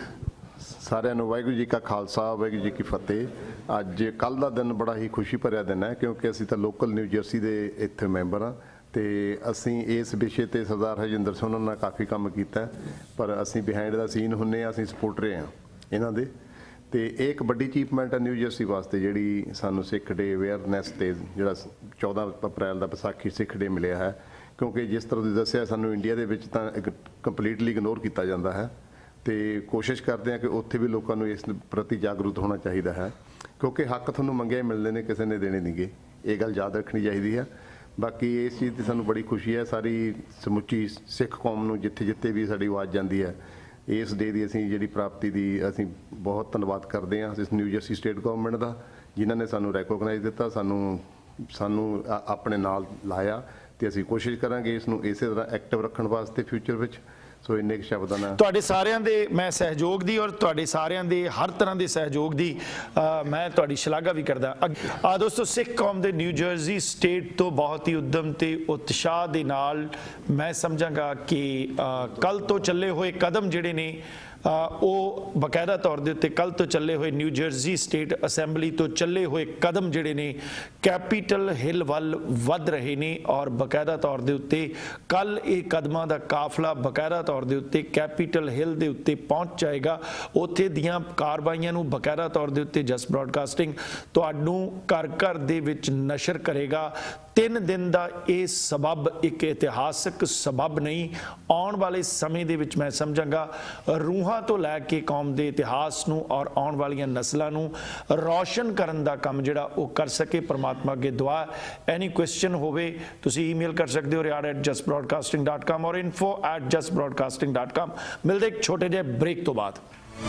ਸਾਰਿਆਂ ਨੂੰ ਵਾਹਿਗੁਰੂ ਜੀ ਕਾ ਖਾਲਸਾ, ਵਾਹਿਗੁਰੂ ਜੀ ਕੀ ਫਤਿਹ। ਅੱਜ ਕੱਲ੍ਹ ਦਾ ਦਿਨ ਬੜਾ ਹੀ ਖੁਸ਼ੀ ਭਰਿਆ ਦਿਨ ਹੈ, ਕਿਉਂਕਿ ਅਸੀਂ ਤਾਂ ਲੋਕਲ ਨਿਊ ਜਰਸੀ ਦੇ ਇੱਥੇ ਮੈਂਬਰ ਹਾਂ ਤੇ ਅਸੀਂ ਇਸ ਵਿਸ਼ੇ ਤੇ ਸਰਦਾਰ ਹਰਜਿੰਦਰ ਸਿੰਘ ਨਾਲ ਕਾਫੀ ਕੰਮ ਕੀਤਾ, ਪਰ ਅਸੀਂ ਬਿਹਾਈਂਡ ਦਾ ਸੀਨ ਹੁੰਨੇ ਆ, ਅਸੀਂ ਸਪੋਰਟਰ ਹਾਂ ਇਹਨਾਂ ਦੇ। ਤੇ ਇਹ ਇੱਕ ਵੱਡੀ ਅਚੀਵਮੈਂਟ ਹੈ ਨਿਊ ਜਰਸੀ ਵਾਸਤੇ, ਜਿਹੜੀ ਸਾਨੂੰ ਸਿੱਖ ਡੇ ਅਵੇਅਰਨੈਸ ਤੇ ਜਿਹੜਾ ਚੌਦਾਂ ਅਪ੍ਰੈਲ ਦਾ ਵਿਸਾਖੀ ਸਿੱਖ ਡੇ ਮਿਲਿਆ ਹੈ, ਕਿਉਂਕਿ ਜਿਸ ਤਰ੍ਹਾਂ ਤੁਸੀਂ ਦੱਸਿਆ ਸਾਨੂੰ ਇੰਡੀਆ ਦੇ ਵਿੱਚ ਤਾਂ ਇੱਕ ਕੰਪਲੀਟਲੀ ਇਗਨੋਰ ਕੀਤਾ ਜਾਂਦਾ ਹੈ, ਤੇ ਕੋਸ਼ਿਸ਼ ਕਰਦੇ ਹਾਂ ਕਿ ਉੱਥੇ ਵੀ ਲੋਕਾਂ ਨੂੰ ਇਸ ਪ੍ਰਤੀ ਜਾਗਰੂਕ ਹੋਣਾ ਚਾਹੀਦਾ ਹੈ, ਕਿਉਂਕਿ ਹੱਕ ਤੁਹਾਨੂੰ ਮੰਗੇ ਮਿਲਦੇ ਨੇ, ਕਿਸੇ ਨੇ ਦੇਣੇ ਨਹੀਂਗੇ, ਇਹ ਗੱਲ ਯਾਦ ਰੱਖਣੀ ਚਾਹੀਦੀ ਹੈ। ਬਾਕੀ ਇਸ ਚੀਜ਼ ਦੀ ਸਾਨੂੰ ਬੜੀ ਖੁਸ਼ੀ ਹੈ, ਸਾਰੀ ਸਮੁੱਚੀ ਸਿੱਖ ਕੌਮ ਨੂੰ ਜਿੱਥੇ ਜਿੱਥੇ ਵੀ ਸਾਡੀ ਆਵਾਜ਼ ਜਾਂਦੀ ਹੈ, ਇਸ ਡੇ ਦੀ ਅਸੀਂ ਜਿਹੜੀ ਪ੍ਰਾਪਤੀ ਦੀ ਅਸੀਂ ਬਹੁਤ ਧੰਨਵਾਦ ਕਰਦੇ ਹਾਂ ਇਸ ਨਿਊ ਜਰਸੀ ਸਟੇਟ ਗਵਰਨਮੈਂਟ ਦਾ, ਜਿਨ੍ਹਾਂ ਨੇ ਸਾਨੂੰ ਰੈਕੋਗਨਾਈਜ਼ ਦਿੱਤਾ, ਸਾਨੂੰ ਸਾਨੂੰ ਆਪਣੇ ਨਾਲ ਲਾਇਆ, ਤੇ ਅਸੀਂ ਕੋਸ਼ਿਸ਼ ਕਰਾਂਗੇ ਇਸ ਨੂੰ ਇਸੇ ਤਰ੍ਹਾਂ ਐਕਟਿਵ ਰੱਖਣ ਵਾਸਤੇ ਫਿਊਚਰ ਵਿੱਚ। ਸੋ ਇੰਨੇ ਕੁ ਸ਼ਬਦਾਂ ਨਾਲ ਤੁਹਾਡੇ ਸਾਰਿਆਂ ਦੇ ਮੈਂ ਸਹਿਯੋਗ ਦੀ ਔਰ ਤੁਹਾਡੇ ਸਾਰਿਆਂ ਦੇ ਹਰ ਤਰ੍ਹਾਂ ਦੇ ਸਹਿਯੋਗ ਦੀ ਮੈਂ ਤੁਹਾਡੀ ਸ਼ਲਾਘਾ ਵੀ ਕਰਦਾ। ਆ ਦੋਸਤੋ, ਸਿੱਖ ਕੌਮ ਦੇ ਨਿਊ ਜਰਸੀ ਸਟੇਟ ਤੋਂ ਬਹੁਤ ਹੀ ਉਦਮ ਤੇ ਉਤਸ਼ਾਹ ਦੇ ਨਾਲ ਮੈਂ ਸਮਝਾਂਗਾ ਕਿ ਕੱਲ ਤੋਂ ਚੱਲੇ ਹੋਏ ਕਦਮ ਜਿਹੜੇ ਨੇ ਉਹ ਬਕਾਇਦਾ ਤੌਰ ਦੇ ਉੱਤੇ ਕੱਲ ਤੋਂ ਚੱਲੇ ਹੋਏ ਨਿਊ ਜਰਸੀ ਸਟੇਟ ਅਸੈਂਬਲੀ ਤੋਂ ਚੱਲੇ ਹੋਏ ਕਦਮ ਜਿਹੜੇ ਨੇ ਕੈਪੀਟਲ ਹਿੱਲ ਵੱਲ ਵੱਧ ਰਹੇ ਨੇ, ਔਰ ਬਕਾਇਦਾ ਤੌਰ ਦੇ ਉੱਤੇ ਕੱਲ ਇਹ ਕਦਮਾਂ ਦਾ ਕਾਫਲਾ ਬਕਾਇਦਾ ਤੌਰ ਦੇ ਉੱਤੇ ਕੈਪੀਟਲ ਹਿੱਲ ਦੇ ਉੱਤੇ ਪਹੁੰਚ ਜਾਏਗਾ। ਉੱਥੇ ਦੀਆਂ ਕਾਰਵਾਈਆਂ ਨੂੰ ਬਕਾਇਦਾ ਤੌਰ ਦੇ ਉੱਤੇ ਜਸ ਬ੍ਰਾਡਕਾਸਟਿੰਗ ਤੁਹਾਨੂੰ ਘਰ ਘਰ ਦੇ ਵਿੱਚ ਨਸ਼ਰ ਕਰੇਗਾ। ਤਿੰਨ ਦਿਨ ਦਾ ਇਹ ਸਬਬ ਇੱਕ ਇਤਿਹਾਸਕ ਸਬਬ ਨਹੀਂ, ਆਉਣ ਵਾਲੇ ਸਮੇਂ ਦੇ ਵਿੱਚ ਮੈਂ ਸਮਝਾਂਗਾ ਰੂਹਾਂ ਤੋਂ ਲੈ ਕੇ ਕੌਮ ਦੇ ਇਤਿਹਾਸ ਨੂੰ ਔਰ ਆਉਣ ਵਾਲੀਆਂ ਨਸਲਾਂ ਨੂੰ ਰੌਸ਼ਨ ਕਰਨ ਦਾ ਕੰਮ ਜਿਹੜਾ ਉਹ ਕਰ ਸਕੇ। ਪਰਮਾਤਮਾ ਅੱਗੇ ਦੁਆ। ਐਨੀ ਕੁਐਸਚਨ ਹੋਵੇ ਤੁਸੀਂ ਈਮੇਲ ਕਰ ਸਕਦੇ ਹੋ Riar at just broadcasting dot com ਔਰ info at just broadcasting dot com. ਮਿਲਦੇ ਇੱਕ ਛੋਟੇ ਜਿਹੇ ਬ੍ਰੇਕ ਤੋਂ ਬਾਅਦ।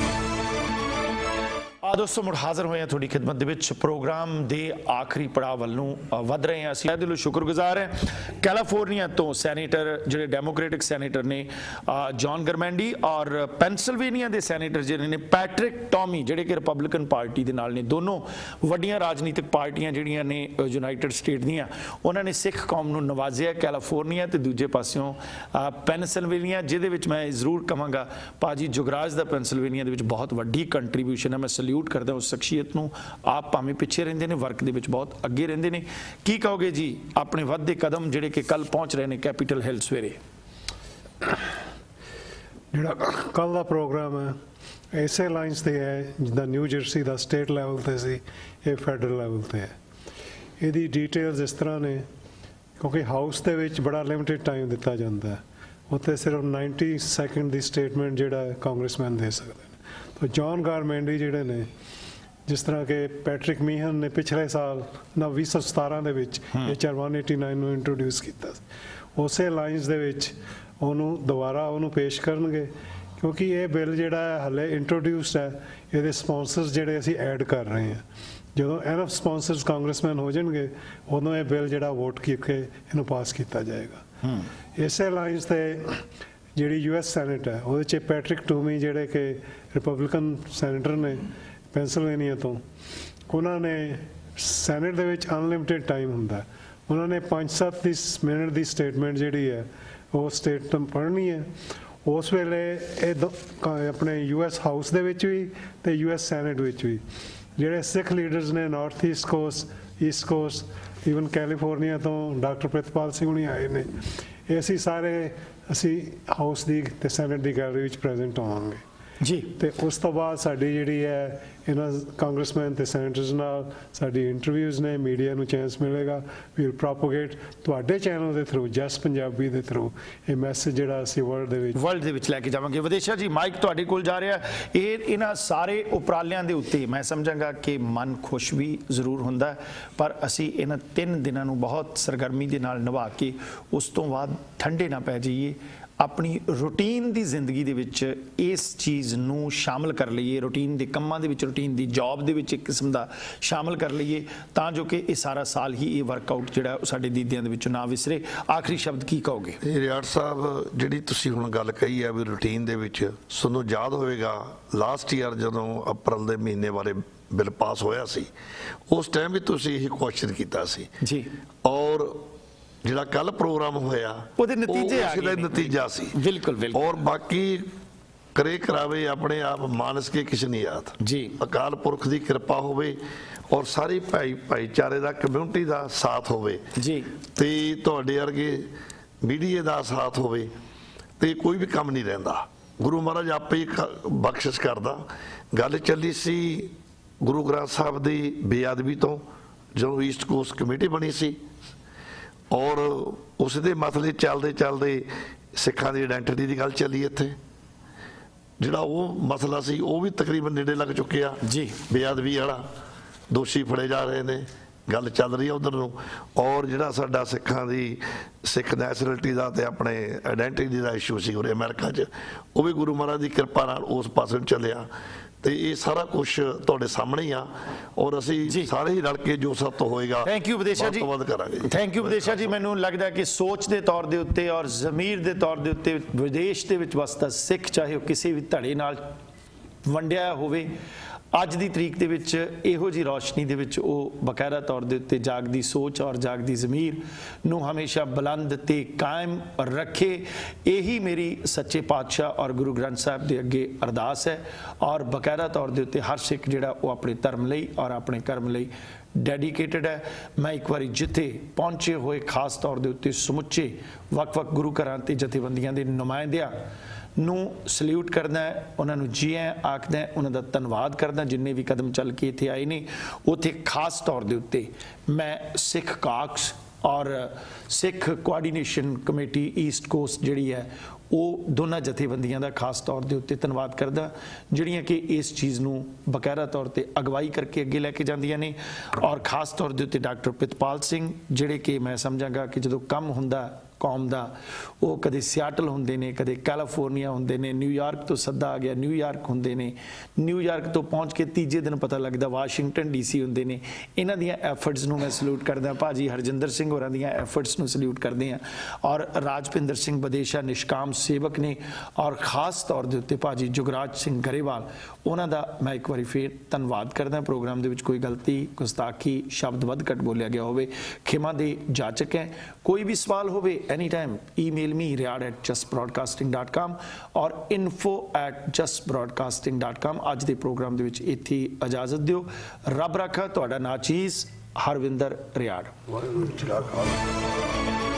ਆ ਦੋਸਤੋ, ਮੁੜ ਹਾਜ਼ਰ ਹੋਏ ਹਾਂ ਤੁਹਾਡੀ ਖਿਦਮਤ ਦੇ ਵਿੱਚ। ਪ੍ਰੋਗਰਾਮ ਦੇ ਆਖਰੀ ਪੜਾਅ ਵੱਲ ਨੂੰ ਵੱਧ ਰਹੇ ਹਾਂ। ਅਸੀਂ ਦਿਲੋਂ ਸ਼ੁਕਰਗੁਜ਼ਾਰ ਹਾਂ ਕੈਲੀਫੋਰਨੀਆ ਤੋਂ ਸੈਨੇਟਰ ਜਿਹੜੇ ਡੈਮੋਕ੍ਰੈਟਿਕ ਸੈਨੇਟਰ ਨੇ ਜੌਨ ਗਰਮੈਂਡੀ, ਔਰ ਪੈਨਸਿਲਵੇਨੀਆ ਦੇ ਸੈਨੇਟਰ ਜਿਹੜੇ ਨੇ ਪੈਟਰਿਕ ਟੌਮੀ, ਜਿਹੜੇ ਕਿ ਰਿਪਬਲਿਕਨ ਪਾਰਟੀ ਦੇ ਨਾਲ ਨੇ। ਦੋਨੋਂ ਵੱਡੀਆਂ ਰਾਜਨੀਤਿਕ ਪਾਰਟੀਆਂ ਜਿਹੜੀਆਂ ਨੇ ਯੂਨਾਈਟਿਡ ਸਟੇਟ ਦੀਆਂ, ਉਹਨਾਂ ਨੇ ਸਿੱਖ ਕੌਮ ਨੂੰ ਨਵਾਜ਼ਿਆ, ਕੈਲੀਫੋਰਨੀਆ ਤੇ ਦੂਜੇ ਪਾਸਿਓਂ ਪੈਨਸਿਲਵੇਨੀਆ, ਜਿਹਦੇ ਵਿੱਚ ਮੈਂ ਜ਼ਰੂਰ ਕਹਾਂਗਾ ਭਾਜੀ ਜੁਗਰਾਜ ਦਾ ਪੈਨਸਿਲਵੇਨੀਆ ਦੇ ਵਿੱਚ ਬਹੁਤ ਵੱਡੀ ਕੰਟਰੀਬਿਊਸ਼ਨ ਹੈ। ਮੈਂ ਸਲੂਟ ਕਰਦਾ ਉਸ ਸ਼ਖਸੀਅਤ ਨੂੰ। ਆਪ ਭਾਵੇਂ ਪਿੱਛੇ ਰਹਿੰਦੇ ਨੇ, ਵਰਕ ਦੇ ਵਿੱਚ ਬਹੁਤ ਅੱਗੇ ਰਹਿੰਦੇ ਨੇ। ਕੀ ਕਹੋਗੇ ਜੀ ਆਪਣੇ ਵੱਧਦੇ ਕਦਮ ਜਿਹੜੇ ਕਿ ਕੱਲ ਪਹੁੰਚ ਰਹੇ ਨੇ ਕੈਪੀਟਲ ਹਿੱਲ ਸਵੇਰੇ? ਜਿਹੜਾ ਕੱਲ ਦਾ ਪ੍ਰੋਗਰਾਮ ਹੈ ਇਸੇ ਲਾਈਨਸ ਤੇ ਹੈ ਜਿੱਦਾਂ ਨਿਊ ਜਰਸੀ ਦਾ ਸਟੇਟ ਲੈਵਲ ਤੇ ਸੀ, ਇਹ ਫੈਡਰਲ ਲੈਵਲ ਤੇ ਹੈ। ਇਹਦੀ ਡਿਟੇਲਸ ਇਸ ਤਰ੍ਹਾਂ ਨੇ, ਕਿਉਂਕਿ ਹਾਊਸ ਦੇ ਵਿੱਚ ਬੜਾ ਲਿਮਿਟਿਡ ਟਾਈਮ ਦਿੱਤਾ ਜਾਂਦਾ ਹੈ, ਉੱਥੇ ਸਿਰਫ ਨਾਈਨਟੀ ਸੈਕਿੰਡ ਦੀ ਸਟੇਟਮੈਂਟ ਜਿਹੜਾ ਕਾਂਗਰਸਮੈਨ ਦੇ ਸਕਦੇ ਨੇ। ਤਾਂ ਜੌਨ ਗਾਰਮੈਂਡੀ ਜਿਹੜੇ ਨੇ, ਜਿਸ ਤਰ੍ਹਾਂ ਕਿ ਪੈਟਰਿਕ ਮੀਹਨ ਨੇ ਪਿਛਲੇ ਸਾਲ ਨਾ ਵੀਹ ਸੌ ਸਤਾਰਾਂ ਦੇ ਵਿੱਚ ਐਚ ਆਰ ਇੱਕ ਸੌ ਨੜਿਨਵੇਂ ਨੂੰ ਇੰਟਰੋਡਿਊਸ ਕੀਤਾ, ਉਸੇ ਲਾਈਨਸ ਦੇ ਵਿੱਚ ਉਹਨੂੰ ਦੁਬਾਰਾ ਉਹਨੂੰ ਪੇਸ਼ ਕਰਨਗੇ, ਕਿਉਂਕਿ ਇਹ ਬਿੱਲ ਜਿਹੜਾ ਹੈ ਹਲੇ ਇੰਟਰੋਡਿਊਸਡ ਹੈ। ਇਹਦੇ ਸਪਾਂਸਰਸ ਜਿਹੜੇ ਅਸੀਂ ਐਡ ਕਰ ਰਹੇ ਹਾਂ, ਜਦੋਂ ਐਨਫ ਸਪਾਂਸਰਸ ਕਾਂਗਰਸਮੈਨ ਹੋ ਜਾਣਗੇ ਉਦੋਂ ਇਹ ਬਿੱਲ ਜਿਹੜਾ ਵੋਟ ਕਰਕੇ ਇਹਨੂੰ ਪਾਸ ਕੀਤਾ ਜਾਏਗਾ। ਇਸੇ ਲਾਈਨਸ ਤੇ ਜਿਹੜੀ ਯੂ ਐਸ ਸੈਨੇਟ ਹੈ ਉਹਦੇ 'ਚ ਪੈਟਰਿਕ ਟੂਮੀ ਜਿਹੜੇ ਕਿ ਰਿਪਬਲਿਕਨ ਸੈਨੇਟਰ ਨੇ ਪੈਨਸਿਲਵੇਨੀਆ ਤੋਂ, ਉਹਨਾਂ ਨੇ ਸੈਨੇਟ ਦੇ ਵਿੱਚ ਅਨਲਿਮਿਟਿਡ ਟਾਈਮ ਹੁੰਦਾ, ਉਹਨਾਂ ਨੇ ਪੰਜ ਸੱਤ ਦੀ ਮਿੰਟ ਦੀ ਸਟੇਟਮੈਂਟ ਜਿਹੜੀ ਹੈ ਉਹ ਸਟੇਟਮੈਂਟ ਪੜ੍ਹਨੀ ਹੈ। ਉਸ ਵੇਲੇ ਇਹ ਦ- ਕ- ਆਪਣੇ ਯੂ ਐਸ ਹਾਊਸ ਦੇ ਵਿੱਚ ਵੀ ਤੇ ਯੂ ਐਸ ਸੈਨੇਟ ਵਿੱਚ ਵੀ ਜਿਹੜੇ ਸਿੱਖ ਲੀਡਰਸ ਨੇ north East Coast, East Coast, even California ਤੋਂ ਡਾਕਟਰ ਪ੍ਰਿਤਪਾਲ ਸਿੰਘ ਹੁਣੀ ਆਏ ਨੇ। ਇਹ ਅਸੀਂ ਸਾਰੇ ਅਸੀਂ ਹਾਊਸ ਦੀ ਤੇ ਸੈਨੇਟ ਦੀ ਗੈਲਰੀ ਵਿੱਚ ਪ੍ਰੈਜ਼ੈਂਟ ਹੋਵਾਂਗੇ ਜੀ। ਤੇ ਉਸ ਤੋਂ ਬਾਅਦ ਸਾਡੀ ਜਿਹੜੀ ਹੈ ਇਹਨਾਂ ਕਾਂਗਰਸਮੈਨ ਤੇ ਸੈਨੇਟਰਸ ਨਾਲ ਸਾਡੀ ਇੰਟਰਵਿਊਜ਼ ਨੇ, ਮੀਡੀਆ ਨੂੰ ਚਾਂਸ ਮਿਲੇਗਾ। ਵੀ ਵਿਲ ਪ੍ਰੋਪਗੇਟ ਤੁਹਾਡੇ ਚੈਨਲ ਦੇ ਥਰੂ, ਜਸ ਪੰਜਾਬੀ ਦੇ ਥਰੂ, ਇਹ ਮੈਸੇਜ ਜਿਹੜਾ ਅਸੀਂ ਵਰਲਡ ਦੇ ਵਿੱਚ ਵਰਲਡ ਦੇ ਵਿੱਚ ਲੈ ਕੇ ਜਾਵਾਂਗੇ। ਵਿਦੇਸ਼ਾ ਜੀ, ਮਾਈਕ ਤੁਹਾਡੇ ਕੋਲ ਜਾ ਰਿਹਾ। ਇਹ ਇਹਨਾਂ ਸਾਰੇ ਉਪਰਾਲਿਆਂ ਦੇ ਉੱਤੇ ਮੈਂ ਸਮਝਾਂਗਾ ਕਿ ਮਨ ਖੁਸ਼ ਵੀ ਜ਼ਰੂਰ ਹੁੰਦਾ, ਪਰ ਅਸੀਂ ਇਹਨਾਂ ਤਿੰਨ ਦਿਨਾਂ ਨੂੰ ਬਹੁਤ ਸਰਗਰਮੀ ਦੇ ਨਾਲ ਨਿਭਾ ਕੇ ਉਸ ਤੋਂ ਬਾਅਦ ਠੰਡੇ ਨਾ ਪੈ ਜਾਈਏ, ਆਪਣੀ ਰੂਟੀਨ ਦੀ ਜ਼ਿੰਦਗੀ ਦੇ ਵਿੱਚ ਇਸ ਚੀਜ਼ ਨੂੰ ਸ਼ਾਮਲ ਕਰ ਲਈਏ, ਰੂਟੀਨ ਦੇ ਕੰਮਾਂ ਦੇ ਵਿੱਚ, ਰੂਟੀਨ ਦੀ ਜੌਬ ਦੇ ਵਿੱਚ ਇੱਕ ਕਿਸਮ ਦਾ ਸ਼ਾਮਲ ਕਰ ਲਈਏ, ਤਾਂ ਜੋ ਕਿ ਇਹ ਸਾਰਾ ਸਾਲ ਹੀ ਇਹ ਵਰਕਆਊਟ ਜਿਹੜਾ ਉਹ ਸਾਡੇ ਦੀਦਿਆਂ ਦੇ ਵਿੱਚੋਂ ਨਾ ਵਿਸਰੇ। ਆਖਰੀ ਸ਼ਬਦ ਕੀ ਕਹੋਗੇ? ਇਹ ਰਿਆੜ ਸਾਹਿਬ, ਜਿਹੜੀ ਤੁਸੀਂ ਹੁਣ ਗੱਲ ਕਹੀ ਹੈ ਵੀ ਰੂਟੀਨ ਦੇ ਵਿੱਚ, ਤੁਹਾਨੂੰ ਯਾਦ ਹੋਵੇਗਾ ਲਾਸਟ ਈਅਰ ਜਦੋਂ ਅਪ੍ਰੈਲ ਦੇ ਮਹੀਨੇ ਬਾਰੇ ਬਿੱਲ ਪਾਸ ਹੋਇਆ ਸੀ, ਉਸ ਟਾਈਮ ਵੀ ਤੁਸੀਂ ਇਹ ਕੁਐਸਚਨ ਕੀਤਾ ਸੀ ਜੀ, ਔਰ ਜਿਹੜਾ ਕੱਲ ਪ੍ਰੋਗਰਾਮ ਹੋਇਆ ਉਹਦੇ ਨਤੀਜੇ ਆ ਉਹ ਉਸਦਾ ਗਏ ਨੇ। ਨਤੀਜਾ ਸੀ। ਬਿਲਕੁਲ ਬਿਲਕੁਲ। ਔਰ ਬਾਕੀ ਕਰੇ ਕਰਾਵੇ ਆਪਣੇ ਆਪ ਮਾਨਸ ਕੇ ਕਿਸ ਨਹੀਂ ਯਾਦ ਜੀ। ਅਕਾਲ ਪੁਰਖ ਦੀ ਕਿਰਪਾ ਹੋਵੇ ਔਰ ਸਾਰੇ ਭਾਈ ਭਾਈਚਾਰੇ ਦਾ, ਕਮਿਊਨਿਟੀ ਦਾ ਸਾਥ ਹੋਵੇ ਜੀ, ਤੇ ਤੁਹਾਡੇ ਵਰਗੇ ਮੀਡੀਆ ਦਾ ਸਾਥ ਹੋਵੇ ਤੇ ਕੋਈ ਵੀ ਕੰਮ ਨਹੀਂ ਰਹਿੰਦਾ। ਗੁਰੂ ਮਹਾਰਾਜ ਆਪੇ ਹੀ ਖ- ਬਖਸ਼ਿਸ਼ ਕਰਦਾ। ਗੱਲ ਚੱਲੀ ਸੀ ਗੁਰੂ ਗ੍ਰੰਥ ਸਾਹਿਬ ਦੀ ਬੇਅਦਬੀ ਤੋਂ, ਜਦੋਂ ਈਸਟ ਕੋਸਟ ਕਮੇਟੀ ਬਣੀ ਸੀ, ਔਰ ਉਸ ਦੇ ਮਸਲੇ ਚੱਲਦੇ ਚੱਲਦੇ ਸਿੱਖਾਂ ਦੀ ਆਇਡੈਂਟੀਟੀ ਦੀ ਗੱਲ ਚੱਲੀ। ਇੱਥੇ ਜਿਹੜਾ ਉਹ ਮਸਲਾ ਸੀ ਉਹ ਵੀ ਤਕਰੀਬਨ ਨੇੜੇ ਲੱਗ ਚੁੱਕਿਆ ਜੀ। ਬੇਅਦਬੀ ਵਾਲਾ, ਦੋਸ਼ੀ ਫੜੇ ਜਾ ਰਹੇ ਨੇ, ਗੱਲ ਚੱਲ ਰਹੀ ਹੈ ਉਧਰ ਨੂੰ। ਔਰ ਜਿਹੜਾ ਸਾਡਾ ਸਿੱਖਾਂ ਦੀ ਸਿੱਖ ਨੈਸ਼ਨਲਿਟੀ ਦਾ ਤੇ ਆਪਣੇ ਆਇਡੈਂਟੀਟੀ ਦਾ ਇਸ਼ੂ ਸੀ ਉਰੇ ਅਮਰੀਕਾ 'ਚ, ਉਹ ਵੀ ਗੁਰੂ ਮਹਾਰਾਜ ਦੀ ਕਿਰਪਾ ਨਾਲ ਉਸ ਪਾਸੇ ਨੂੰ ਚੱਲਿਆ। ਤੇ ਇਹ ਸਾਰਾ ਕੁਝ ਤੁਹਾਡੇ ਸਾਹਮਣੇ ਹੀ ਆ, ਔਰ ਅਸੀਂ ਸਾਰੇ ਹੀ ਰਲ ਕੇ ਜੋ ਸਭ ਤੋਂ ਹੋਏਗਾ ਥੈਂਕ ਯੂ ਵਿਦੇਸ਼ਾ ਵੱਧ ਜੀ, ਤੋਂ ਵੱਧ ਕਰਾਂਗੇ। ਥੈਂਕ ਯੂ ਵਿਦੇਸ਼ਾ ਜੀ। ਮੈਨੂੰ ਲੱਗਦਾ ਕਿ ਸੋਚ ਦੇ ਤੌਰ ਦੇ ਉੱਤੇ ਔਰ ਜ਼ਮੀਰ ਦੇ ਤੌਰ ਦੇ ਉੱਤੇ ਵਿਦੇਸ਼ ਦੇ ਵਿੱਚ ਵਸਦਾ ਸਿੱਖ, ਚਾਹੇ ਉਹ ਕਿਸੇ ਵੀ ਧੜੇ ਨਾਲ ਵੰਡਿਆ ਹੋਵੇ, ਅੱਜ ਦੀ ਤਰੀਕ ਦੇ ਵਿੱਚ ਇਹੋ ਜੀ ਰੌਸ਼ਨੀ ਦੇ ਵਿੱਚ ਉਹ ਬਕਾਇਦਾ ਤੌਰ ਦੇ ਉੱਤੇ ਜਾਗਦੀ ਸੋਚ ਔਰ ਜਾਗਦੀ ਜ਼ਮੀਰ ਨੂੰ ਹਮੇਸ਼ਾ ਬੁਲੰਦ ਤੇ ਕਾਇਮ ਰੱਖੇ। ਇਹੀ ਮੇਰੀ ਸੱਚੇ ਪਾਤਸ਼ਾਹ ਔਰ ਗੁਰੂ ਗ੍ਰੰਥ ਸਾਹਿਬ ਦੇ ਅੱਗੇ ਅਰਦਾਸ ਹੈ। ਔਰ ਬਕਾਇਦਾ ਤੌਰ ਦੇ ਉੱਤੇ ਹਰ ਸਿੱਖ ਜਿਹੜਾ ਉਹ ਆਪਣੇ ਧਰਮ ਲਈ ਔਰ ਆਪਣੇ ਕਰਮ ਲਈ ਡੈਡੀਕੇਟਡ ਹੈ। ਮੈਂ ਇੱਕ ਵਾਰੀ ਜਿੱਥੇ ਪਹੁੰਚੇ ਹੋਏ ਖਾਸ ਤੌਰ ਦੇ ਉੱਤੇ ਸਮੁੱਚੇ ਵੱਖ-ਵੱਖ ਗੁਰੂ ਘਰਾਂ ਤੇ ਜਥੇਬੰਦੀਆਂ ਦੇ ਨੁਮਾਇੰਦਿਆਂ ਨੂੰ ਸਲੂਟ ਕਰਦਾ, ਉਹਨਾਂ ਨੂੰ ਜੀ ਆਇਆਂ ਆਖਦਾ, ਉਹਨਾਂ ਦਾ ਧੰਨਵਾਦ ਕਰਦਾ ਜਿੰਨੇ ਵੀ ਕਦਮ ਚੱਲ ਕੇ ਇੱਥੇ ਆਏ ਨੇ। ਉੱਥੇ ਖਾਸ ਤੌਰ ਦੇ ਉੱਤੇ ਮੈਂ ਸਿੱਖ ਕਾਕਸ ਔਰ Sikh coordination committee East Coast ਜਿਹੜੀ ਹੈ ਉਹ ਦੋਨਾਂ ਜਥੇਬੰਦੀਆਂ ਦਾ ਖਾਸ ਤੌਰ ਦੇ ਉੱਤੇ ਧੰਨਵਾਦ ਕਰਦਾ, ਜਿਹੜੀਆਂ ਕਿ ਇਸ ਚੀਜ਼ ਨੂੰ ਬਕਾਇਦਾ ਤੌਰ ਤੇ ਅਗਵਾਈ ਕਰਕੇ ਅੱਗੇ ਲੈ ਕੇ ਜਾਂਦੀਆਂ ਨੇ। ਔਰ ਖਾਸ ਤੌਰ ਦੇ ਉੱਤੇ ਡਾਕਟਰ ਪ੍ਰਿਤਪਾਲ ਸਿੰਘ, ਜਿਹੜੇ ਕਿ ਮੈਂ ਸਮਝਾਂਗਾ ਕਿ ਜਦੋਂ ਕੰਮ ਹੁੰਦਾ ਕੌਮ ਦਾ, ਉਹ ਕਦੇ ਸਿਆਟਲ ਹੁੰਦੇ ਨੇ, ਕਦੇ ਕੈਲੀਫੋਰਨੀਆ ਹੁੰਦੇ ਨੇ, ਨਿਊਯਾਰਕ ਤੋਂ ਸੱਦਾ ਆ ਗਿਆ ਨਿਊਯਾਰਕ ਹੁੰਦੇ ਨੇ, ਨਿਊਯਾਰਕ ਤੋਂ ਪਹੁੰਚ ਕੇ ਤੀਜੇ ਦਿਨ ਪਤਾ ਲੱਗਦਾ ਵਾਸ਼ਿੰਗਟਨ ਡੀਸੀ ਹੁੰਦੇ ਨੇ। ਇਹਨਾਂ ਦੀਆਂ ਐਫਰਟਸ ਨੂੰ ਮੈਂ ਸਲੂਟ ਕਰਦਾ, ਭਾਜੀ ਹਰਜਿੰਦਰ ਸਿੰਘ ਹੋਰਾਂ ਦੀਆਂ ਐਫਰਟਸ ਨੂੰ ਸਲੂਟ ਕਰਦੇ ਹਾਂ। ਔਰ ਰਾਜਪਿੰਦਰ ਸਿੰਘ ਬਦੇਸ਼ਾ ਨਿਸ਼ਕਾਮ ਸੇਵਕ ਨੇ, ਔਰ ਖਾਸ ਤੌਰ ਦੇ ਉੱਤੇ ਭਾਜੀ ਜੁਗਰਾਜ ਸਿੰਘ ਗਰੇਵਾਲ, ਉਹਨਾਂ ਦਾ ਮੈਂ ਇੱਕ ਵਾਰੀ ਫੇਰ ਧੰਨਵਾਦ ਕਰਦਾ। ਪ੍ਰੋਗਰਾਮ ਦੇ ਵਿੱਚ ਕੋਈ ਗਲਤੀ, ਗੁਸਤਾਖੀ, ਸ਼ਬਦ ਵੱਧ ਘੱਟ ਬੋਲਿਆ ਗਿਆ ਹੋਵੇ, ਖਿਮਾ ਦੇ ਜਾਚਕ ਹੈ। ਕੋਈ ਵੀ ਸਵਾਲ ਹੋਵੇ anytime email me riyad at just broadcasting dot com ਔਰ info at just broadcasting dot com। ਅੱਜ ਦੇ ਪ੍ਰੋਗਰਾਮ ਦੇ ਵਿੱਚ ਇੱਥੇ ਇਜਾਜ਼ਤ ਦਿਓ। ਰੱਬ ਰਾਖਾ, ਤੁਹਾਡਾ ਨਾਚੀਜ਼ ਹਰਵਿੰਦਰ ਰਿਆੜ। ਵਾਹਿਗੁਰੂ ਜੀ ਕਾ ਖਾਲਸਾ।